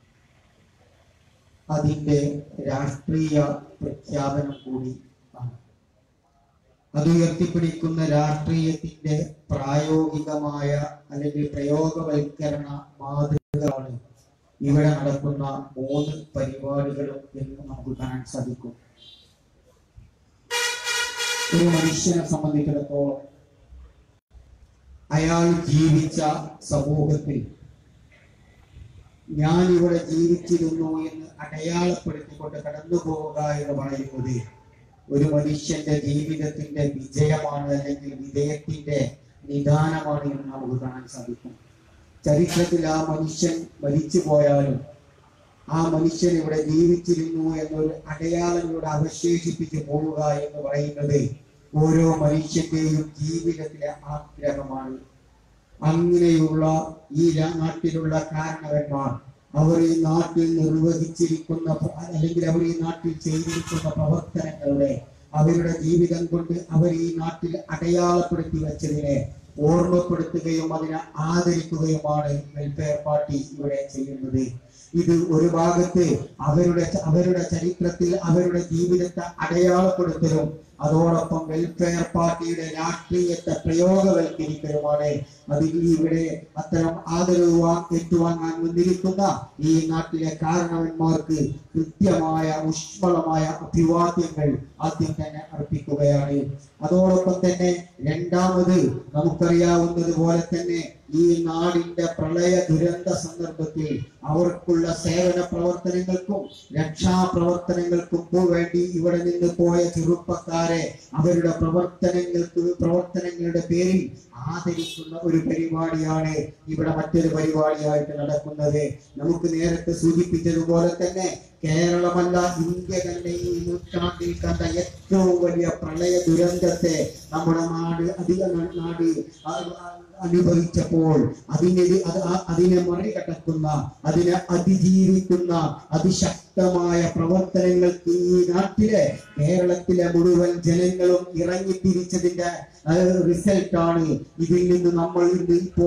അതിൻ്റെ രാഷ്ട്രീയ പ്രഖ്യാപനം കൂടി ആണ്. അത് ഉയർത്തിപ്പിടിക്കുന്ന രാഷ്ട്രീയത്തിന്റെ പ്രായോഗികമായ അല്ലെങ്കിൽ പ്രയോഗവൽക്കരണ മാതൃകകളാണ് ഇവിടെ നടക്കുന്ന 3 പരിപാടികളും എന്ന് നമുക്ക് കാണാൻ സാധിക്കും. ഒരു മനുഷ്യനെ സംബന്ധിച്ചിടത്തോളം അയാൾ ജീവിച്ച സമൂഹത്തിൽ ഞാൻ ഇവിടെ ജീവിച്ചിരുന്നു എന്ന് അടയാളപ്പെടുത്തിക്കൊണ്ട് കടന്നു പോവുക എന്ന് പറയുന്നത് ഒരു മനുഷ്യന്റെ ജീവിതത്തിന്റെ വിജയമാണ്, അല്ലെങ്കിൽ വിജയത്തിന്റെ നിദാനമാണ് എന്ന് നമുക്ക് കാണാൻ സാധിക്കും. ചരിത്രത്തിൽ ആ മനുഷ്യൻ മരിച്ചു പോയാലും ആ മനുഷ്യൻ ഇവിടെ ജീവിച്ചിരുന്നു എന്നൊരു അടയാളം ഇവിടെ അവശേഷിപ്പിച്ചു പോവുക എന്ന് പറയുന്നത് ഓരോ മനുഷ്യന്റെയും ജീവിതത്തിലെ ആഗ്രഹമാണ്. അങ്ങനെയുള്ള ഈ നാട്ടിലുള്ള കാരണവന്മാർ അവർ ഈ നാട്ടിൽ നിർവഹിച്ചിരിക്കുന്ന അല്ലെങ്കിൽ അവർ ഈ നാട്ടിൽ ചെയ്തിരിക്കുന്ന പ്രവർത്തനങ്ങളുടെ അവരുടെ ജീവിതം കൊണ്ട് അവർ ഈ നാട്ടിൽ അടയാളപ്പെടുത്തി വെച്ചതിനെ ഓർമ്മപ്പെടുത്തുകയും അതിനെ ആദരിക്കുകയുമാണ് വെൽഫെയർ പാർട്ടി ഇവിടെ ചെയ്യുന്നത്. ഇത് ഒരു ഭാഗത്ത് അവരുടെ ചരിത്രത്തിൽ അവരുടെ ജീവിതത്തെ അടയാളപ്പെടുത്തലും അതോടൊപ്പം വെൽഫെയർ പാർട്ടിയുടെ രാഷ്ട്രീയത്തെ പ്രയോഗവൽക്കരിക്കലുമാണ്. അതിൽ ഇവിടെ അത്തരം ആദരവ് ഏറ്റുവാങ്ങാൻ വന്നിരിക്കുന്ന ഈ നാട്ടിലെ കാരണവന്മാർക്ക് കൃത്യമായ ഊഷ്മളമായ അഭിവാദ്യങ്ങൾ ആദ്യം തന്നെ അർപ്പിക്കുകയാണ്. അതോടൊപ്പം തന്നെ രണ്ടാമത് നമുക്കറിയാവുന്നതുപോലെ തന്നെ ഈ നാടിന്റെ പ്രളയ ദുരന്ത സന്ദർഭത്തിൽ അവർക്കുള്ള സേവന പ്രവർത്തനങ്ങൾക്കും രക്ഷാപ്രവർത്തനങ്ങൾക്കും വേണ്ടി ഇവിടെ നിന്ന് പോയ ചെറുപ്പക്കാരെ അവരുടെ പ്രവർത്തനങ്ങളുടെ പേരിൽ ആദരിക്കുന്ന ഒരു പരിപാടിയാണ് ഇവിടെ മറ്റൊരു പരിപാടിയായിട്ട് നടക്കുന്നത്. നമുക്ക് നേരത്തെ സൂചിപ്പിച്ചതുപോലെ തന്നെ കേരളമല്ല ഇന്ത്യ തന്നെ ഈ നൂറ്റാണ്ടിൽ കണ്ട ഏറ്റവും വലിയ പ്രളയ ദുരന്തത്തെ നമ്മുടെ നാട് അനുഭവിച്ചപ്പോൾ അതിനെ മറികടക്കുന്ന അതിനെ അതിജീവിക്കുന്ന അതിശക്തമായ പ്രവർത്തനങ്ങൾക്ക് ഈ നാട്ടിലെ കേരളത്തിലെ മുഴുവൻ ജനങ്ങളും ഇറങ്ങിത്തിരിച്ചതിന്റെ റിസൾട്ടാണ്. ഇതിൽ നിന്ന് നമ്മൾ ഇപ്പോൾ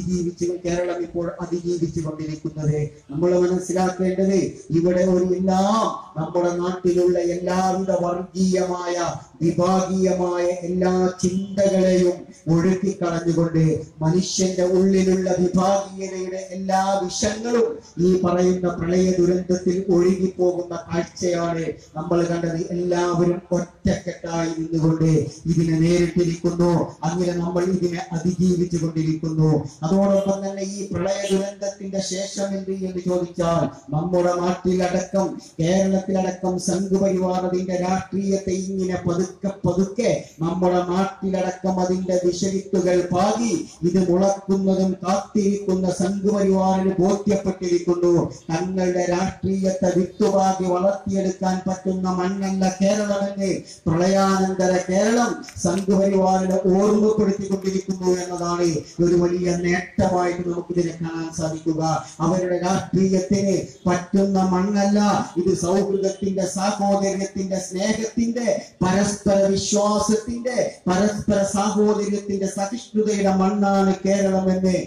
കേരളം ഇപ്പോൾ അതിജീവിച്ചു കൊണ്ടിരിക്കുന്നത്. നമ്മൾ മനസ്സിലാക്കേണ്ടത് ഇവിടെ എല്ലാം നമ്മുടെ നാട്ടിലുള്ള എല്ലാവിധ വർഗീയമായ വിഭാഗീയമായ എല്ലാ ചിന്തകളെയും ഒഴുക്കിക്കളഞ്ഞുകൊണ്ട് മനുഷ്യന്റെ ഉള്ളിലുള്ള വിഭാഗീയതയുടെ എല്ലാ വിഷങ്ങളും ഈ പറയുന്ന പ്രളയ ദുരന്തത്തിൽ ഒഴുകിപ്പോകുന്ന കാഴ്ചയാണ് നമ്മൾ കണ്ടത്. എല്ലാവരും ഒറ്റക്കെട്ടായി നിന്നുകൊണ്ട് ഇതിനെ നേരിട്ടിരിക്കുന്നു. അങ്ങനെ നമ്മൾ ഇതിനെ അതിജീവിച്ചു കൊണ്ടിരിക്കുന്നു. അതോടൊപ്പം തന്നെ ഈ പ്രളയ ദുരന്തത്തിന്റെ ശേഷം എന്ത് എന്ന് ചോദിച്ചാൽ നമ്മുടെ നാട്ടിലടക്കം കേരളത്തിലടക്കം സംഘപരിവാറതിന്റെ രാഷ്ട്രീയത്തെ ഇങ്ങനെ പതുക്കെ നമ്മുടെ നാട്ടിലടക്കം അതിന്റെ വിഷവിത്തുകൾ പാകി ഇത് മുളക്കുന്നതും കാത്തിരിക്കുന്ന സംഘപരിവാറിന് ബോധ്യപ്പെട്ടിരിക്കുന്നു. തങ്ങളുടെ രാഷ്ട്രീയത്തെ വിത്തുപാകി വളർത്തിയെടുക്കാൻ പറ്റുന്ന മണ്ണല്ല കേരളമെന്ന് പ്രളയാനന്തര കേരളം സംഘപരിവാറിനെ ഓർമ്മപ്പെടുത്തിക്കൊണ്ടിരിക്കുന്നു എന്നതാണ് ഒരു വലിയ നേട്ടമായിട്ട് നമുക്കിതിനെ കാണാൻ സാധിക്കുക. അവരുടെ രാഷ്ട്രീയത്തിന് പറ്റുന്ന മണ്ണല്ല ഇത്. സൗഹൃദത്തിന്റെ, സാഹോദര്യത്തിന്റെ, സ്നേഹത്തിന്റെ, പരസ്പര വിശ്വാസത്തിന്റെ, പരസ്പര സാഹോദര്യത്തിന്റെ, സഹിഷ്ണുതയുടെ മണ്ണാണ് കേരളമെന്ന്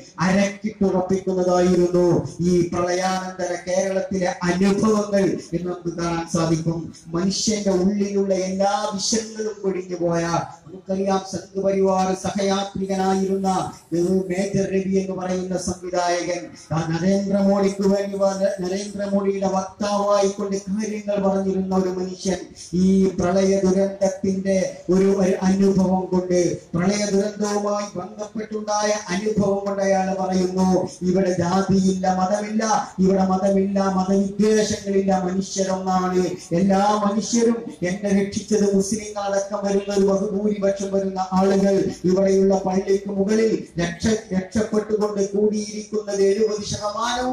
അരക്കിട്ടുറപ്പിക്കുന്നതായിരുന്നു ഈ പ്രളയാനന്തര കേരളത്തിലെ അനുഭവങ്ങൾ എന്ന് നമുക്ക് കാണാൻ സാധിക്കും. മനുഷ്യന്റെ ഉള്ളിലുള്ള എല്ലാ വിഷയങ്ങളും ഒഴിഞ്ഞു പോയ നമുക്കറിയാം സംഘപരിവാർ സഹയാത്രികനായിരുന്ന മേജർ രവി എന്ന് പറയുന്ന സംവിധായകൻ നരേന്ദ്രമോദിക്ക് വേണ്ടി നരേന്ദ്രമോദിയുടെ വക്താവായിക്കൊണ്ട് കാര്യങ്ങൾ പറഞ്ഞിരുന്ന ഒരു മനുഷ്യൻ ഈ പ്രളയ ദുരന്തത്തിന്റെ ഒരു അനുഭവം കൊണ്ട് പ്രളയ ദുരന്തവുമായി ബന്ധപ്പെട്ടുണ്ടായ അനുഭവം കൊണ്ട് അയാൾ പറയുന്നു ഇവിടെ ജാതിയില്ല, മതമില്ല, ഇവിടെ മതമില്ല, മതവിദ്വേഷങ്ങളില്ല, മനുഷ്യരൊന്നാണ്. എല്ലാ മനുഷ്യരും എന്നെ രക്ഷിച്ചത് മുസ്ലിങ്ങളടക്കം വരുന്ന ഒരു ബഹുഭൂരിപക്ഷം വരുന്ന ആളുകൾ ഇവിടെയുള്ള പള്ളിക്ക് മുകളിൽ രക്ഷപ്പെട്ടുകൊണ്ട് കൂടിയിരിക്കുന്നത് 70%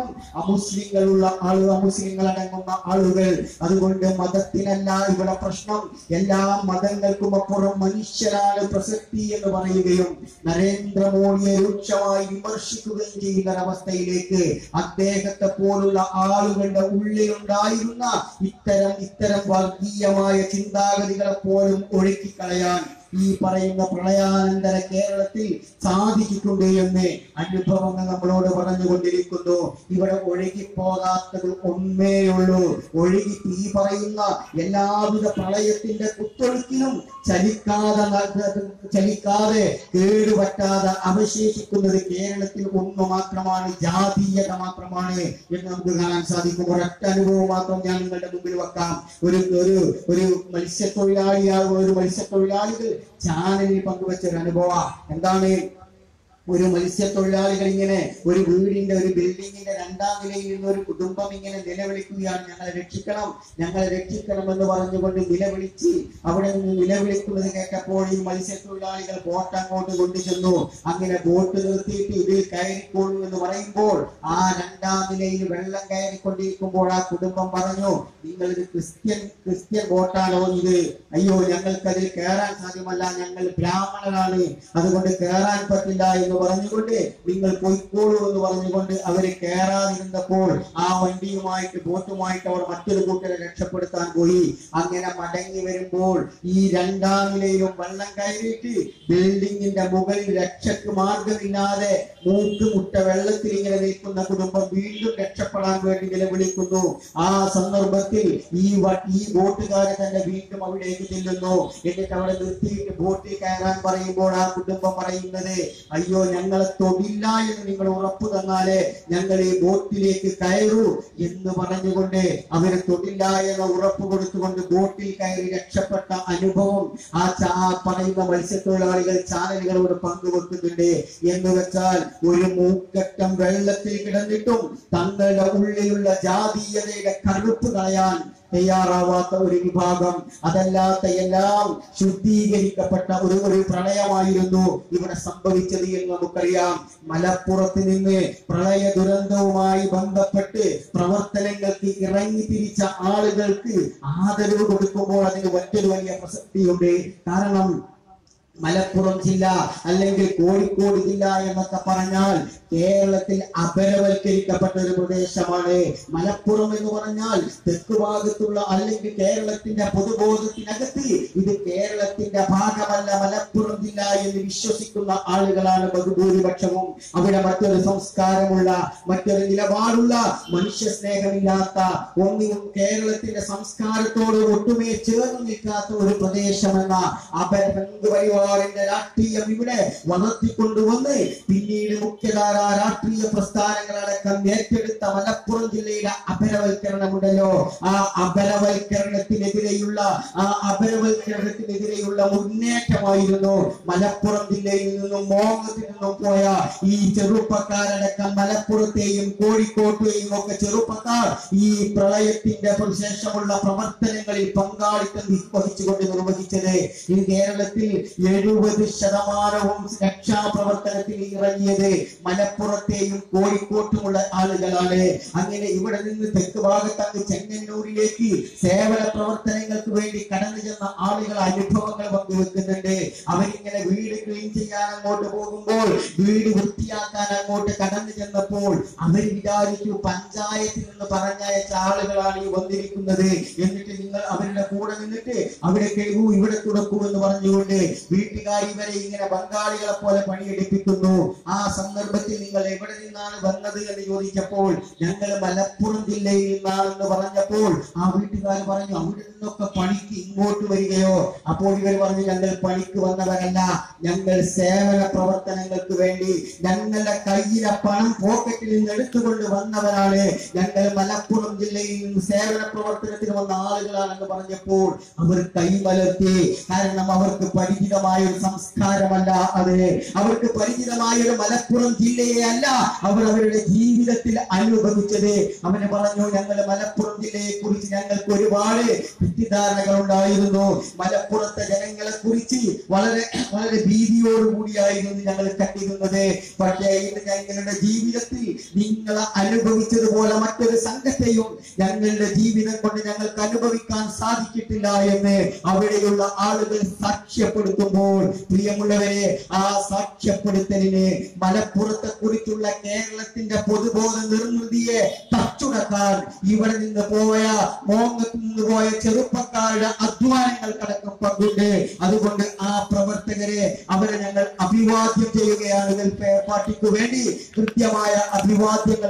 അമുസ്ലിങ്ങളടങ്ങുന്ന ആളുകൾ. അതുകൊണ്ട് മതത്തിനല്ല ഇവിടെ പ്രശ്നം, എല്ലാ മതങ്ങൾക്കും അപ്പുറം മനുഷ്യരാണ് പ്രസക്തി എന്ന് പറയുകയും നരേന്ദ്രമോദിയെ രൂക്ഷമായി വിമർശിക്കുകയും ചെയ്യുന്ന ഒരവസ്ഥയിലേക്ക് അദ്ദേഹത്തെ പോലുള്ള ആളുകളുടെ ഉള്ളിലുണ്ടായിരുന്ന ഇത്തരം വർഗീയമായ ചിന്താഗതികളെ പോലും ഒഴുക്കിക്കളയാൻ ഈ പറയുന്ന പ്രളയാനന്തര കേരളത്തിൽ സാധിച്ചിട്ടുണ്ട് എന്ന് അനുഭവങ്ങൾ നമ്മളോട് പറഞ്ഞുകൊണ്ടിരിക്കുന്നു. ഇവിടെ ഒഴുകിപ്പോകാത്തത് ഒന്നേയുള്ളൂ. ഈ പറയുന്ന എല്ലാവിധ പ്രളയത്തിന്റെ കുത്തൊഴുക്കിനും ചലിക്കാതെ കേടുപറ്റാതെ അവശേഷിക്കുന്നത് കേരളത്തിൽ ഒന്ന് മാത്രമാണ്, ജാതീയത മാത്രമാണ് എന്ന് നമുക്ക് കാണാൻ സാധിക്കും. ഒരൊറ്റ അനുഭവം മാത്രം ഞാൻ നിങ്ങളുടെ മുമ്പിൽ വെക്കാം. ഒരു മത്സ്യത്തൊഴിലാളികൾ ചാനലിൽ പങ്കുവെച്ച ഒരു അനുഭവം എന്താണ്? ഒരു മത്സ്യത്തൊഴിലാളികൾ ഇങ്ങനെ ഒരു വീടിന്റെ ഒരു ബിൽഡിങ്ങിന്റെ 2ാം നിലയിൽ നിന്ന് ഒരു കുടുംബം ഇങ്ങനെ നിലവിളിക്കുകയാണ്, ഞങ്ങളെ രക്ഷിക്കണം, ഞങ്ങളെ രക്ഷിക്കണം എന്ന് പറഞ്ഞുകൊണ്ട് നിലവിളിച്ച് അവിടെ നിന്ന് നിലവിളിക്കുന്നത് കേട്ടപ്പോൾ ഈ മത്സ്യത്തൊഴിലാളികൾ ബോട്ട് അങ്ങോട്ട് കൊണ്ടുചെന്നു. അങ്ങനെ ബോട്ട് നിർത്തിയിട്ട് ഇതിൽ കയറിക്കോളൂ എന്ന് പറയുമ്പോൾ ആ 2ാം നിലയിൽ വെള്ളം കയറിക്കൊണ്ടിരിക്കുമ്പോൾ ആ കുടുംബം പറഞ്ഞു, നിങ്ങൾ ഇത് ക്രിസ്ത്യൻ ബോട്ടാണോ ഇത്? അയ്യോ, ഞങ്ങൾക്ക് അതിൽ കയറാൻ സാധ്യമല്ല, ഞങ്ങൾ ബ്രാഹ്മണരാണ്, അതുകൊണ്ട് കയറാൻ പറ്റില്ല എന്ന് എന്ന് പറഞ്ഞുകൊണ്ട് നിങ്ങൾ പോയിക്കോളൂ എന്ന് പറഞ്ഞുകൊണ്ട് അവര് കയറാതിരുന്നപ്പോൾ ആ വണ്ടിയുമായിട്ട് ബോട്ടുമായിട്ട് അവർ മറ്റൊരു കൂട്ടരെ രക്ഷപ്പെടുത്താൻ പോയി. അങ്ങനെ മടങ്ങി വരുമ്പോൾ ഈ രണ്ടാം നിലയിലും വെള്ളം കയറിയിട്ട് ബിൽഡിങ്ങിന്റെ മുകളിൽ രക്ഷക്ക് മാർഗമില്ലാതെ മൂക്കുമുട്ട വെള്ളത്തിൽ ഇങ്ങനെ നിൽക്കുന്ന കുടുംബം വീണ്ടും രക്ഷപ്പെടാൻ വേണ്ടി നിലവിളിക്കുന്നു. ആ സന്ദർഭത്തിൽ ഈ ബോട്ടുകാരെ തന്നെ വീണ്ടും അവിടേക്ക് ചെല്ലുന്നു. എന്നിട്ട് അവിടെ നിർത്തിയിട്ട് ബോട്ടിൽ കയറാൻ പറയുമ്പോൾ ആ കുടുംബം പറയുന്നത്, അയ്യോ ഞങ്ങളെ തൊടില്ല എന്ന് നിങ്ങൾ ഉറപ്പു തന്നാലേ ഞങ്ങൾ ഈ ബോട്ടിലേക്ക് കയറൂ എന്ന് പറഞ്ഞുകൊണ്ട് അവര് തൊടില്ല എന്ന ഉറപ്പ് കൊടുത്തുകൊണ്ട് ബോട്ടിൽ കയറി രക്ഷപ്പെട്ട അനുഭവം ആ പറയുന്ന മത്സ്യത്തൊഴിലാളികൾ ചാനലുകളോട് പങ്കുവെക്കുന്നുണ്ട്. എന്ന് വെച്ചാൽ ഒരു മൂക്കറ്റം വെള്ളത്തിൽ കിടന്നിട്ടും തങ്ങളുടെ ഉള്ളിലുള്ള ജാതീയതയുടെ കറുപ്പ് കളയാൻ തയ്യാറാവാത്ത ഒരു വിഭാഗം, അതല്ലാത്ത എല്ലാം ശുദ്ധീകരിക്കപ്പെട്ട ഒരു പ്രളയമായിരുന്നു ഇവിടെ സംഭവിച്ചത് എന്ന് നമുക്കറിയാം. മലപ്പുറത്ത് നിന്ന് പ്രളയ ദുരന്തവുമായി ബന്ധപ്പെട്ട് പ്രവർത്തനങ്ങൾക്ക് ഇറങ്ങി തിരിച്ച ആളുകൾക്ക് ആദരവ് കൊടുക്കുമ്പോൾ അതിന് മറ്റൊരു വലിയ പ്രസക്തിയുണ്ട്. കാരണം മലപ്പുറം ജില്ല അല്ലെങ്കിൽ കോഴിക്കോട് ജില്ല എന്നൊക്കെ പറഞ്ഞാൽ കേരളത്തിൽ അപരവൽക്കരിക്കപ്പെട്ട ഒരു പ്രദേശമാണ്. മലപ്പുറം എന്ന് പറഞ്ഞാൽ തെക്ക് ഭാഗത്തുള്ള അല്ലെങ്കിൽ കേരളത്തിന്റെ പൊതുബോധത്തിനകത്ത് ഇത് കേരളത്തിന്റെ ഭാഗമല്ല മലപ്പുറം ജില്ല എന്ന് വിശ്വസിക്കുന്ന ആളുകളാണ് ബഹുഭൂരിപക്ഷവും. അവിടെ മറ്റൊരു സംസ്കാരമുള്ള മറ്റൊരു നിലപാടുള്ള മനുഷ്യ സ്നേഹമില്ലാത്ത ഒന്നിനും കേരളത്തിന്റെ സംസ്കാരത്തോട് ഒട്ടുമേ ചേർന്ന് നിൽക്കാത്ത ഒരു പ്രദേശമെന്ന അപരപരിവാറിന്റെ രാഷ്ട്രീയം ഇവിടെ വളർത്തിക്കൊണ്ടുവന്ന് പിന്നീട് മുഖ്യധാര രാഷ്ട്രീയ പ്രസ്ഥാനങ്ങളടക്കം ഏറ്റെടുത്ത മലപ്പുറം ജില്ലയിലെ അപരവൽക്കരണമുണ്ടല്ലോ, ആ അപരവൽക്കരണത്തിനെതിരെയുള്ള മുന്നേറ്റമായിരുന്നു മലപ്പുറം ജില്ലയിൽ നിന്നും മോങ്ങത്തിൽ നിന്നും പോയ ഈ ചെറുപ്പക്കാരടക്കം മലപ്പുറത്തെയും കോഴിക്കോട്ടെയും ഒക്കെ ചെറുപ്പക്കാർ ഈ പ്രളയത്തിന്റെ ശേഷമുള്ള പ്രവർത്തനങ്ങളിൽ പങ്കാളിത്തം വഹിച്ചുകൊണ്ട് നിർവഹിച്ചത്. ഈ കേരളത്തിൽ 70% രക്ഷാപ്രവർത്തനത്തിൽ ഇറങ്ങിയത് മലപ്പുറത്തെയും കോഴിക്കോട്ടുമുള്ള ആളുകളാണ്. അങ്ങനെ ഇവിടെ നിന്ന് തെക്ക് ഭാഗത്തങ്ങ് ചെങ്ങന്നൂരിലേക്ക് സേവന പ്രവർത്തനങ്ങൾക്ക് വേണ്ടി കടന്നു ചെന്ന ആളുകൾ അനുഭവങ്ങൾ പങ്കുവെക്കുന്നുണ്ട്. അവരിങ്ങനെ വീട് ക്ലീൻ ചെയ്യാൻ അങ്ങോട്ട് പോകുമ്പോൾ, വീട് വൃത്തിയാക്കാൻ അങ്ങോട്ട് കടന്നു ചെന്നപ്പോൾ അവർ വിചാരിച്ചു പഞ്ചായത്തിൽ നിന്ന് പറഞ്ഞയച്ച ആളുകളാണ് ഈ വന്നിരിക്കുന്നത്. എന്നിട്ട് നിങ്ങൾ അവരുടെ കൂടെ നിന്നിട്ട് അവിടെ കഴിവൂ ഇവിടെ തുടക്കൂ എന്ന് പറഞ്ഞുകൊണ്ട് വീട്ടുകാർ ഇവരെ ഇങ്ങനെ ബംഗാളികളെ പോലെ പണിയെടുപ്പിക്കുന്നു. ആ സന്ദർഭത്തിൽ നിങ്ങൾ എവിടെ നിന്നാണ് വന്നത് എന്ന് ചോദിച്ചപ്പോൾ ഞങ്ങൾ മലപ്പുറം ജില്ലയിൽ നിന്നാണെന്ന് പറഞ്ഞപ്പോൾ ആ വീട്ടുകാർ പറഞ്ഞു, അവിടെ നിന്നൊക്കെ പണിക്ക് ഇങ്ങോട്ട് വരികയോ? അപ്പോൾ ഇവർ പറഞ്ഞു, ഞങ്ങൾ പണിക്ക് വന്നവരല്ല, ഞങ്ങൾ സേവന പ്രവർത്തനങ്ങൾക്ക് വേണ്ടി ഞങ്ങളുടെ കയ്യിലെ പണം പോക്കറ്റിൽ നിന്ന് എടുത്തുകൊണ്ട് വന്നവരാണ്. ഞങ്ങൾ മലപ്പുറം ജില്ലയിൽ നിന്ന് സേവന പ്രവർത്തനത്തിന് വന്ന ആളുകളാണെന്ന് പറഞ്ഞപ്പോൾ അവർ കൈമലർത്തി. കാരണം അവർക്ക് പരിചിതമായ ഒരു സംസ്കാരമല്ല അത്, അവർക്ക് പരിചിതമായ ഒരു മലപ്പുറം ജില്ലയെ അല്ല അവർ അവരുടെ ജീവിതത്തിൽ അനുഭവിച്ചത്. അവന് പറഞ്ഞു, ഞങ്ങൾ മലപ്പുറം ജില്ലയെ കുറിച്ച് ഞങ്ങൾക്ക് ഒരുപാട് തെറ്റിദ്ധാരണകൾ ഉണ്ടായിരുന്നു. മലപ്പുറത്തെ ജനങ്ങളെ കുറിച്ച് വളരെ വളരെ ഭീതിയോടുകൂടിയായിരുന്നു ഞങ്ങൾ കണ്ടിരുന്നത്. പക്ഷേ ഇന്ന് ഞങ്ങളുടെ ജീവിതത്തിൽ നിങ്ങൾ അനുഭവിച്ചതുപോലെ മറ്റൊരു സംഘത്തെയും ഞങ്ങളുടെ ജീവിതം കൊണ്ട് ഞങ്ങൾക്ക് അനുഭവിക്കാൻ സാധിച്ചിട്ടില്ല എന്ന് അവിടെയുള്ള ആളുകൾ സാക്ഷ്യപ്പെടുത്തുമ്പോൾ, പ്രിയമുള്ളവരെ, ആ സാക്ഷ്യപ്പെടുത്തലിന് മലപ്പുറത്തെ കുറിച്ചുള്ള കേരളത്തിന്റെ പൊതുബോധ നിർമ്മിതിയെ തച്ചുടക്കാൻ ഇവിടെ നിന്ന് പോയ മോങ്ങത്ത് നിന്ന് പോയ ചെറുപ്പക്കാരുടെ അധ്വാനങ്ങൾക്കടക്കം പങ്കുണ്ട്. അതുകൊണ്ട് ആ പ്രവർത്തകരെ അവരെ ഞങ്ങൾ അഭിവാദ്യം ചെയ്യുകയാണ്. വെൽഫെയർ പാർട്ടിക്ക് വേണ്ടി കൃത്യമായ അഭിവാദ്യങ്ങൾ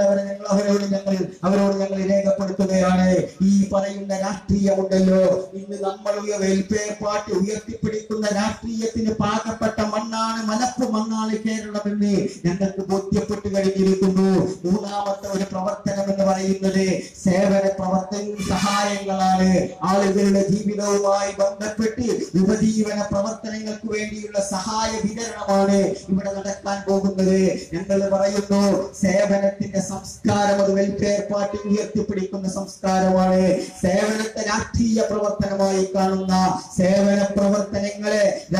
അവരോട് ഞങ്ങൾ രേഖപ്പെടുത്തുകയാണ്. ഈ പറയുന്ന രാഷ്ട്രീയമുണ്ടല്ലോ, ഇന്ന് നമ്മൾ വെൽഫെയർ പാർട്ടി ഉയർത്തിപ്പിടിക്കുന്ന രാഷ്ട്രീയത്തിന് പാകപ്പെട്ട മണ്ണാണ് മണ്ണാണ് കേരളമെന്ന് ഞങ്ങൾക്ക് ബോധ്യപ്പെട്ട് കഴിഞ്ഞിരിക്കുന്നു. മൂന്നാമത്തെ ഒരു പ്രവർത്തനം എന്ന് പറയുന്നത് സേവന പ്രവർത്തന സഹായങ്ങളാണ്. ആളുകളുടെ ജീവിതവുമായി ബന്ധപ്പെട്ട് ഉപജീവന പ്രവർത്തനങ്ങൾക്ക് വേണ്ടിയുള്ള സഹായ വിതരണമാണ് ഇവിടെ നടക്കാൻ പോകുന്നത്. ഞങ്ങൾ പറയുന്നു, സേവനത്തിന്റെ സംസ്കാരം അത് വെൽഫെയർ പാർട്ടി ഉയർത്തിപ്പിടിക്കുന്ന സംസ്കാരമാണ്. സേവനത്തെ രാഷ്ട്രീയ പ്രവർത്തനമായി കാണുന്ന, സേവന പ്രവർത്തനങ്ങളെ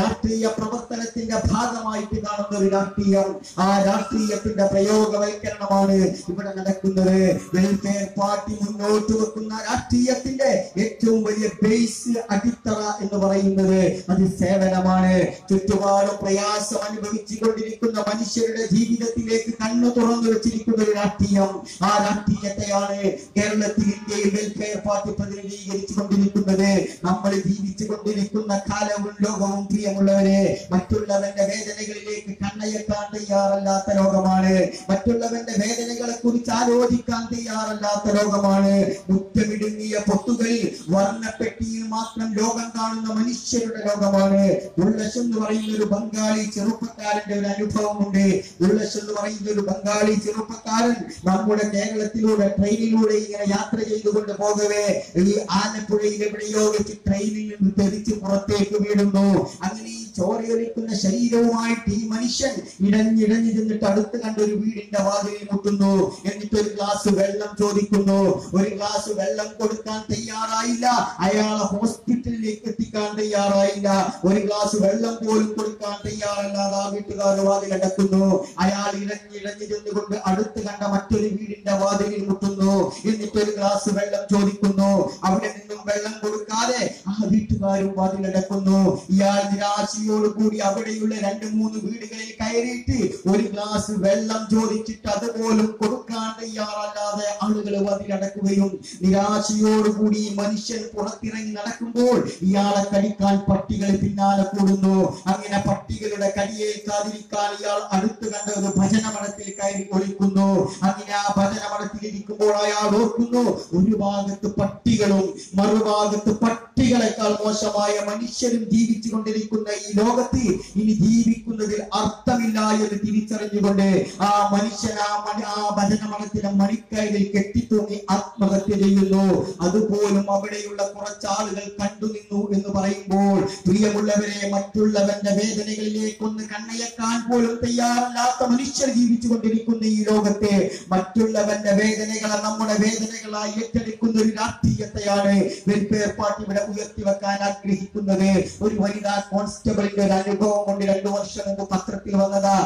രാഷ്ട്രീയ പ്രവർത്തനത്തിന്റെ ഭാഗമായിട്ട് കാണുന്ന ഒരു രാഷ്ട്രീയം, ആ രാഷ്ട്രീയത്തിന്റെ പ്രയോഗവൽക്കരണമാണ് ഇവിടെ നടക്കുന്നത്. വെൽഫെയർ പാർട്ടി മുന്നോട്ട് വെക്കുന്ന രാഷ്ട്രീയത്തിന്റെ ഏറ്റവും വലിയ ബേസ്, അടിത്തറ എന്ന് പറയുന്നത് അത് സേവനമാണ്. ചുറ്റുപാടും പ്രയാസം അനുഭവിച്ചു കൊണ്ടിരിക്കുന്ന മനുഷ്യരുടെ ജീവിതത്തിലേക്ക് കണ്ണു തുറന്നു വെച്ചിരിക്കുന്ന ഒരു രാഷ്ട്രീയം, ആ രാഷ്ട്രീയത്തെയാണ് കേരളത്തിൽ, ഇന്ത്യയിൽ വെൽഫെയർ പാർട്ടി പ്രതിനിധീകരിച്ചു കൊണ്ടിരിക്കുന്നത്. നമ്മൾ ജീവിച്ചു കൊണ്ടിരിക്കുന്ന കാലവും ലോകവും പ്രിയമുള്ളവരെ മറ്റുള്ളവന്റെ വേദനകളിലേക്ക് കണ്ണയക്കാൻ തയ്യാറല്ലാത്ത ലോകമാണ്. മറ്റുള്ളവന്റെ വേദനകളെ കുറിച്ച് ആലോചിക്കാൻ തയ്യാറല്ലാത്ത ലോകമാണ്. മുറ്റമിടുങ്ങിയ പൊത്തുകളിൽ വർണ്ണപ്പെട്ടിയിൽ മാത്രം ലോകം കാണുന്ന മനുഷ്യരുടെ ലോകമാണ്. ഉള്ളശ് എന്ന് പറയുന്ന ഒരു ബംഗാളി ചെറുപ്പക്കാരന്റെ ഒരു അനുഭവമുണ്ട്. ഉള്ളശ് എന്ന് പറയുന്ന ഒരു ബംഗാളി ചെറുപ്പക്കാരൻ നമ്മുടെ കേരളത്തിലൂടെ ട്രെയിനിലൂടെ ഇങ്ങനെ യാത്ര ചെയ്തുകൊണ്ട് പോകവേ ഈ ആലപ്പുഴയിൽ എവിടെയോ വെച്ച് ട്രെയിനിൽ നിന്ന് തെറിച്ച് പുറത്തേക്ക് വീഴുന്നു. അങ്ങനെ ഈ ചോരയൊലിക്കുന്ന ശരീരവുമായിട്ട് ഈ മനുഷ്യൻ ഇടഞ്ഞിടഞ്ഞു ചെന്നിട്ട് അടുത്ത് കണ്ട ഒരു വീടിന്റെ വാതിലിൽ മുട്ടുന്നു. എന്നിട്ട് ഒരു ഗ്ലാസ് വെള്ളം ചോദിക്കുന്നു. ഒരു ഗ്ലാസ് വെള്ളം കൊടുക്കാൻ തയ്യാറായില്ല. അയാളെ ഹോസ്പിറ്റലിലേക്ക് എത്തിക്കാൻ തയ്യാറായില്ല. ഒരു ഗ്ലാസ് വെള്ളം പോലും കൊടുക്കാൻ തയ്യാറല്ലാതെ ആ വീട്ടുകാർ വാതിലടക്കുന്നു. അയാൾ ഇടഞ്ഞിടഞ്ഞു ചെന്നുകൊണ്ട് അടുത്ത് കണ്ട മറ്റൊരു വീടിന്റെ വാതിലിൽ മുട്ടുന്നു. എന്നിട്ട് ഒരു ഗ്ലാസ് വെള്ളം ചോദിക്കുന്നു. അവിടെ നിന്നും വെള്ളം കൊടുക്കാതെ ആ വീട്ടുകാരും വാതിലടക്കുന്നു. ഇയാൾ നിരാശയോട് കൂടി അവിടെയുള്ള 2-3 വീടുകളിൽ കയറിയിട്ട് ഒരു ഗ്ലാസ് വെള്ളം ചോദിച്ചിട്ട് അതുപോലും കൊടുക്കാൻ തയ്യാറല്ലാതെ ആളുകൾ വാതിലടക്കുകയും നിരാശയോടുകൂടി മനുഷ്യൻ പുറത്തിറങ്ങി നടക്കുമ്പോൾ ഇയാളെ കടിക്കാൻ പട്ടികൾ പിന്നാലെ കൂടുന്നു. അങ്ങനെ പട്ടികളുടെ കടിയേൽക്കാതിരിക്കാൻ ഇയാൾ അടുത്ത് കണ്ട ഒരു ഭജനമഠത്തിൽ കയറി ഒളിക്കുന്നു. അങ്ങനെ ആ ഭജനമഠത്തിൽ ഇരിക്കുമ്പോൾ അയാൾ ഓർക്കുന്നു, ഒരു ഭാഗത്ത് പട്ടികളും മറുഭാഗത്ത് പട്ടികളെക്കാൾ മോശമായ മനുഷ്യരും ജീവിച്ചു കൊണ്ടിരിക്കുന്ന ഈ ലോകത്ത് ഇനി ജീവിക്കുന്നതിൽ അർത്ഥമില്ല എന്ന് തിരിച്ചറിഞ്ഞുകൊണ്ട് ആ മനുഷ്യൻ ആ ഭജനമഠത്തിലെ മണിക്കയറിൽ കെട്ടിത്തൂങ്ങി ആത്മഹത്യ ചെയ്യുന്നു. അതുപോലും അവിടെയുള്ള കുറച്ചാളുകൾ കണ്ടുനിന്നു എന്ന് പറയുമ്പോൾ പ്രിയമുള്ളവരെ, മറ്റുള്ളവന്റെ വേദനകളിലേക്കൊന്ന് കണ്ണയക്കാൻ പോലും തയ്യാറല്ലാത്ത മനുഷ്യർ ജീവിച്ചു കൊണ്ടിരിക്കുന്ന ഈ ലോകത്തെ മറ്റുള്ളവന്റെ വേദനകളെ നമ്മുടെ വേദനകളായി ഏറ്റെടുക്കുന്ന ഒരു രാഷ്ട്രീയത്തെയാണ് വെൽഫെയർ പാർട്ടി ഇവിടെ ഉയർത്തിവെക്കാൻ ആഗ്രഹിക്കുന്നത്. ഒരു വനിതാ കോൺസ്റ്റബിളിന്റെ ഒരു അനുഭവം കൊണ്ട് 2 വർഷം മുമ്പ് പത്രത്തിൽ വന്നതാ.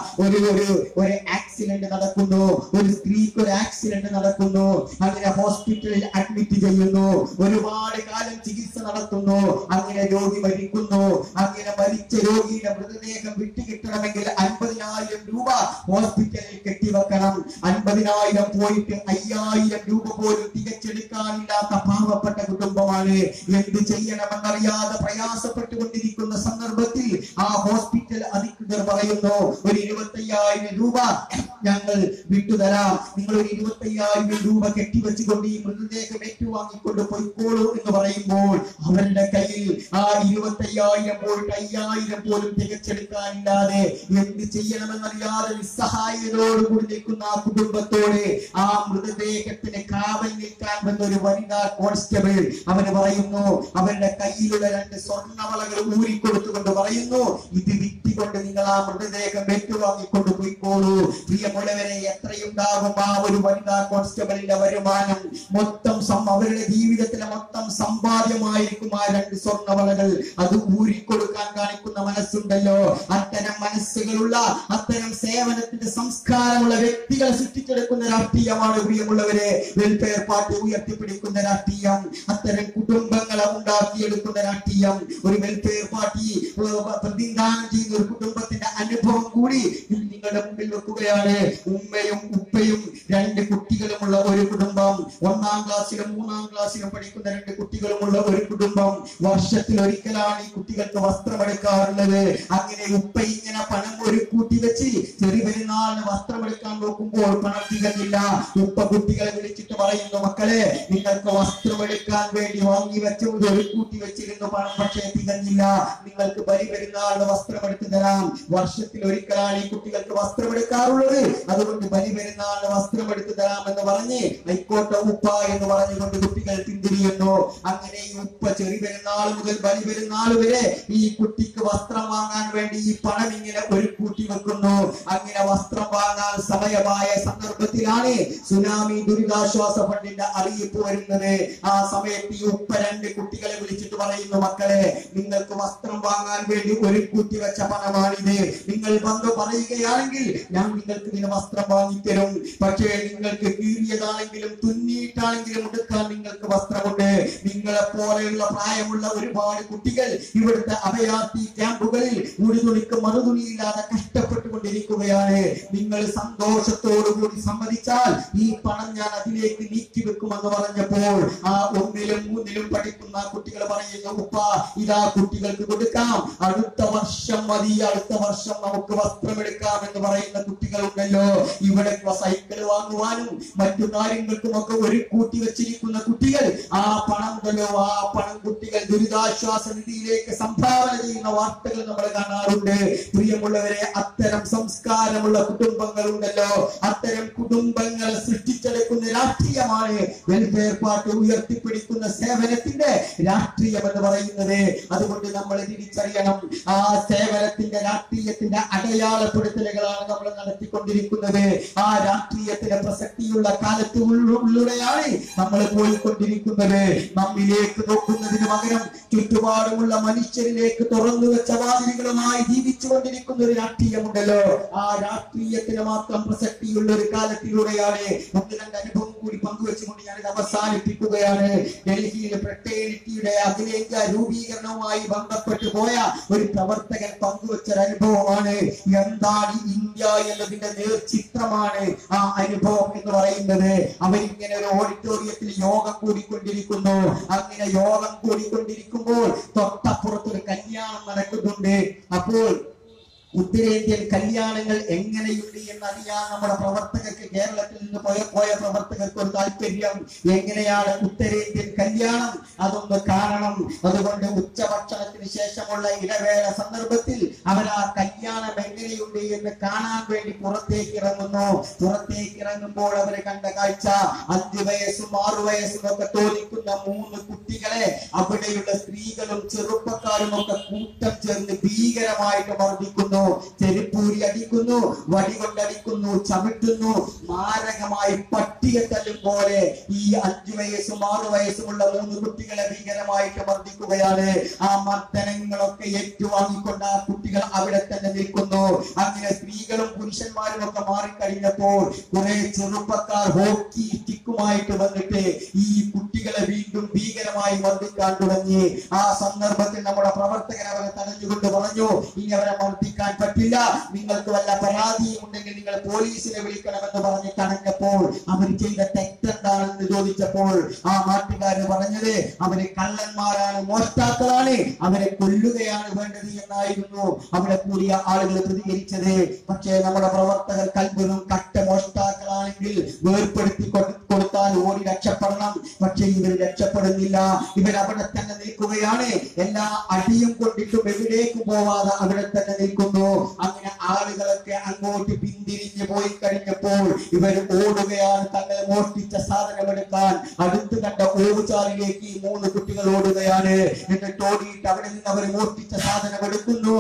ഒരു ആക്സിഡന്റ് നടക്കുന്നു, ഒരു സ്ത്രീക്ക് ഒരു ആക്സിഡന്റ് നടക്കുന്നു. അങ്ങനെ ഹോസ്പിറ്റലിൽ അഡ്മിറ്റ് ചെയ്യുന്നു. ഒരുപാട് കാലം ചികിത്സ നടത്തുന്നു. അങ്ങനെ രോഗി മരിക്കുന്നു. അങ്ങനെ മരിച്ച രോഗിയുടെ മൃതദേഹം വിട്ടുകിട്ടണമെങ്കിൽ 50,000 രൂപ ഹോസ്പിറ്റലിൽ കെട്ടിവെക്കണം. 50,000 പോയിട്ട് 5,000 രൂപ പോലും തികച്ചെടുക്കാനില്ലാത്ത പാവപ്പെട്ട കുടുംബമാണ്. എന്ത് ചെയ്യണമെന്നറിയാതെ പ്രയാസപ്പെട്ടുകൊണ്ടിരിക്കുന്ന സന്ദർഭത്തിൽ ആ ഹോസ്പിറ്റൽ അധികൃതർ പറയുന്നു, ഒരു 25,000 രൂപ ഞങ്ങൾ വിട്ടുതരാം. നിങ്ങൾ ഒരു 25,000 രൂപ കെട്ടിവെച്ചുകൊണ്ട് ഈ മൃതദേഹം ഏറ്റുവാങ്ങിക്കൊണ്ട് പോയിക്കോളൂ എന്ന് പറയുമ്പോൾ അവരുടെ കയ്യിൽ ആ 25,000 പോയിട്ട് 5,000 പോലും തികച്ചെടുക്കാനില്ലാതെ എന്ത് ചെയ്യണമെന്നറിയാതെ നിസ്സഹായതയോടുകൂടി നിൽക്കുന്ന ആ കുടുംബത്തോട് ആ മൃതദേഹത്തിന് കാവൽ നിൽക്കാൻ വന്ന ഒരു വനിതാ കോൺസ്റ്റബിൾ അവന് പറയുന്നു, അവരുടെ കയ്യിലുള്ള 2 സ്വർണ്ണവളകൾ ഊരിക്കൊടുത്തുകൊണ്ട് പറയുന്നു, ഇത് വിറ്റുകൊണ്ട് നിങ്ങൾ ആ മൃതദേഹം ഏറ്റുവാങ്ങിക്കൊണ്ട് പോയിക്കോളൂ. പ്രിയമുള്ളവരെ, എത്രയുണ്ടാകും ആ ഒരു വനിതാ കോൺസ്റ്റബിളിന്റെ വരുമാനം? മൊത്തം അവരുടെ ജീവിതത്തിലെ മൊത്തം സമ്പാദ്യമായിരിക്കും ആ 2 സ്വർണ്ണവളകൾ. അത് ഊരിക്കൊടുക്കാൻ കാണിക്കുന്ന മനസ്സുണ്ടല്ലോ. അത്തരം മനസ്സുകളുള്ള, അത്തരം സേവനത്തിന്റെ സംസ്കാരമുള്ള വ്യക്തികളെ സൃഷ്ടിച്ചെടുക്കുന്ന രാഷ്ട്രീയമാണ് പ്രിയമുള്ളവരെ വെൽഫെയർ പാർട്ടി ഉയർത്തിപ്പിടിക്കുന്ന രാഷ്ട്രീയം. അത്തരം കുടുംബങ്ങളെ ഉണ്ടാക്കിയെടുക്കുന്ന രാഷ്ട്രീയം. ഒരു വെൽഫെയർ പാർട്ടി പ്രതിനിധാനം ചെയ്യുന്ന ഒരു കുടുംബത്തിന്റെ അനുഭവം കൂടി നിങ്ങളുടെ മുമ്പിൽ വെക്കുകയാണ്. ഉമ്മയും ഉപ്പയും 2 കുട്ടികളുമുള്ള ഒരു കുടുംബം. 1ാം ക്ലാസ്സിലും 3ാം ക്ലാസ്സിലും പഠിക്കുന്ന 2 കുട്ടികളുമുള്ള ഒരു കുടുംബം. വർഷത്തിൽ ഒരിക്കലാണ് ഈ കുട്ടികൾക്ക് വസ്ത്രമെടുക്കാറുള്ളത്. അങ്ങനെ ഉപ്പ ഇങ്ങനെ പണം ഒരു കൂട്ടി വെച്ച് ചെറിയ പെരുന്നാളിന് വസ്ത്രമെടുക്കാൻ നോക്കുമ്പോൾ പണം തികഞ്ഞില്ല. ഉപ്പ കുട്ടികളെ വിളിച്ചിട്ട് പറയുന്നു, മക്കളെ, നിങ്ങൾക്ക് വസ്ത്രമെടുക്കാൻ വേണ്ടി വാങ്ങി വെച്ചത് ഒരു കൂട്ടി വെച്ചിരുന്നു പണം, പക്ഷേ തികഞ്ഞില്ല. നിങ്ങൾക്ക് പെരുന്നാളിന് വസ്ത്രമെടുത്ത് തരാം. വർഷത്തിൽ ഒരിക്കലാണ് ഈ കുട്ടികൾക്ക് കുട്ടികൾക്ക് വസ്ത്രമെടുക്കാറുള്ളത്. അതുകൊണ്ട് ബലിപെരുന്നാളിന് വസ്ത്രമെടുത്തു തരാമെന്ന് പറഞ്ഞ് ഹൈക്കോട്ടെ ഉപ്പ എന്ന് പറഞ്ഞുകൊണ്ട് കുട്ടികൾ പിന്തിരിയുന്നു. അങ്ങനെ ഈ ഉപ്പ ചെറിയ പെരുന്നാൾ മുതൽ ബലിപെരുന്നാൾ വരെ ഈ കുട്ടിക്ക് വസ്ത്രം വാങ്ങാൻ വേണ്ടി ഈ പണം ഇങ്ങനെ ഒരു കൂട്ടി വെക്കുന്നു. അങ്ങനെ വസ്ത്രം വാങ്ങാൻ സമയമായ സന്ദർഭത്തിലാണ് സുനാമി ദുരിതാശ്വാസ ഫണ്ടിന്റെ അറിയിപ്പ് വരുന്നത്. ആ സമയത്ത് ഈ ഉപ്പ 2 കുട്ടികളെ വിളിച്ചിട്ട് പറയുന്നു, മക്കളെ, നിങ്ങൾക്ക് വസ്ത്രം വാങ്ങാൻ വേണ്ടി ഒരു കൂട്ടി വെച്ച പണമാണിത്. നിങ്ങൾ വന്ന് പറയുകയാണെങ്കിൽ ഞാൻ നിങ്ങൾക്ക് ഇതിന് വസ്ത്രം വാങ്ങിത്തരും. പക്ഷേ നിങ്ങൾക്ക് കീറിയതാണെങ്കിലും തുന്നിയിട്ടാണെങ്കിലും എടുക്കാൻ നിങ്ങൾക്ക് വസ്ത്രമുണ്ട്. നിങ്ങളെ പോലെയുള്ള പ്രായമുള്ള ഒരുപാട് കുട്ടികൾ ഇവിടുത്തെ അഭയാർത്ഥി ക്യാമ്പുകളിൽ ഉടുതുണിക്ക് മറുതുണിയില്ലാതെ കഷ്ടപ്പെട്ടുകൊണ്ടിരിക്കുകയാണ്. നിങ്ങൾ സന്തോഷത്തോടുകൂടി സമ്മതിച്ചാൽ ഈ പണം ഞാൻ അതിലേക്ക് നീക്കി വെക്കുമെന്ന് പറഞ്ഞപ്പോൾ ആ 1ലും 3ലും പഠിക്കുന്ന കുട്ടികൾ പറയുന്നു, ഉപ്പ ഇതാ കുട്ടികൾക്ക് കൊടുക്കാം, അടുത്ത വർഷം മതി, അടുത്ത വർഷം നമുക്ക് വസ്ത്രമെടുക്കാം എന്ന് പറയുന്ന കുട്ടികളുണ്ടല്ലോ. ഇവിടെ സൈക്കിൾ വാങ്ങുവാനും മറ്റു കാര്യങ്ങൾക്കും ഒക്കെ ഒരു കൂട്ടി വെച്ചിരിക്കുന്ന കുട്ടികൾ ആ പണം ഉണ്ടല്ലോ, ആ പണം കുട്ടികൾ ദുരിതാശ്വാസ നിധിയിലേക്ക് സംഭാവന ചെയ്യുന്ന വാർത്തകൾ നമ്മൾ കാണാറുണ്ട്. പ്രിയമുള്ളവരെ, അത്തരം സംസ്കാരമുള്ള കുടുംബങ്ങളുണ്ടല്ലോ, അത്തരം കുടുംബങ്ങളെ സൃഷ്ടിച്ചെടുക്കുന്ന രാഷ്ട്രീയമാണ് വെൽഫെയർ പാർട്ടി ഉയർത്തിപ്പിടിക്കുന്ന സേവനത്തിന്റെ രാഷ്ട്രീയം എന്ന് പറയുന്നത്. അതുകൊണ്ട് നമ്മൾ തിരിച്ചറിയണം, ആ സേവനത്തിന്റെ രാഷ്ട്രീയത്തിന്റെ അടയാളപ്പെടുത്തലുകളാണ് നമ്മൾ നടത്തിക്കൊണ്ടിരിക്കുന്നത്. ആ രാഷ്ട്രീയത്തിന് പ്രസക്തിയുള്ള കാലത്തിലൂടെയാണ് നമ്മൾ പോയിക്കൊണ്ടിരിക്കുന്നത്. നമ്മിലേക്ക് നോക്കുന്നതിന് പകരം ചുറ്റുപാടുമുള്ള മനുഷ്യരിലേക്ക് തുറന്നു വെച്ച വാതിലുകളുമായി ജീവിച്ചുകൊണ്ടിരിക്കുന്ന ഒരു രാഷ്ട്രീയമുണ്ടല്ലോ, ആ രാഷ്ട്രീയത്തിന് മാത്രം പ്രസക്തിയുള്ള ഒരു കാലത്തിലൂടെയാണ്. 1-2 അനുഭവം കൂടി പങ്കുവെച്ചുകൊണ്ട് ഞാനിത് അവസാനിപ്പിക്കുകയാണ്. ഡൽഹിയിലെ ഫ്രട്ടേണിറ്റിയുടെ അഖിലേന്ത്യാ രൂപീകരണവുമായി ബന്ധപ്പെട്ട് പോയ ഒരു പ്രവർത്തകൻ പങ്കുവെച്ചൊരു അനുഭവമാണ്. എന്താണ് ഇന്ത്യ എന്നതിന്റെ നേർചിത്രമാണ് ആ അനുഭവം എന്ന് പറയുന്നത്. അവരിങ്ങനെ ഒരു ഓഡിറ്റോറിയത്തിൽ യോഗം കൂടിക്കൊണ്ടിരിക്കുന്നു. അങ്ങനെ യോഗം കൂടിക്കൊണ്ടിരിക്കുമ്പോൾ തൊട്ടപ്പുറത്തൊരു കല്യാണം നടക്കുന്നുണ്ട്. അപ്പോൾ ഉത്തരേന്ത്യൻ കല്യാണങ്ങൾ എങ്ങനെയുണ്ട് എന്നറിയാൻ നമ്മുടെ പ്രവർത്തകർക്ക്, കേരളത്തിൽ നിന്ന് പോയ പ്രവർത്തകർക്ക് ഒരു താല്പര്യം. എങ്ങനെയാണ് ഉത്തരേന്ത്യൻ കല്യാണം, അതൊന്ന് കാണണം. അതുകൊണ്ട് ഉച്ചഭക്ഷണത്തിന് ശേഷമുള്ള ഇടവേള സന്ദർഭത്തിൽ അവർ ആ കല്യാണം എങ്ങനെയുണ്ട് എന്ന് കാണാൻ വേണ്ടി പുറത്തേക്ക് ഇറങ്ങുന്നു. പുറത്തേക്ക് ഇറങ്ങുമ്പോൾ അവർ കണ്ട കാഴ്ച, 5 വയസ്സും 6 വയസ്സും ഒക്കെ തോന്നിക്കുന്ന 3 കുട്ടികളെ അവിടെയുള്ള സ്ത്രീകളും ചെറുപ്പക്കാരും ഒക്കെ കൂട്ടം ചേർന്ന് ഭീകരമായിട്ട് മർദ്ദിക്കുന്നു. ചെരുപ്പൂരി അടിക്കുന്നു, വടി കൊണ്ടടിക്കുന്നു, ചവിട്ടുന്നു. മാരകമായി പട്ടിയെ തല്ലും പോലെ ഈ 5 വയസ്സും 6 വയസ്സുമുള്ള 3 കുട്ടികളെ ഭീകരമായിട്ട് മർദ്ദിക്കുകയാണ്. ആ മർദ്ദനങ്ങളൊക്കെ ഏറ്റുവാങ്ങിക്കൊണ്ട് ആ കുട്ടികൾ അവിടെ തന്നെ നിൽക്കുന്നു. അങ്ങനെ സ്ത്രീകളും പുരുഷന്മാരും ഒക്കെ മാറിക്കഴിഞ്ഞപ്പോൾ കുറെ ചെറുപ്പക്കാർ ഹോക്കി സ്റ്റിക്കുമായിട്ട് വന്നിട്ട് ഈ കുട്ടികളെ വീണ്ടും ഭീകരമായി മർദ്ദിക്കാൻ തുടങ്ങി. ആ സന്ദർഭത്തിൽ നമ്മുടെ പ്രവർത്തകർ അവരെ തടഞ്ഞുകൊണ്ട് പറഞ്ഞു, ഇനി അവരെ മർദ്ദിക്കാൻ പറ്റില്ല, നിങ്ങൾക്ക് വല്ല പരാതിയും ഉണ്ടെങ്കിൽ നിങ്ങൾ പോലീസിനെ വിളിക്കണമെന്ന് പറഞ്ഞ് തടഞ്ഞപ്പോൾ അവർ ചെയ്ത തെറ്റെന്താണെന്ന് ചോദിച്ചപ്പോൾ ആ നാട്ടുകാര് പറഞ്ഞത് അവര് കള്ളന്മാരാണ്, മോഷ്ടാക്കളാണ്, അവരെ കൊല്ലുകയാണ് വേണ്ടത് എന്നായിരുന്നു അവിടെ കൂടിയ ആളുകൾ പ്രതികരിച്ചത്. പക്ഷേ നമ്മുടെ പ്രവർത്തകർ കൽബും കട്ട മോഷ്ടാക്കളാണെങ്കിൽ വേർപ്പെടുത്തി കൊടുത്താൽ ഓടി രക്ഷപ്പെടണം. പക്ഷെ ഇവർ രക്ഷപ്പെടുന്നില്ല, ഇവരവിടെ തന്നെ നിൽക്കുകയാണ്. എല്ലാ അടിയും കൊണ്ടിട്ടും എവിടേക്ക് പോവാതെ അവിടെ തന്നെ നിൽക്കുന്നു. അങ്ങനെ ആളുകളൊക്കെ അങ്ങോട്ട് പിന്തിരിഞ്ഞു പോയി കഴിഞ്ഞപ്പോൾ ഇവർ ഓടുകയാണ് തങ്ങളെ മോഷ്ടിച്ച സാധനം എടുക്കാൻ. അടുത്ത് കണ്ട ഓവുചാലിലേക്ക് ഈ 3 കുട്ടികൾ ഓടുകയാണ്. എന്നിട്ട് ഓടിയിട്ട് അവിടെ നിന്ന് അവർ മോഷ്ടിച്ച സാധനം എടുക്കുന്നു.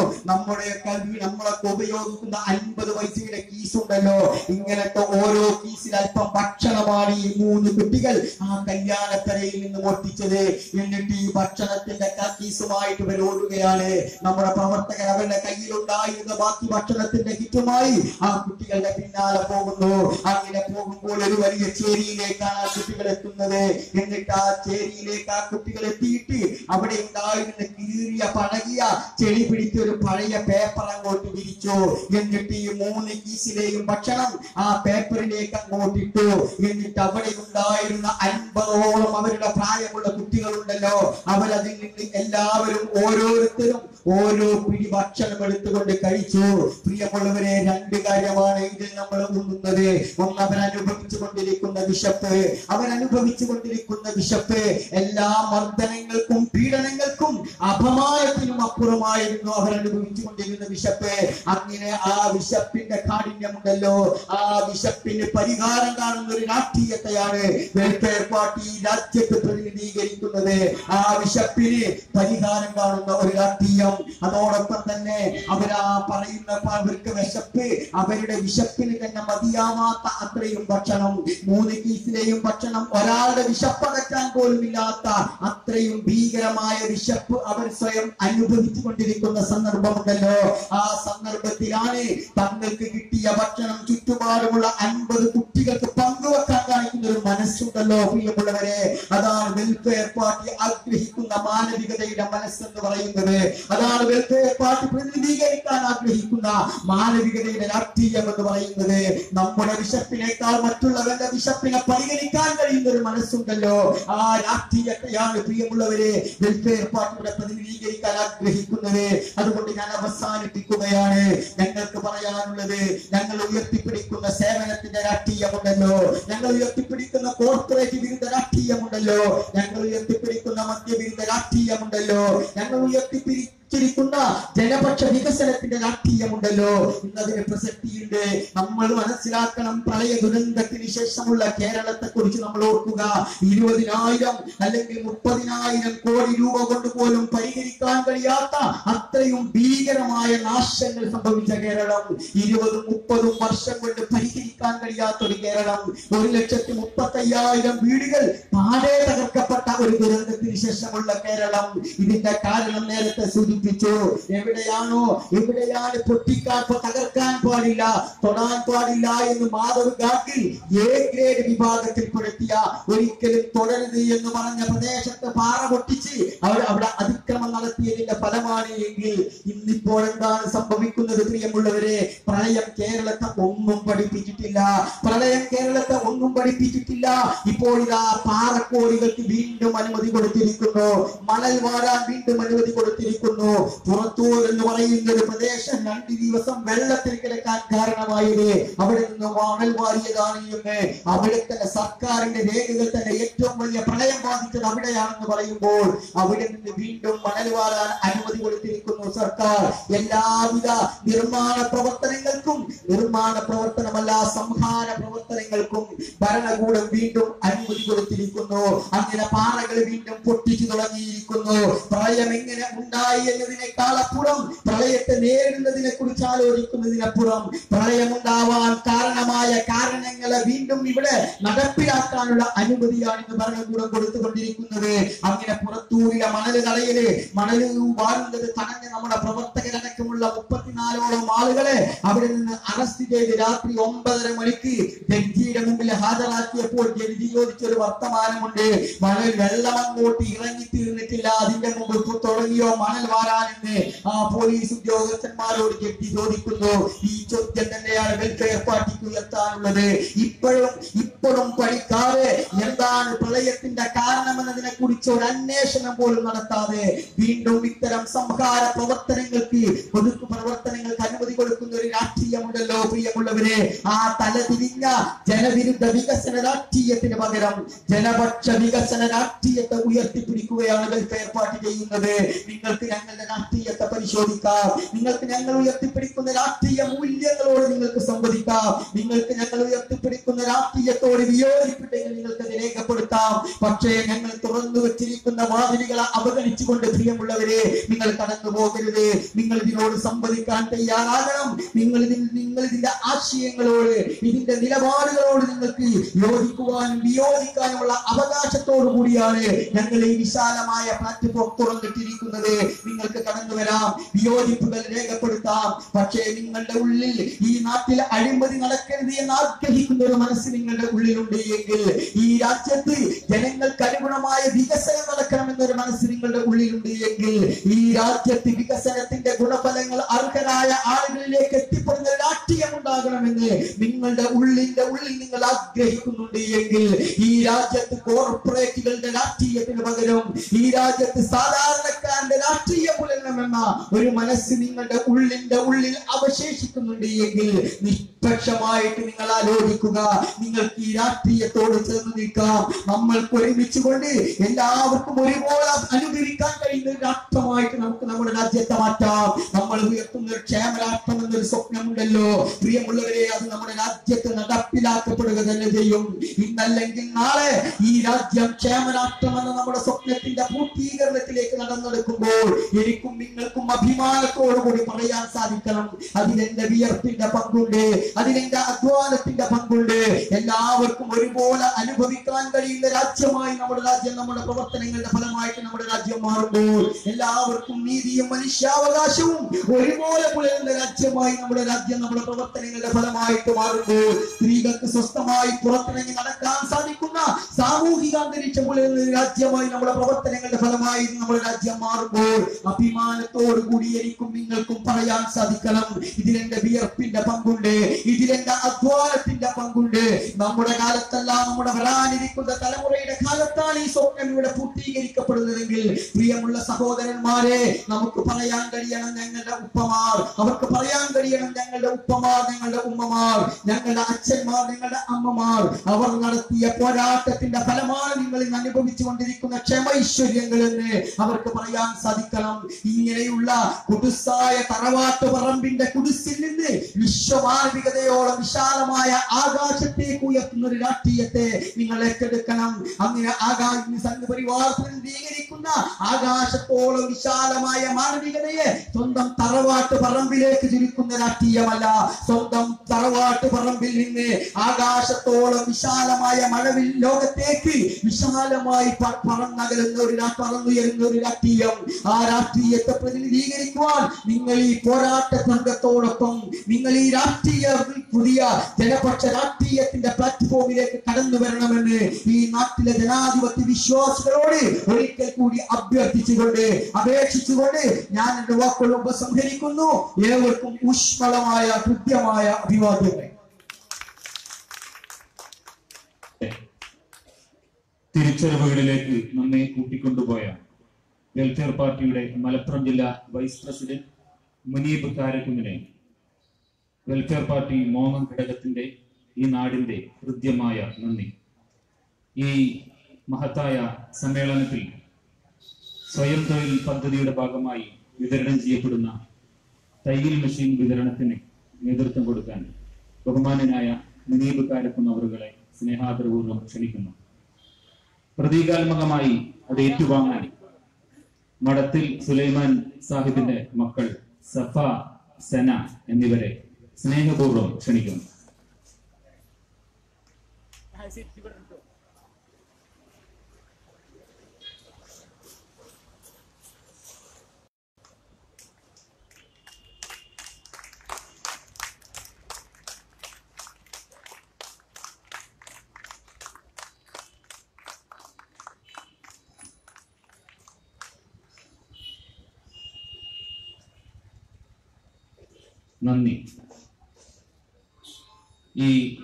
നമ്മളൊക്കെ ഉപയോഗിക്കുന്ന 50 പൈസയുടെ കീസ് ഉണ്ടല്ലോ, ഇങ്ങനത്തെ ഓരോ കീസിൽ അല്പം ഭക്ഷണമാണ് ഈ 3 കുട്ടികൾ ആ കല്യാണക്കരയിൽ നിന്ന് മോഷ്ടിച്ചത്. എന്നിട്ട് ഈ ഭക്ഷണത്തിന്റെ കീസുമായിട്ട് ഇവർ ഓടുകയാണ്. നമ്മുടെ പ്രവർത്തകർ അവരുടെ കയ്യിലുണ്ടായിരുന്ന ബാക്കി ഭക്ഷണത്തിന്റെ കിറ്റുമായി ആ കുട്ടികളുടെ പിന്നാലെ പോകുന്നു. അങ്ങനെ പോകുമ്പോൾ ഒരു വലിയ ചേരിയിലേക്കാണ് ആ കുട്ടികൾ എത്തുന്നത്. എന്നിട്ട് ആ ചേരിയിലേക്ക് ആ കുട്ടികൾ എത്തിയിട്ട് അവിടെ ഉണ്ടായിരുന്ന കീറിയ പഴകിയ ചെളി പിടിച്ച ഒരു പഴയ പേപ്പർ അങ്ങോട്ട് വിരിച്ചു. എന്നിട്ട് ഈ 3 കീസിലെയും ഭക്ഷണം ആ പേപ്പറിലേക്ക് അങ്ങോട്ട് ഇട്ടു. എന്നിട്ട് അവിടെ ഉണ്ടായിരുന്ന 50ഓളം അവരുടെ പ്രായമുള്ള കുട്ടികളുണ്ടല്ലോ, അവരതിൽ നിന്ന് എല്ലാവരും ഓരോരുത്തരും ഓരോ പിടി ഭക്ഷണം എടുത്തുകൊണ്ട് കഴിച്ചു. പ്രിയമുള്ളവരെ, 2 കാര്യമാണ് ഇതിൽ നമ്മൾ ഉണ്ണുന്നത്. ഒന്ന്, അവരനുഭവിച്ചു കൊണ്ടിരിക്കുന്ന വിശപ്പ്. അവരനുഭവിച്ചു കൊണ്ടിരിക്കുന്ന വിശപ്പ് എല്ലാ മർദ്ദനങ്ങൾക്കും പീഡനങ്ങൾക്കും അപമാനത്തിനും അപ്പുറമായിരുന്നു അവരനുഭവിച്ചു കൊണ്ടിരുന്ന വിശപ്പ്. അങ്ങനെ ആ വിശപ്പിന്റെ കാഠിന്യമുണ്ടല്ലോ, ആ വിശപ്പിന് പരിഹാരം കാണുന്ന ഒരു രാഷ്ട്രീയത്തെയാണ് വെൽഫെയർ പാർട്ടി രാജ്യത്ത് പ്രതിനിധീകരിക്കുന്നത്. ആ വിശപ്പിന് പരിഹാരം കാണുന്ന ഒരു രാഷ്ട്രീയം. അതോടൊപ്പം തന്നെ അവരാ പറയുന്ന അവർക്ക് വിശപ്പ്, അവരുടെ വിശപ്പിന് തന്നെ മതിയാവാത്ത അത്രയും ഭക്ഷണം, 3 കേസിലെയും ഭക്ഷണം ഒരാളുടെ വിശപ്പകറ്റാൻ പോലും ഇല്ലാത്ത അത്രയും ഭീകരമായ വിശപ്പ് അവർ സ്വയം അനുഭവിച്ചു കൊണ്ടിരിക്കുന്ന സന്ദർഭമുണ്ടല്ലോ. ആ സന്ദർഭത്തിലാണ് തങ്ങൾക്ക് കിട്ടിയ ഭക്ഷണം ചുറ്റുപാടുമുള്ള 50 കുട്ടികൾക്ക് പങ്കുവെക്കാൻ കാണിക്കുന്ന ഒരു മനസ്സുണ്ടല്ലോ പ്രിയമുള്ളവരെ. അതാണ് വെൽഫെയർ പാർട്ടി ആഗ്രഹിക്കുന്ന മാനവികതയുടെ മനസ്സെന്ന് പറയുന്നത്. അതാണ് വെൽഫെയർ പാർട്ടി പ്രതിനിധീകരിക്കാൻ ആഗ്രഹിക്കുന്ന മാനവികതയുടെ രാഷ്ട്രീയം എന്ന് പറയുന്നത്. നമ്മുടെ വിശപ്പിനേക്കാൾ മറ്റുള്ളവരുടെ വിശപ്പിനെ പരിഗണിക്കാൻ കഴിയുന്ന ഒരു മനസ്സുണ്ടല്ലോ, ആ രാഷ്ട്രീയത്തെയാണ് പ്രിയമുള്ളവരെ വെൽഫെയർ പാർട്ടിയുടെ പ്രതിനിധീകരിക്കാൻ ആഗ്രഹിക്കുന്നത്. അതുകൊണ്ട് ഞാൻ അവസാനിപ്പിക്കുകയാണ്. ഞങ്ങൾക്ക് പറയാനുള്ളത്, ഞങ്ങൾ ഉയർത്തിപ്പിടിക്കുന്ന സേവനത്തിന്റെ രാഷ്ട്രീയമുണ്ടല്ലോ, ഞങ്ങൾ ഉയർത്തിപ്പിടിക്കുന്ന കോർപ്പറേറ്റ് വിരുദ്ധ രാഷ്ട്രീയമുണ്ടല്ലോ, ഞങ്ങൾ ഉയർത്തിപ്പിടിക്കുന്ന മദ്യവിരുദ്ധ രാഷ്ട്രീയമുണ്ടല്ലോ, ഞങ്ങൾ ഉയർത്തിപ്പിടിക്കുന്ന ജനപക്ഷ വികസനത്തിന്റെ രാഷ്ട്രീയമുണ്ടല്ലോ. ഇന്നതിന് പ്രസക്തിയുണ്ട്. നമ്മൾ മനസ്സിലാക്കണം, പ്രളയ ദുരന്തത്തിന് ശേഷമുള്ള കേരളത്തെ കുറിച്ച് നമ്മൾ ഓർക്കുക. 20,000 അല്ലെങ്കിൽ 30,000 കോടി രൂപ കൊണ്ട് പോലും പരിഹരിക്കാൻ കഴിയാത്ത അത്രയും ഭീകരമായ നാശങ്ങൾ സംഭവിച്ച കേരളം, 20-30 വർഷം കൊണ്ട് പരിഹരിക്കാൻ കഴിയാത്ത ഒരു കേരളം, 1,35,000 വീടുകൾ പാടെ തകർക്കപ്പെട്ട ഒരു ദുരന്തത്തിന് ശേഷമുള്ള കേരളം. ഇതിന്റെ കാരണം നേരത്തെ സൂചിപ്പിച്ചു. എവിടെയാണ് പൊട്ടിക്കാൻ, തകർക്കാൻ പാടില്ല, തൊടാൻ പാടില്ല എന്ന് മാധവ് ഗാഡ്ഗിൽ എ ഗ്രേഡ് വിഭാഗത്തിൽപ്പെടുത്തിയ, ഒരിക്കലും തുടരുത് എന്ന് പറഞ്ഞ പ്രദേശത്ത് പാറ പൊട്ടിച്ച് അവിടെ അതിക്രമം നടത്തിയതിന്റെ ഫലമാണ് എങ്കിൽ ഇന്നിപ്പോൾ എന്താണ് സംഭവിക്കുന്നത് പ്രിയമുള്ളവരെ? പ്രളയം കേരളത്തെ ഒന്നും പഠിപ്പിച്ചിട്ടില്ല, പ്രളയം കേരളത്തെ ഒന്നും പഠിപ്പിച്ചിട്ടില്ല. ഇപ്പോൾ ഇതാ പാറക്കോടികൾക്ക് വീണ്ടും അനുമതി കൊടുത്തിരിക്കുന്നു, മണൽ വാരാൻ വീണ്ടും അനുമതി കൊടുത്തിരിക്കുന്നു. പുറത്തൂർ എന്ന് പറയുന്ന ഒരു പ്രദേശം 2 ദിവസം വെള്ളത്തിൽ കിടക്കാൻ കാരണമായത് അവിടെ നിന്ന് മണൽ വാരിയതാണ് എന്ന് അവിടുത്തെ സർക്കാരിന്റെ രേഖകൾ തന്നെ ഏറ്റവും വലിയ പ്രളയം ബാധിച്ചത് അവിടെയാണെന്ന് പറയുമ്പോൾ അവിടെ നിന്ന് വീണ്ടും മണൽ വാരാൻ അനുമതി കൊടുത്തിരിക്കുന്നു സർക്കാർ. എല്ലാവിധ നിർമ്മാണ പ്രവർത്തനങ്ങൾക്കും, നിർമ്മാണ പ്രവർത്തനമല്ല സംഹാര പ്രവർത്തനങ്ങൾക്കും ഭരണകൂടം വീണ്ടും അനുമതി കൊടുത്തിരിക്കുന്നു. അങ്ങനെ പാറകൾ വീണ്ടും പൊട്ടിച്ചു തുടങ്ങിയിരിക്കുന്നു. പ്രളയം എങ്ങനെ ഉണ്ടായി എന്നതിനേക്കാൾ അപ്പുറം, പ്രളയത്തെ നേരിടുന്നതിനെ കുറിച്ച് ആലോചിക്കുന്നതിനപ്പുറം, പ്രളയമുണ്ടാവാൻ കാരണമായ കാരണങ്ങളെ വീണ്ടും ഇവിടെ നടപ്പിലാക്കാനുള്ള അനുമതിയാണ് ഇന്ന് ഭരണകൂടം കൊടുത്തുകൊണ്ടിരിക്കുന്നത്. അങ്ങനെ പുറത്തൂരിലെ മണല് കളയല്, മണല് വാഴുന്നത് തടഞ്ഞ നമ്മുടെ പ്രവർത്തകരടക്കമുള്ള 34ഓളം ആളുകളെ അവിടെ നിന്ന് അറസ്റ്റ് ചെയ്ത് രാത്രി 9:30 മണിക്ക് ജഡ്ജിയുടെ മുമ്പിൽ ഹാജരാക്കിയപ്പോൾ ജഡ്ജി ചോദിച്ചൊരു വർത്തമാനമുണ്ട്, മണൽ വെള്ളം അങ്ങോട്ട് ഇറങ്ങി തീർന്നിട്ടില്ല, അതിന്റെ മുമ്പ് തുടങ്ങിയോ മണൽ വാരാനെന്ന് ആ പോലീസ് ഉദ്യോഗസ്ഥന്മാരോട് ജഡ്ജി ചോദിക്കുന്നു. ഈ ചോദ്യം തന്നെയാണ് വെൽഫെയർ പാർട്ടിക്ക് ഉയർത്താനുള്ളത്. ഇപ്പോഴും പഠിക്കാതെ എന്താണ് പ്രളയത്തിന്റെ കാരണമെന്നതിനെ കുറിച്ച് ഒരു അന്വേഷണം പോലും നടത്താതെ വീണ്ടും ഇത്തരം സംഹാര പ്രവർത്തനങ്ങൾക്ക്, ഒതുക്കു പ്രവർത്തനങ്ങൾക്ക് അനുമതി കൊടുക്കുന്ന ഒരു രാഷ്ട്രീയമുണ്ടല്ലോ പ്രിയമുള്ളവരെ. ആ തലതിരിഞ്ഞ ജനവിരുദ്ധ വികസന രാഷ്ട്രീയത്തിന് പകരം ജനപക്ഷ വികസന രാഷ്ട്രീയത്തെ ഉയർത്തിപ്പിടിക്കുകയാണ് വെൽഫെയർ പാർട്ടി ചെയ്യുന്നത്. നിങ്ങൾക്ക് ഞങ്ങളുടെ രാഷ്ട്രീയത്തെ പരിശോധിക്കാം, നിങ്ങൾക്ക് ഞങ്ങൾ ഉയർത്തിപ്പിടിക്കുന്ന രാഷ്ട്രീയ മൂല്യങ്ങളോട് നിങ്ങൾക്ക് സംവദിക്കാം, നിങ്ങൾക്ക് ഞങ്ങൾ ഉയർത്തിപ്പിടിക്കുന്ന രാഷ്ട്രീയത്തോട് വിയോജിപ്പിട്ടെങ്കിൽ നിങ്ങൾക്ക് രേഖപ്പെടുത്താം. പക്ഷേ ഞങ്ങൾ തുറന്നു വെച്ചിരിക്കുന്ന വാതിലുകളെ അവഗണിച്ചുകൊണ്ട് പ്രിയമുള്ളവരെ നിങ്ങൾ കടന്നു പോകരുത്. നിങ്ങൾ ഇതിനോട് സംവദിക്കാൻ തയ്യാറാകണം. നിങ്ങൾ ഇതിന്റെ ആശയങ്ങളോട്, ഇതിന്റെ നിലപാടുകളോട് നിങ്ങൾക്ക് യോജിക്കുവാനും വിയോജിക്കാനുമുള്ള അവകാശത്തോടു കൂടിയാണ് ഞങ്ങൾ ഈ വിശാലമായ പ്ലാറ്റ്ഫോം തുറന്നിട്ടിരിക്കുന്നത്. നിങ്ങൾക്ക് കടന്നു വരാം, വിയോജിപ്പുകൾ രേഖപ്പെടുത്താം. പക്ഷേ നിങ്ങളുടെ ഉള്ളിൽ ഈ നാട്ടിൽ അഴിമതി നടക്കരുത് എന്ന് ആഗ്രഹിക്കുന്ന ഒരു മനസ്സ് നിങ്ങളുടെ ഉള്ളിലുണ്ട് എങ്കിൽ, ഈ രാജ്യത്ത് ജനങ്ങൾക്ക് അനുഗുണമായ വികസനം നടക്കണമെന്നൊരു മനസ്സ് നിങ്ങളുടെ ഉള്ളിലുണ്ട് എങ്കിൽ, ഈ രാജ്യത്ത് വികസനത്തിന്റെ ഗുണഫലങ്ങൾ അർഹരായ ആളുകളിലേക്ക് എത്തിപ്പെടുന്ന രാഷ്ട്രീയം ഉണ്ടാകണമെന്ന് നിങ്ങളുടെ ഉള്ളിൽ നിങ്ങൾ ആഗ്രഹിക്കുന്നുണ്ട് എങ്കിൽ ഈ രാജ്യത്ത് കോർപ്പറേറ്റുകളുടെ രാഷ്ട്രീയത്തിന് പകരം ഈ രാജ്യത്ത് സാധാരണക്കാരന്റെ രാഷ്ട്രീയം പുലരണമെന്ന ഒരു മനസ്സ് നിങ്ങളുടെ ഉള്ളിൽ അവശേഷിക്കുന്നുണ്ട് എങ്കിൽ നിഷ്പക്ഷമായിട്ട് നിങ്ങൾ ആലോചിക്കുക. നിങ്ങൾക്ക് ഈ രാഷ്ട്രീയത്തോട് ചേർന്ന് നിൽക്കാം. നമ്മൾക്ക് ഒരുമിച്ചുകൊണ്ട് എല്ലാവർക്കും ഒരുപോലെ അനുഭവിക്കാൻ കഴിയുന്ന ഒരു രാഷ്ട്രമായിട്ട് നമുക്ക് നമ്മുടെ രാജ്യത്തെ മാറ്റാം. നമ്മൾ ഉയർത്തുന്ന ഒരു ക്ഷേമരാഷ്ട്രം എന്നൊരു സ്വപ്നമുണ്ടല്ലോ പ്രിയമുള്ളവരെ, അത് നമ്മുടെ രാജ്യത്ത് നടപ്പിലാക്കപ്പെടുക തന്നെ ചെയ്യും. ഇന്നല്ലെങ്കിൽ നാളെ ഈ രാജ്യം ക്ഷേമരാഷ്ട്രം എന്ന നമ്മുടെ സ്വപ്നത്തിന്റെ പൂർത്തീകരണത്തിലേക്ക് നടന്നെടുക്കുമ്പോൾ എനിക്കും നിങ്ങൾക്കും അഭിമാനത്തോടുകൂടി പറയാൻ സാധിക്കണം, അതിലെന്റെ വിയർപ്പിന്റെ പങ്കുണ്ട്, അതിലെന്റെ അധ്വാനത്തിന്റെ പങ്കുണ്ട്. എല്ലാവർക്കും ഒരുപോലെ അനുഭവിക്കാൻ കഴിയുന്ന രാജ്യമായി നമ്മുടെ രാജ്യം, നമ്മുടെ പ്രവർത്തനങ്ങളുടെ ഫലമായിട്ട് നമ്മുടെ രാജ്യം മാറുമ്പോൾ എല്ലാവർക്കും നീതിയും മനുഷ്യാവകാശവും ഒരുപോലെ പുലരുന്ന രാജ്യമായി നമ്മുടെ രാജ്യം, നമ്മുടെ പ്രവർത്തനങ്ങളുടെ ഫലമായിട്ട് മാറുമ്പോൾ സ്ത്രീകൾക്ക് സ്വസ്ഥമായി പുറത്തിറങ്ങി നടക്കാൻ സാധിക്കുന്ന സാമൂഹിക അന്തരീക്ഷം പുലരുന്ന രാജ്യമായി നമ്മുടെ പ്രവർത്തനങ്ങളുടെ ഫലമായി നമ്മുടെ രാജ്യം മാറുമ്പോൾ അഭിമാനത്തോടു കൂടി എനിക്കും നിങ്ങൾക്കും പറയാൻ സാധിക്കണം, ഇതിലെന്റെ വിയർപ്പിന്റെ പങ്കുണ്ട്, ഇതിലെന്റെ അധ്വാനത്തിന്റെ പങ്കുണ്ട്. നമ്മുടെ കാലത്തല്ല, നമ്മുടെ വരാനിരിക്കുന്ന തലമുറയുടെ കാലത്താണ് ഈ സ്വപ്നം ഇവിടെ പൂർത്തീകരിക്കപ്പെടുന്നതെങ്കിൽ പ്രിയമുള്ള സഹോദരന്മാരെ, നമുക്ക് പറയാൻ കഴിയണം ഞങ്ങളുടെ ഉപ്പമാർ, അവർക്ക് പറയാൻ കഴിയണം ഞങ്ങളുടെ ഉപ്പമാർ, ഞങ്ങളുടെ ഉമ്മമാർ, ഞങ്ങളുടെ അച്ഛന്മാർ, ഞങ്ങളുടെ അമ്മമാർ, അവർ നടത്തിയ പോരാട്ടത്തിന്റെ ഫലമാണ് നിങ്ങൾ ഇന്ന് അനുഭവിച്ചു കൊണ്ടിരിക്കുന്ന ക്ഷമൈശ്വര്യങ്ങൾ എന്ന് അവർക്ക് പറയാൻ സാധിക്കണം. ഇങ്ങനെയുള്ള കുടുസായ തറവാട്ട് പറമ്പിന്റെ കുടിസിൽ നിന്ന് വിശ്വമാനവികതയോളം വിശാലമായ ആകാശത്തേക്ക് ഉയർത്തുന്ന ഒരു രാഷ്ട്രീയത്തെ നിങ്ങൾ ഏറ്റെടുക്കണം. അങ്ങനെ സംഘപരിവാർ പ്രതിനിധീകരിക്കുന്ന ആകാശത്തോളം വിശാലമായ മാനവികതയെ സ്വന്തം തറവാട്ട് പറമ്പിലേക്ക് ചുരുക്കുന്ന രാഷ്ട്രീയമല്ല, സ്വന്തം തറവാട്ട് പറമ്പിൽ നിന്ന് ആകാശത്തോളം വിശാലമായ മഴവിൽ ലോകത്തേക്ക് വിശാലമായി പറന്നുയരുന്ന ഒരു രാഷ്ട്രീയം. ആ രാഷ്ട്രീയത്തെ പ്രതിനിധീകരിക്കുവാൻ നിങ്ങൾ ഈ പോരാട്ട സംഘത്തോടൊപ്പം നിങ്ങൾ ഈ പുതിയ ജനപക്ഷ രാഷ്ട്രീയത്തിന്റെ പ്ലാറ്റ്ഫോമിലേക്ക് കടന്നു വരണമെന്ന് ഈ നാട്ടിലെ ജനാധിപത്യ വിശ്വാസികളോട് ഒരിക്കൽ കൂടി അഭ്യർത്ഥിച്ചുകൊണ്ട് അപേക്ഷിച്ചുകൊണ്ട് ഞാൻ എന്റെ വാക്കുകൾ ഉപസംഹരിക്കുന്നു. ഏവർക്കും ഊഷ്മളമായ ഹൃദ്യമായ അഭിവാദ്യങ്ങൾ. തിരിച്ചറിവുകളിലേക്ക് നമ്മെ കൂട്ടിക്കൊണ്ടുപോയ വെൽഫെയർ പാർട്ടിയുടെ മലപ്പുറം ജില്ലാ വൈസ് പ്രസിഡന്റ് മുനീബ് കാരക്കുന്നിനെ വെൽഫെയർ പാർട്ടി മോങ്ങം ഘടകത്തിന്റെ ഈ നാടിന്റെ ഹൃദ്യമായ നന്ദി. ഈ മഹത്തായ സമ്മേളനത്തിൽ സ്വയം തൊഴിൽ പദ്ധതിയുടെ ഭാഗമായി വിതരണം ചെയ്യപ്പെടുന്ന തയ്യൽ മെഷീൻ വിതരണത്തിന് നേതൃത്വം കൊടുക്കാൻ ബഹുമാനനായ മുനീബ് കാരക്കുന്ന് അവരുകളെ സ്നേഹാദരപൂർവ്വം ക്ഷണിക്കുന്നു. പ്രതീകാത്മകമായി അത് ഏറ്റുവാങ്ങാൻ മഠത്തിൽ സുലൈമാൻ സാഹിബിന്റെ മക്കൾ സഫ, സന എന്നിവരെ സ്നേഹപൂർവ്വം ക്ഷണിക്കുന്നു. നന്ദി. ഈ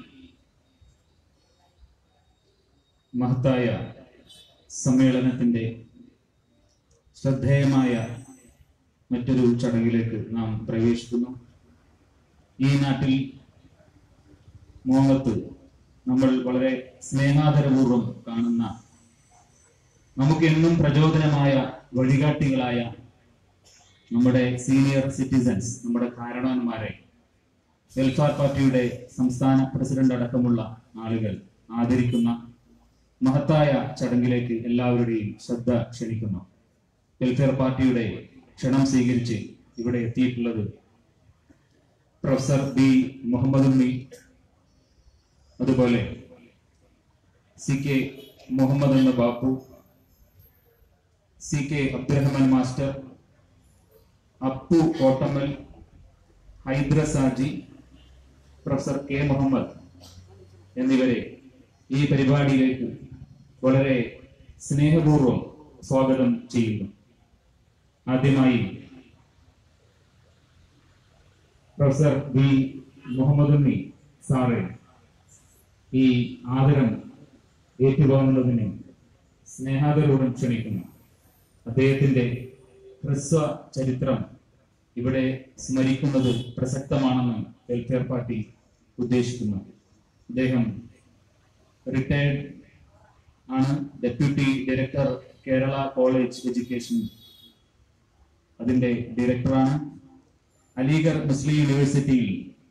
മഹത്തായ സമ്മേളനത്തിന്റെ ശ്രദ്ധേയമായ മറ്റൊരു ചടങ്ങിലേക്ക് നാം പ്രവേശിക്കുന്നു. ഈ നാട്ടിൽ മോങ്ങത്ത് നമ്മൾ വളരെ സ്നേഹാദരപൂർവ്വം കാണുന്ന, നമുക്കെന്നും പ്രചോദനമായ വഴികാട്ടികളായ നമ്മുടെ സീനിയർ സിറ്റിസൺസ്, നമ്മുടെ കാരണവന്മാരെ വെൽഫെയർ പാർട്ടിയുടെ സംസ്ഥാന പ്രസിഡന്റ് അടക്കമുള്ള ആളുകൾ ആദരിക്കുന്ന മഹത്തായ ചടങ്ങിലേക്ക് എല്ലാവരുടെയും ശ്രദ്ധ ക്ഷണിക്കുന്നു. വെൽഫെയർ പാർട്ടിയുടെ ക്ഷണം സ്വീകരിച്ച് ഇവിടെ എത്തിയിട്ടുള്ളത് പ്രൊഫസർ ബി മുഹമ്മദ് ഉണ്ണി, അതുപോലെ CK മുഹമ്മദ് എന്ന Bapu, CK Abdurahman master, Appu Kottammal, Haidra Saji, professor K Muhammad എന്നിവരെ ഈ പരിപാടിയിലേക്ക് വളരെ സ്നേഹപൂർവ്വം സ്വാഗതം ചെയ്യുന്നു. ആദ്യമായി പ്രൊഫസർ ബി മുഹമ്മദ് ഉണ്ണി സാറെ ഈ ആദരം ഏറ്റുവാങ്ങുന്നതിന് സ്നേഹാദരപൂർവ്വം ക്ഷണിക്കുന്നു. അദ്ദേഹത്തിന്റെ ഹ്രസ്വ ചരിത്രം ഇവിടെ സ്മരിക്കുന്നത് പ്രസക്തമാണെന്ന് വെൽഫെയർ പാർട്ടി ഉദ്ദേശിക്കുന്നു. അദ്ദേഹം റിട്ടയർഡ് ആണ്, deputy director Kerala college education അതിന്റെ ഡയറക്ടറാണ്. അലിഗർ മുസ്ലിം യൂണിവേഴ്സിറ്റിയിൽ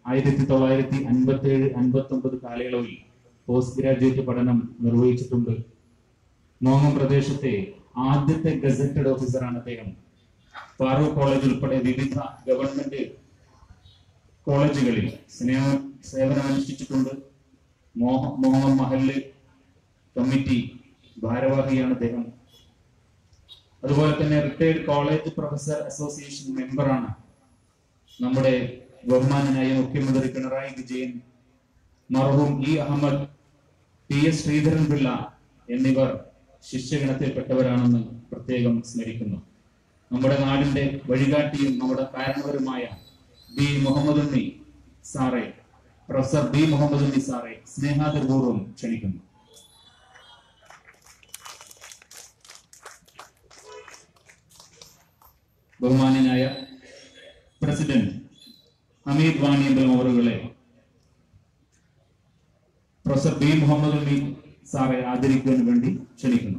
1957-59 കാലയളവിൽ പോസ്റ്റ് ഗ്രാജുവേറ്റ് പഠനം നിർവഹിച്ചിട്ടുണ്ട്. മോങ്ങം പ്രദേശത്തെ ആദ്യത്തെ ഗസറ്റഡ് ഓഫീസറാണ് അദ്ദേഹം. ഫാറൂഖ് കോളേജ് ഉൾപ്പെടെ വിവിധ ഗവൺമെന്റ് കോളേജുകളിൽ സേവനമനുഷ്ഠിച്ചിട്ടുണ്ട്. മോഹം മഹല്ല് കമ്മിറ്റി ഭാരവാഹിയാണ് അദ്ദേഹം. അതുപോലെ തന്നെ റിട്ടയർഡ് കോളേജ് പ്രൊഫസർ അസോസിയേഷൻ മെമ്പറാണ്. നമ്മുടെ ബഹുമാനനായ മുഖ്യമന്ത്രി പിണറായി വിജയൻ, മർഹൂം ഇ അഹമ്മദ്, PS ശ്രീധരൻ പിള്ള എന്നിവർ ശിഷ്യഗണത്തിൽപ്പെട്ടവരാണെന്ന് പ്രത്യേകം സ്മരിക്കുന്നു. നമ്മുടെ നാടിന്റെ വഴികാട്ടിയും നമ്മുടെ കാരണവരുമായ ബി മുഹമ്മദ് ഉണ്ണി സാറെ, പ്രൊഫസർ ബി മുഹമ്മദ് ഉണ്ണി സാറെ സ്നേഹാദരപൂർവ്വം ക്ഷണിക്കുന്നു. ബഹുമാന്യനായ പ്രസിഡന്റ് ഹമീദ് വാണിയമ്പലം അവറുകളെ പ്രൊഫസർ ബി മുഹമ്മദ് ഉണ്ണി സാറെ ആദരിക്കുവാൻ വേണ്ടി ക്ഷണിക്കുന്നു.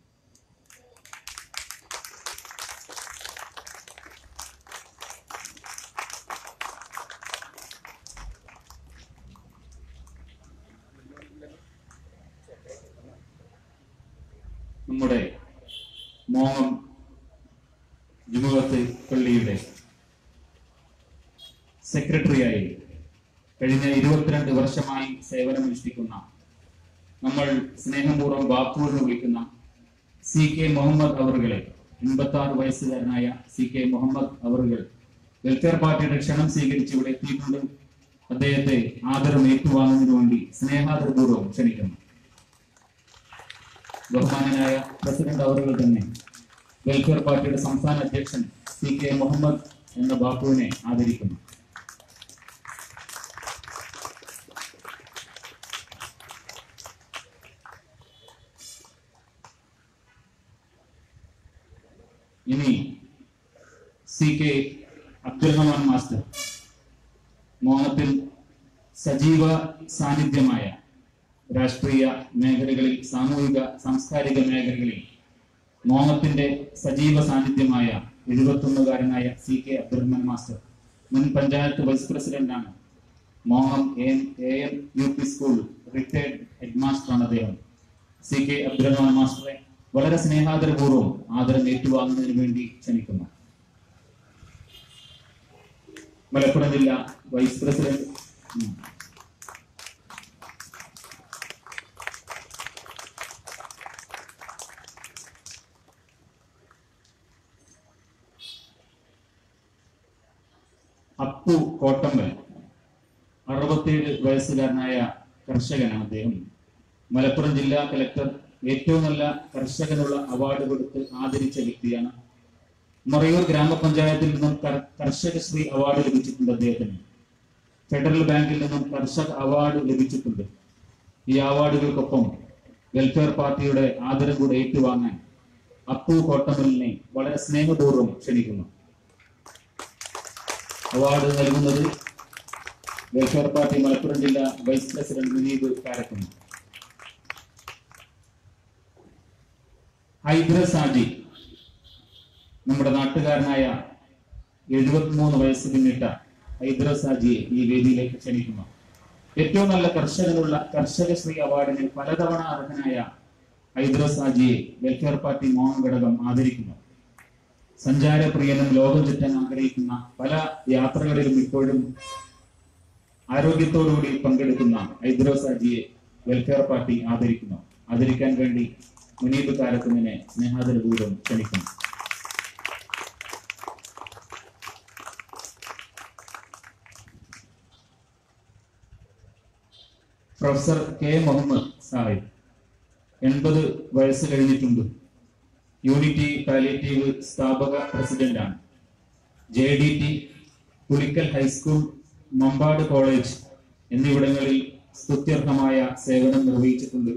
നമ്മുടെ മോങ്ങം ജുമുഅത്ത് പള്ളിയുടെ സെക്രട്ടറിയായി കഴിഞ്ഞ 22 വർഷമായി സേവനമനുഷ്ഠിക്കുന്ന, നമ്മൾ സ്നേഹപൂർവ്വം ബാപ്പു എന്ന് വിളിക്കുന്ന CK മുഹമ്മദ് അവറുകളെ, 86 വയസ്സുകാരനായ CK മുഹമ്മദ് അവറുകൾ വെൽഫെയർ പാർട്ടിയുടെ ക്ഷണം സ്വീകരിച്ച് ഇവിടെ എത്തിയിട്ടുണ്ട്. അദ്ദേഹത്തെ ആദരം ഏറ്റുവാങ്ങുന്നതിനു വേണ്ടി സ്നേഹാദരപൂർവ്വം ക്ഷണിക്കുന്നു. ബഹുമാനനായ പ്രസിഡന്റ് അവറുകൾ തന്നെ വെൽഫെയർ പാർട്ടിയുടെ സംസ്ഥാന അധ്യക്ഷൻ CK മുഹമ്മദ് എന്ന ബാപ്പുവിനെ ആദരിക്കുന്നു. ഇനി CK അബ്ദുറഹ്മാൻ മാസ്റ്റർ മോഹത്തിൽ സജീവ സാന്നിധ്യമായ രാഷ്ട്രീയ മേഖലകളിൽ, സാമൂഹിക സാംസ്കാരിക മേഖലകളിൽ മോഹത്തിന്റെ സജീവ സാന്നിധ്യമായ 71കാരനായ CK അബ്ദുറഹ്മാൻ മാസ്റ്റർ മുൻ പഞ്ചായത്ത് വൈസ് പ്രസിഡന്റാണ്. മോഹം AM UP school retired head മാസ്റ്ററാണ് അദ്ദേഹം. CK അബ്ദുറഹ്മാൻ മാസ്റ്ററെ വളരെ സ്നേഹാദരപൂർവ്വം ആദരം ഏറ്റുവാങ്ങുന്നതിന് വേണ്ടി ക്ഷണിക്കുന്നു. മലപ്പുറം ജില്ലാ വൈസ് പ്രസിഡന്റ് അപ്പു കോട്ടമ്പൽ, 67 വയസ്സുകാരനായ കർഷകനാണ് അദ്ദേഹം. മലപ്പുറം ജില്ലാ കലക്ടർ ഏറ്റവും നല്ല കർഷകനുള്ള അവാർഡ് കൊടുത്ത് ആദരിച്ച വ്യക്തിയാണ്. മറയൂർ ഗ്രാമപഞ്ചായത്തിൽ നിന്നും കർഷകശ്രീ അവാർഡ് ലഭിച്ചിട്ടുണ്ട് അദ്ദേഹത്തിന്. ഫെഡറൽ ബാങ്കിൽ നിന്നും കർഷക അവാർഡ് ലഭിച്ചിട്ടുണ്ട്. ഈ അവാർഡുകൾക്കൊപ്പം വെൽഫെയർ പാർട്ടിയുടെ ആദരം കൂടെ ഏറ്റുവാങ്ങാൻ അപ്പു കോട്ടമ്പലിനെ വളരെ സ്നേഹപൂർവ്വം ക്ഷണിക്കുന്നു. അവാർഡ് നൽകുന്നത് വെൽഫെയർ പാർട്ടി മലപ്പുറം ജില്ലാ വൈസ് പ്രസിഡന്റ് മുനീബ് കാരക്കുന്ന്. ഹൈദ്രസ് ഹാജി, നമ്മുടെ നാട്ടുകാരനായ 73 വയസ്സ് പിന്നിട്ട ഹൈദ്രസ് ഹാജിയെ ഈ വേദിയിലേക്ക് ക്ഷണിക്കുന്നു. ഏറ്റവും നല്ല കർഷകനുള്ള കർഷകശ്രീ അവാർഡിന് പലതവണ അർഹനായ ഹൈദ്രസ് ഹാജിയെ വെൽഫെയർ പാർട്ടി മോഹം ഘടകം ആദരിക്കുന്നു. സഞ്ചാരപ്രിയനും ലോകം ചുറ്റാൻ ആഗ്രഹിക്കുന്ന, പല യാത്രകളിലും ഇപ്പോഴും ആരോഗ്യത്തോടുകൂടി പങ്കെടുക്കുന്ന ഹൈദ്രസ് ഹാജിയെ വെൽഫെയർ പാർട്ടി ആദരിക്കുന്നു. ആദരിക്കാൻ വേണ്ടി മുനീബ് കാരക്കുന്നിനെ സ്നേഹാദരപൂർവ്വം ക്ഷണിക്കുന്നു. പ്രൊഫസർ K മുഹമ്മദ് സാഹിബ്, 80 വയസ്സ് കഴിഞ്ഞിട്ടുണ്ട്. യൂണിറ്റി പാലിയേറ്റീവ് സ്ഥാപക പ്രസിഡന്റാണ്. JDT, Pulikkal high school, Mampad college എന്നിവിടങ്ങളിൽ സ്തുത്യർഹമായ സേവനം നിർവഹിച്ചിട്ടുണ്ട്.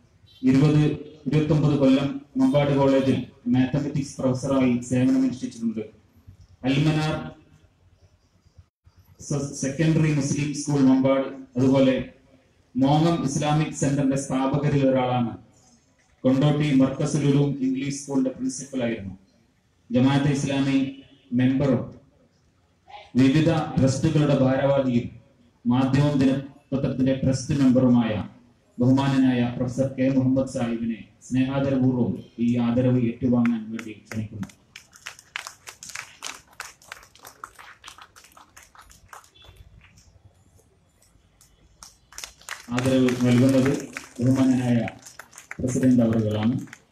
29 കൊല്ലം മമ്പാട് കോളേജിൽ മാത്തമാറ്റിക്സ് പ്രൊഫസറായി സേവനമനുഷ്ഠിച്ചിട്ടുണ്ട്. Almanar secondary Muslim school Mampad, അതുപോലെ മോങ്ങം ഇസ്ലാമിക് സെന്ററിന്റെ സ്ഥാപകരിൽ ഒരാളാണ്. കൊണ്ടോട്ടി മർക്കസുൽ ഉലൂം ഇംഗ്ലീഷ് സ്കൂളിന്റെ പ്രിൻസിപ്പൽ ആയിരുന്നു. ജമാഅത്തെ ഇസ്ലാമി മെമ്പറും വിവിധ ട്രസ്റ്റുകളുടെ ഭാരവാഹിയും മാധ്യമം ദിനപത്രത്തിന്റെ ട്രസ്റ്റ് മെമ്പറുമായ ബഹുമാനനായ പ്രൊഫസർ കെ മുഹമ്മദ് സാഹിബിനെ സ്നേഹാദരപൂർവ്വം ഈ ആദരവ് ഏറ്റുവാങ്ങാൻ വേണ്ടി ക്ഷണിക്കുന്നു. ആദരവ് നൽകുന്നത് ബഹുമാനനായ പ്രസിഡന്റ് അവറുകളാണ്.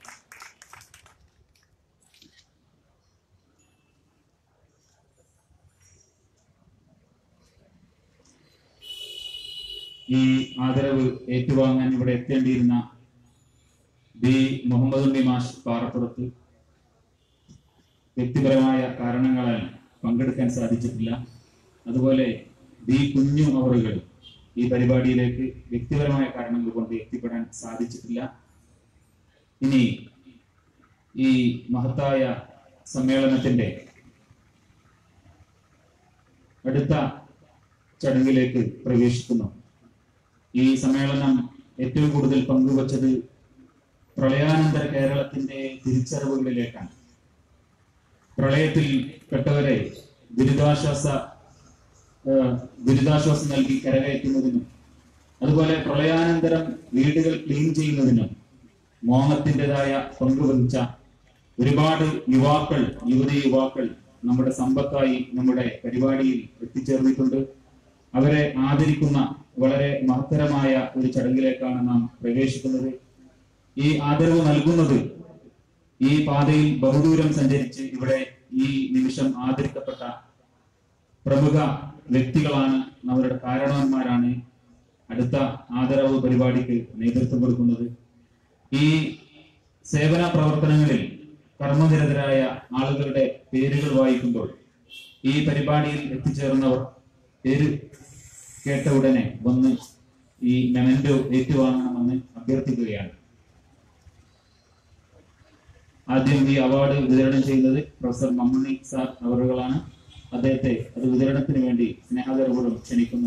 ഈ ആദരവ് ഏറ്റുവാങ്ങാൻ ഇവിടെ എത്തേണ്ടിയിരുന്ന ബി മുഹമ്മദ് ഉണ്ണി മാഷ് പാറപ്പുറത്ത് വ്യക്തിപരമായ കാരണങ്ങളാൽ പങ്കെടുക്കാൻ സാധിച്ചിട്ടില്ല. അതുപോലെ ബി കുഞ്ഞു അവറുകൾ ഈ പരിപാടിയിലേക്ക് വ്യക്തിപരമായ കാരണങ്ങൾ കൊണ്ട് എത്തിപ്പെടാൻ സാധിച്ചിട്ടില്ല. ഇനി ഈ മഹത്തായ സമ്മേളനത്തിന്റെ അടുത്ത ചടങ്ങിലേക്ക് പ്രവേശിക്കുന്നു. ഈ സമ്മേളനം ഏറ്റവും കൂടുതൽ പങ്കുവച്ചത് പ്രളയാനന്തര കേരളത്തിന്റെ തിരിച്ചറിവുകളിലേക്കാണ്. പ്രളയത്തിൽ പെട്ടവരെ ദുരിതാശ്വാസം നൽകി കരകയറ്റുന്നതിനും, അതുപോലെ പ്രളയാനന്തരം വീടുകൾ ക്ലീൻ ചെയ്യുന്നതിനും മോഹത്തിൻ്റെതായ പങ്കുവഹിച്ച ഒരുപാട് യുവതി യുവാക്കൾ നമ്മുടെ സമ്പത്തായി നമ്മുടെ പരിപാടിയിൽ എത്തിച്ചേർന്നിട്ടുണ്ട്. അവരെ ആദരിക്കുന്ന വളരെ മഹത്തരമായ ഒരു ചടങ്ങിലേക്കാണ് നാം പ്രവേശിക്കുന്നത്. ഈ ആദരവ് നൽകുന്നത് ഈ പാതയിൽ ബഹുദൂരം സഞ്ചരിച്ച് ഇവിടെ ഈ നിമിഷം ആദരിക്കപ്പെട്ട പ്രമുഖ വ്യക്തികളാണ്, അവരുടെ കാരണവന്മാരാണ് അടുത്ത ആദരവ് പരിപാടിക്ക് നേതൃത്വം കൊടുക്കുന്നത്. ഈ സേവന പ്രവർത്തനങ്ങളിൽ കർമ്മനിരതരായ ആളുകളുടെ പേരുകൾ വായിക്കുമ്പോൾ ഈ പരിപാടിയിൽ എത്തിച്ചേർന്നവർ പേര് കേട്ട ഉടനെ വന്ന് ഈ മെമന്റോ ഏറ്റുവാങ്ങണമെന്ന് അഭ്യർത്ഥിക്കുകയാണ്. ആദ്യം ഈ അവാർഡ് വിതരണം ചെയ്യുന്നത് പ്രൊഫസർ മമ്മണി സാർ അവറുകളാണ്. അദ്ദേഹത്തെ അത് വിതരണത്തിന് വേണ്ടി സ്നേഹാദരപൂർവ്വം ക്ഷണിക്കുന്നു.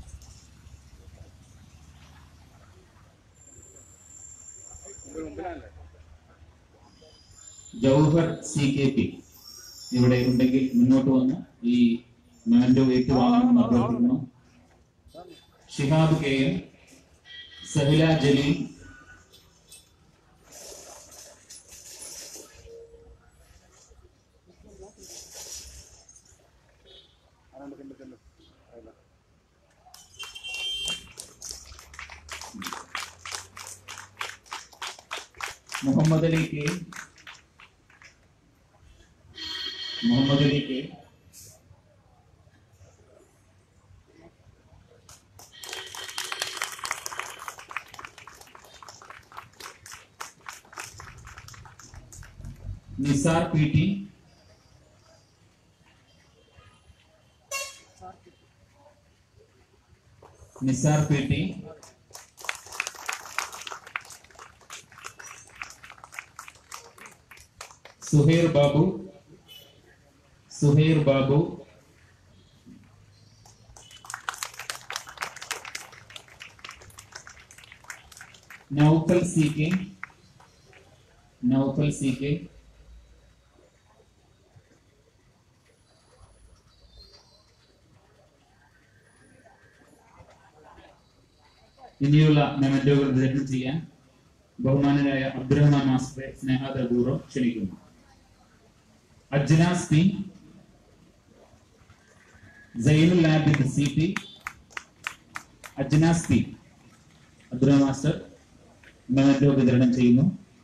ജൗഹർ CKP ഇവിടെ ഉണ്ടെങ്കിൽ മുന്നോട്ട് വന്ന് ഈ മെമന്റോ ഏറ്റുവാങ്ങണമെന്ന് അഭ്യർത്ഥിക്കുന്നു. Shihab KM, Sahila Jaleel, Muhammad Ali K, Nisar PT, Suhair Babu, Naufal CK, ഇനിയുള്ള മെമന്റോകൾ വിതരണം ചെയ്യാൻ ബഹുമാനനായ അബ്ദുറഹ്മാൻ മാസ്റ്ററെ സ്നേഹാദരപൂർവ്വം ക്ഷണിക്കുന്നു. Ajnas P, Sainul Abid CP, Ajnas P Abdurahman master memento വിതരണം ചെയ്യുന്നു.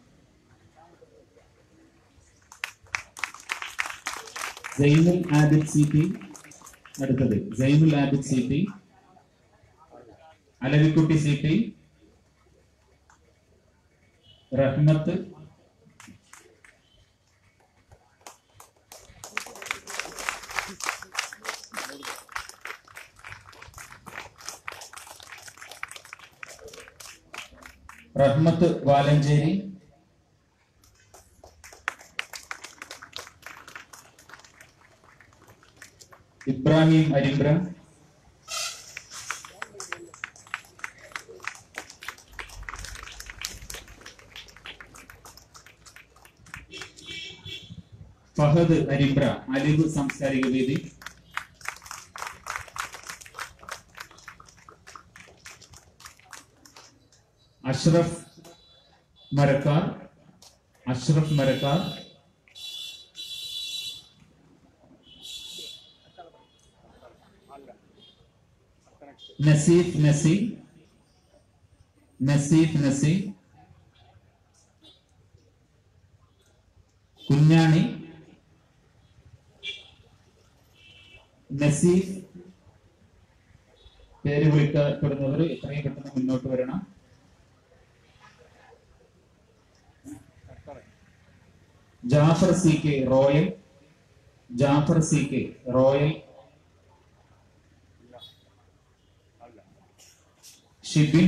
സൈനുൽ ആബിദ് CP, അടുത്തത് സൈനുൽ ആബിദ് CP, അലവിക്കുട്ടി CP, റഹ്മത്ത്, റഹ്മത്ത് വാലഞ്ചേരി, ഇബ്രാഹിം അരിമ്പ്ര, ഫഹദ് അരിമ്പ്ര അലിവ് സാംസ്കാരിക വേദി, അഷ്റഫ് മരക്കാർ, നസീഫ് നസി, കുഞ്ഞാണി, നസീഫ്. പേര് വിളിക്കപ്പെടുന്നവർ എത്രയും പെട്ടെന്ന് മുന്നോട്ട് വരണം. Jafar C K Royal, Shibin,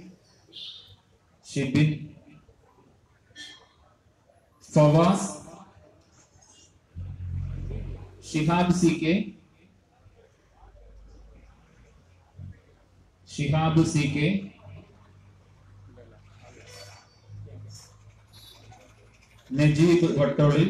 Fawas, Shihab C K, Najeeb Vattoli,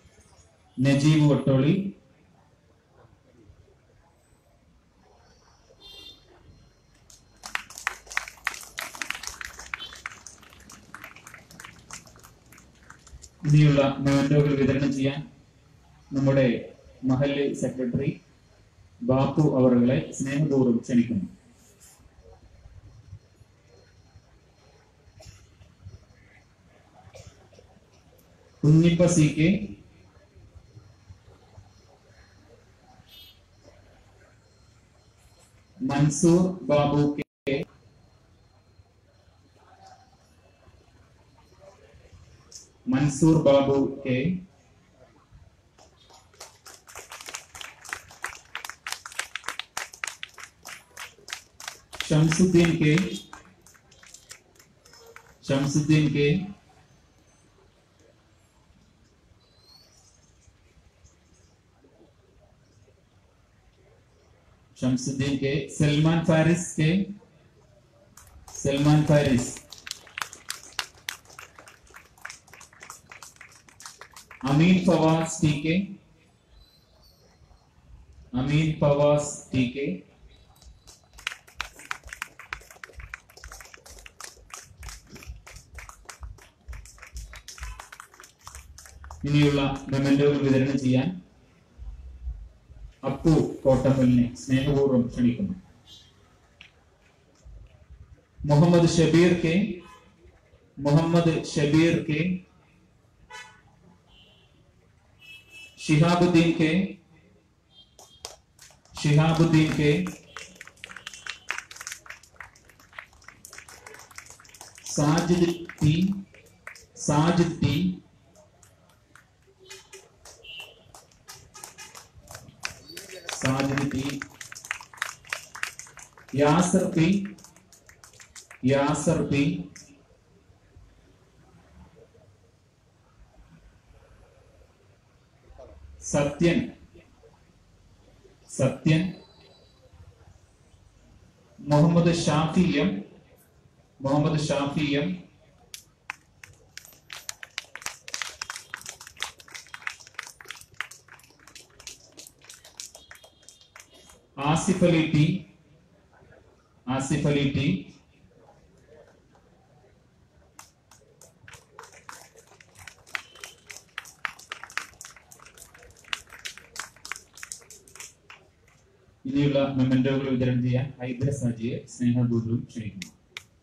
ഇനിയുള്ള മെമന്റോകൾ വിതരണം ചെയ്യാൻ നമ്മുടെ മഹല്ല് സെക്രട്ടറി ബാപ്പു അവറുകളെ സ്നേഹപൂർവ്വം ക്ഷണിക്കുന്നു. Kunhippa C K, Mansoor Babu K, Shamsuddin K, Salman Faris, Ameen Fawas T K, ഇനിയുള്ള മെമന്റോകൾ വിതരണം ചെയ്യാൻ അപ്പു കോട്ടപ്പലിനെ സ്നേഹപൂർവ്വം ക്ഷണിക്കുന്നു. Muhammad Shabeer K, Shihabuddin K, Sajid T, Yasar P, Sathyan, Muhammad Shafi M, Asif Ali T, ഇനിയുള്ള മെമന്റോകൾ വിതരണം ചെയ്യാൻ ഹൈദർ സാജിയെ സ്നേഹപൂർവ്വം ക്ഷണിക്കുന്നു.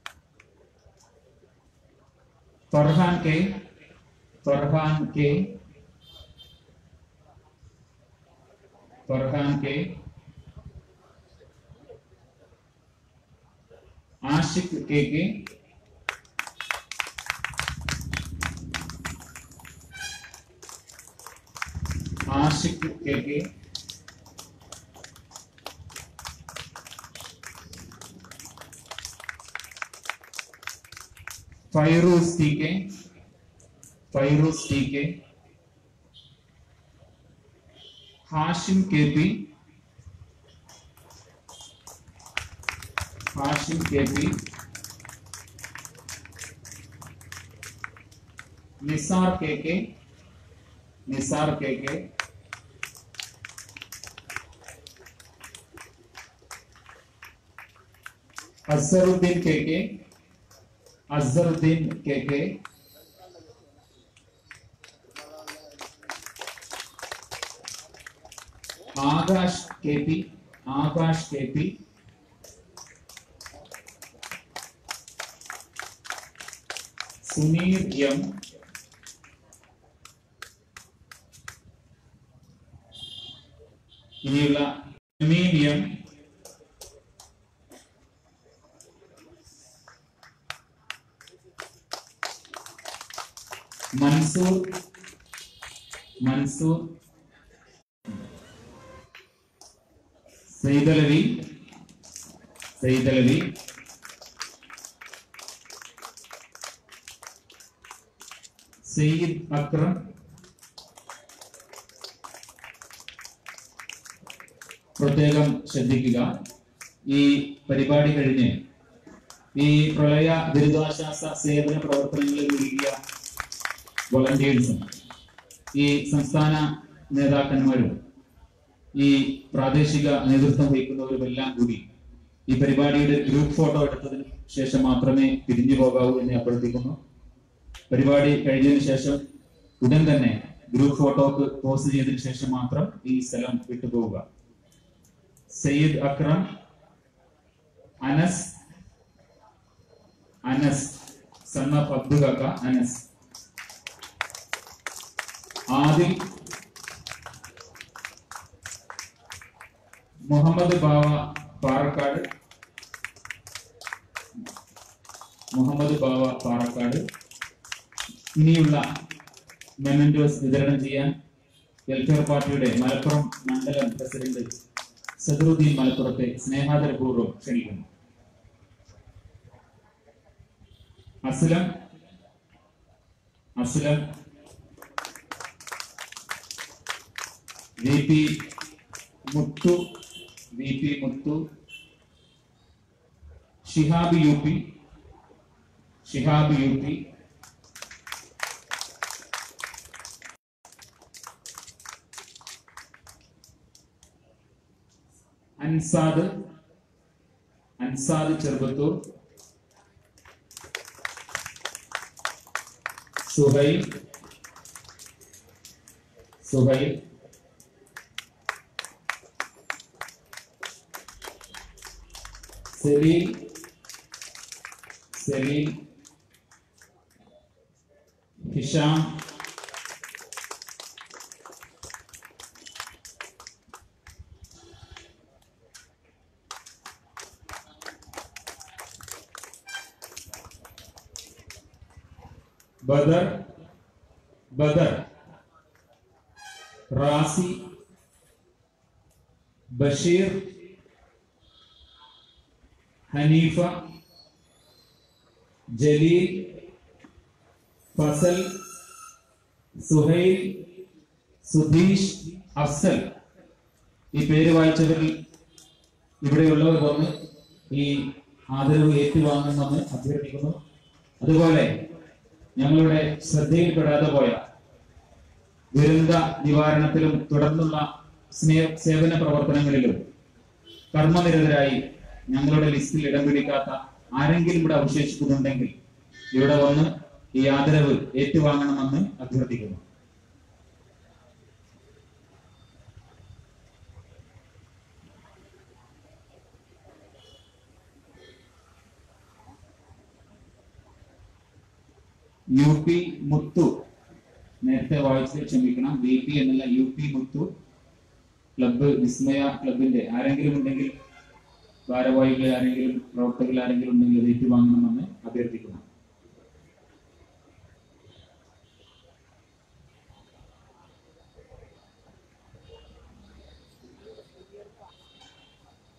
Farhan K, Ashiq K, Fairoos T K, Fairoos T K, Hashim K P, Hashim K P, Nisar K K, Nisar K K, Azharuddin K K, Azharuddin K K, Akash K P, Akash K P, Suneer M, ഇനിയുള്ള ജമീൻ എം, മൻസൂർ, മൻസൂർ, സൈദലവി, സൈദലവി, സയ്യിദ് അക്രം, പ്രത്യേകം ശ്രദ്ധിക്കുക. ഈ പരിപാടി കഴിഞ്ഞ് ഈ പ്രളയ ദുരിതാശ്വാസ സേവന പ്രവർത്തനങ്ങളിൽ മുഴുകിയ വോളണ്ടിയേഴ്സും ഈ സംസ്ഥാന നേതാക്കന്മാരും ഈ പ്രാദേശിക നേതൃത്വം വഹിക്കുന്നവരുമെല്ലാം കൂടി ഈ പരിപാടിയുടെ ഗ്രൂപ്പ് ഫോട്ടോ എടുത്തതിന് ശേഷം മാത്രമേ പിരിഞ്ഞു പോകാവൂ എന്ന് അഭ്യർത്ഥിക്കുന്നു. പരിപാടി കഴിഞ്ഞതിന് ശേഷം ഉടൻ തന്നെ ഗ്രൂപ്പ് ഫോട്ടോക്ക് പോസ്റ്റ് ചെയ്തതിനു ശേഷം മാത്രം ഈ സ്ഥലം വിട്ടുപോവുക. സയ്യിദ് അക്രം, അനസ്, അനസ് സൺ ഓഫ് അബ്ദു കാക്ക, അനസ്, ആദിൽ, മുഹമ്മദ് ബാവ പാറക്കാട്, മുഹമ്മദ് ബാവ പാറക്കാട്. ഇനിയുള്ള മെമന്റോസ് വിതരണം ചെയ്യാൻ വെൽഫെയർ പാർട്ടിയുടെ മലപ്പുറം മണ്ഡലം പ്രസിഡന്റ് സദറുദ്ദീൻ മലപ്പുറത്തെ സ്നേഹാദരപൂർവ്വം ക്ഷണിക്കുന്നു. Aslam, Aslam, V P Muthu, V P Muthu, Shihab U P, Shihab U P, Ansad, Ansad Cheruppathur, Suhail, Suhail, Saleel, Saleel, Hisham, Badar, Badar, Razi, Basheer, Haneefa, Jaleel, Fazal, Suhail, Sudheesh, Afsal. ഈ പേര് വായിച്ചവരിൽ ഇവിടെയുള്ളവർ വന്ന് ഈ ആദരവ് ഏറ്റുവാങ്ങുമെന്ന് അഭ്യർത്ഥിക്കുന്നു. അതുപോലെ ഞങ്ങളുടെ ശ്രദ്ധയിൽപ്പെടാതെ പോയ ദുരന്ത നിവാരണത്തിലും തുടർന്നുള്ള സേവന പ്രവർത്തനങ്ങളിലും കർമ്മനിരതരായി ഞങ്ങളുടെ ലിസ്റ്റിൽ ഇടം പിടിക്കാത്ത ആരെങ്കിലും ഇവിടെ അവശേഷിക്കുന്നുണ്ടെങ്കിൽ ഇവിടെ വന്ന് ഈ ആദരവ് ഏറ്റുവാങ്ങണമെന്ന് അഭ്യർത്ഥിക്കുന്നു. യു പി മുത്തു, നേരത്തെ വായിച്ച് ക്ഷമിക്കണം, ബി പി എന്നല്ല, U P Muthu club, Vismaya ക്ലബിന്റെ ആരെങ്കിലും ഉണ്ടെങ്കിൽ, ഭാരവാഹികൾ ആരെങ്കിലും, പ്രവർത്തകർ ആരെങ്കിലും ഉണ്ടെങ്കിൽ അത് ഏറ്റുവാങ്ങണമെന്ന് അഭ്യർത്ഥിക്കുന്നു.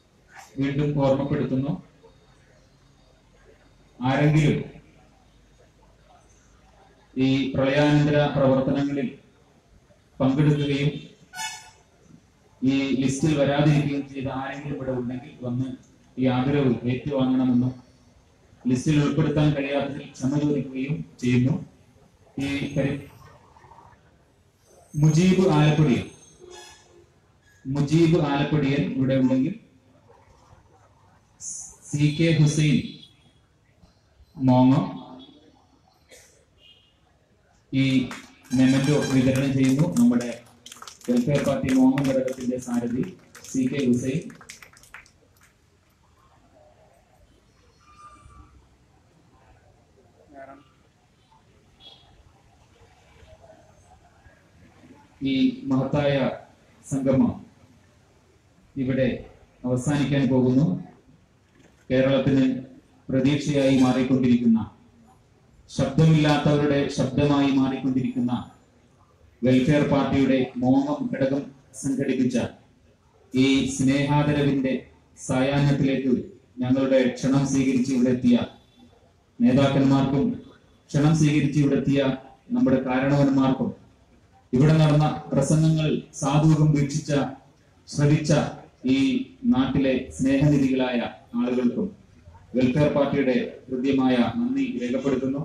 വീണ്ടും ഓർമ്മപ്പെടുത്തുന്നു, ആരെങ്കിലും ഈ പ്രളയാനന്തര പ്രവർത്തനങ്ങളിൽ പങ്കെടുക്കുകയും ഈ ലിസ്റ്റിൽ വരാതിരിക്കുകയും ചെയ്ത ആരെങ്കിലും ഇവിടെ ഉണ്ടെങ്കിൽ വന്ന് ഈ ആദരവ് ഏറ്റുവാങ്ങണമെന്നും ലിസ്റ്റിൽ ഉൾപ്പെടുത്താൻ കഴിയാത്തതിൽ ക്ഷമ ചോദിക്കുകയും ചെയ്യുന്നു. ഈ മുജീബ് ആലപ്പടിയൻ ഇവിടെ ഉണ്ടെങ്കിൽ, CK ഹുസൈൻ മോങ്ങം ഈ മെമന്റോ വിതരണം ചെയ്യുന്നു. നമ്മുടെ വെൽഫെയർ പാർട്ടി മോങ്ങം ഘടകത്തിന്റെ സാരഥി CK ഹുസൈൻ. ഈ മഹത്തായ സംഗമം ഇവിടെ അവസാനിക്കാൻ പോകുന്നു. കേരളത്തിന് പ്രതീക്ഷയായി മാറിക്കൊണ്ടിരിക്കുന്ന, ശബ്ദമില്ലാത്തവരുടെ ശബ്ദമായി മാറിക്കൊണ്ടിരിക്കുന്ന വെൽഫെയർ പാർട്ടിയുടെ മോങ്ങം ഘടകം സംഘടിപ്പിച്ച ഈ സ്നേഹാദരവിന്റെ സായാഹ്നത്തിലേക്ക് ഞങ്ങളുടെ ക്ഷണം സ്വീകരിച്ച് ഇവിടെ എത്തിയ നേതാക്കന്മാർക്കും ക്ഷണം സ്വീകരിച്ച് ഇവിടെ എത്തിയ നമ്മുടെ കാരണവന്മാർക്കും ഇവിടെ നടന്ന പ്രസംഗങ്ങൾ സാധുവകം വീക്ഷിച്ച ശ്രവിച്ച ഈ നാട്ടിലെ സ്നേഹനിധികളായ ആളുകൾക്കും വെൽഫെയർ പാർട്ടിയുടെ ഹൃദ്യമായ നന്ദി രേഖപ്പെടുത്തുന്നു.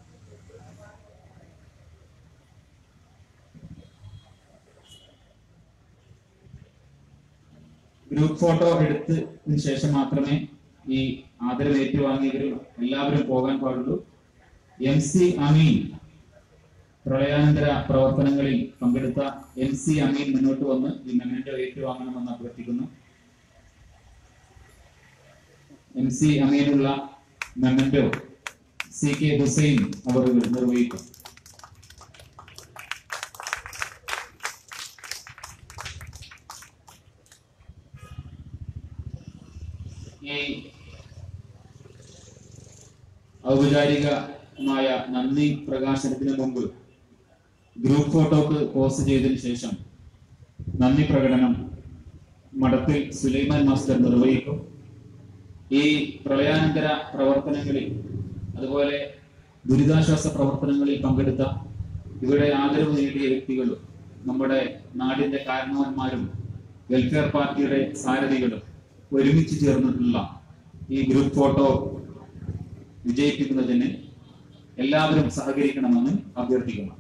ഗ്രൂപ്പ് ഫോട്ടോ എടുത്തതിന് ശേഷം മാത്രമേ ഈ ആദരവ് ഏറ്റുവാങ്ങിയവരും എല്ലാവരും പോകാൻ പാടുള്ളൂ. MC അമീൻ, പ്രളയാനന്തര പ്രവർത്തനങ്ങളിൽ പങ്കെടുത്ത MC അമീൻ മുന്നോട്ട് വന്ന് ഈ മെമന്റോ ഏറ്റുവാങ്ങണമെന്ന് അഭ്യർത്ഥിക്കുന്നു. MC Aminulla memento CK Hussain അവർ നിർവഹിക്കും. ഈ ഔപചാരികമായ നന്ദി പ്രകാശനത്തിന് മുമ്പ് ഗ്രൂപ്പ് ഫോട്ടോക്ക് പോസ്റ്റ് ചെയ്തതിനു ശേഷം നന്ദി പ്രകടനം മഠത്തിൽ സുലൈമാൻ മാസ്റ്റർ നിർവഹിക്കും. ഈ പ്രളയാനന്തര പ്രവർത്തനങ്ങളിൽ അതുപോലെ ദുരിതാശ്വാസ പ്രവർത്തനങ്ങളിൽ പങ്കെടുത്ത ഇവിടെ ആദരവ് നേടിയ വ്യക്തികളും നമ്മുടെ നാടിന്റെ കാരണവന്മാരും വെൽഫെയർ പാർട്ടിയുടെ സാരഥികളും ഒരുമിച്ച് ചേർന്നിട്ടുള്ള ഈ ഗ്രൂപ്പ് ഫോട്ടോ വിജയിപ്പിക്കുന്നതിന് എല്ലാവരും സഹകരിക്കണമെന്ന് അഭ്യർത്ഥിക്കുന്നു.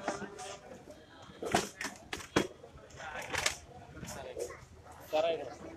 Correct.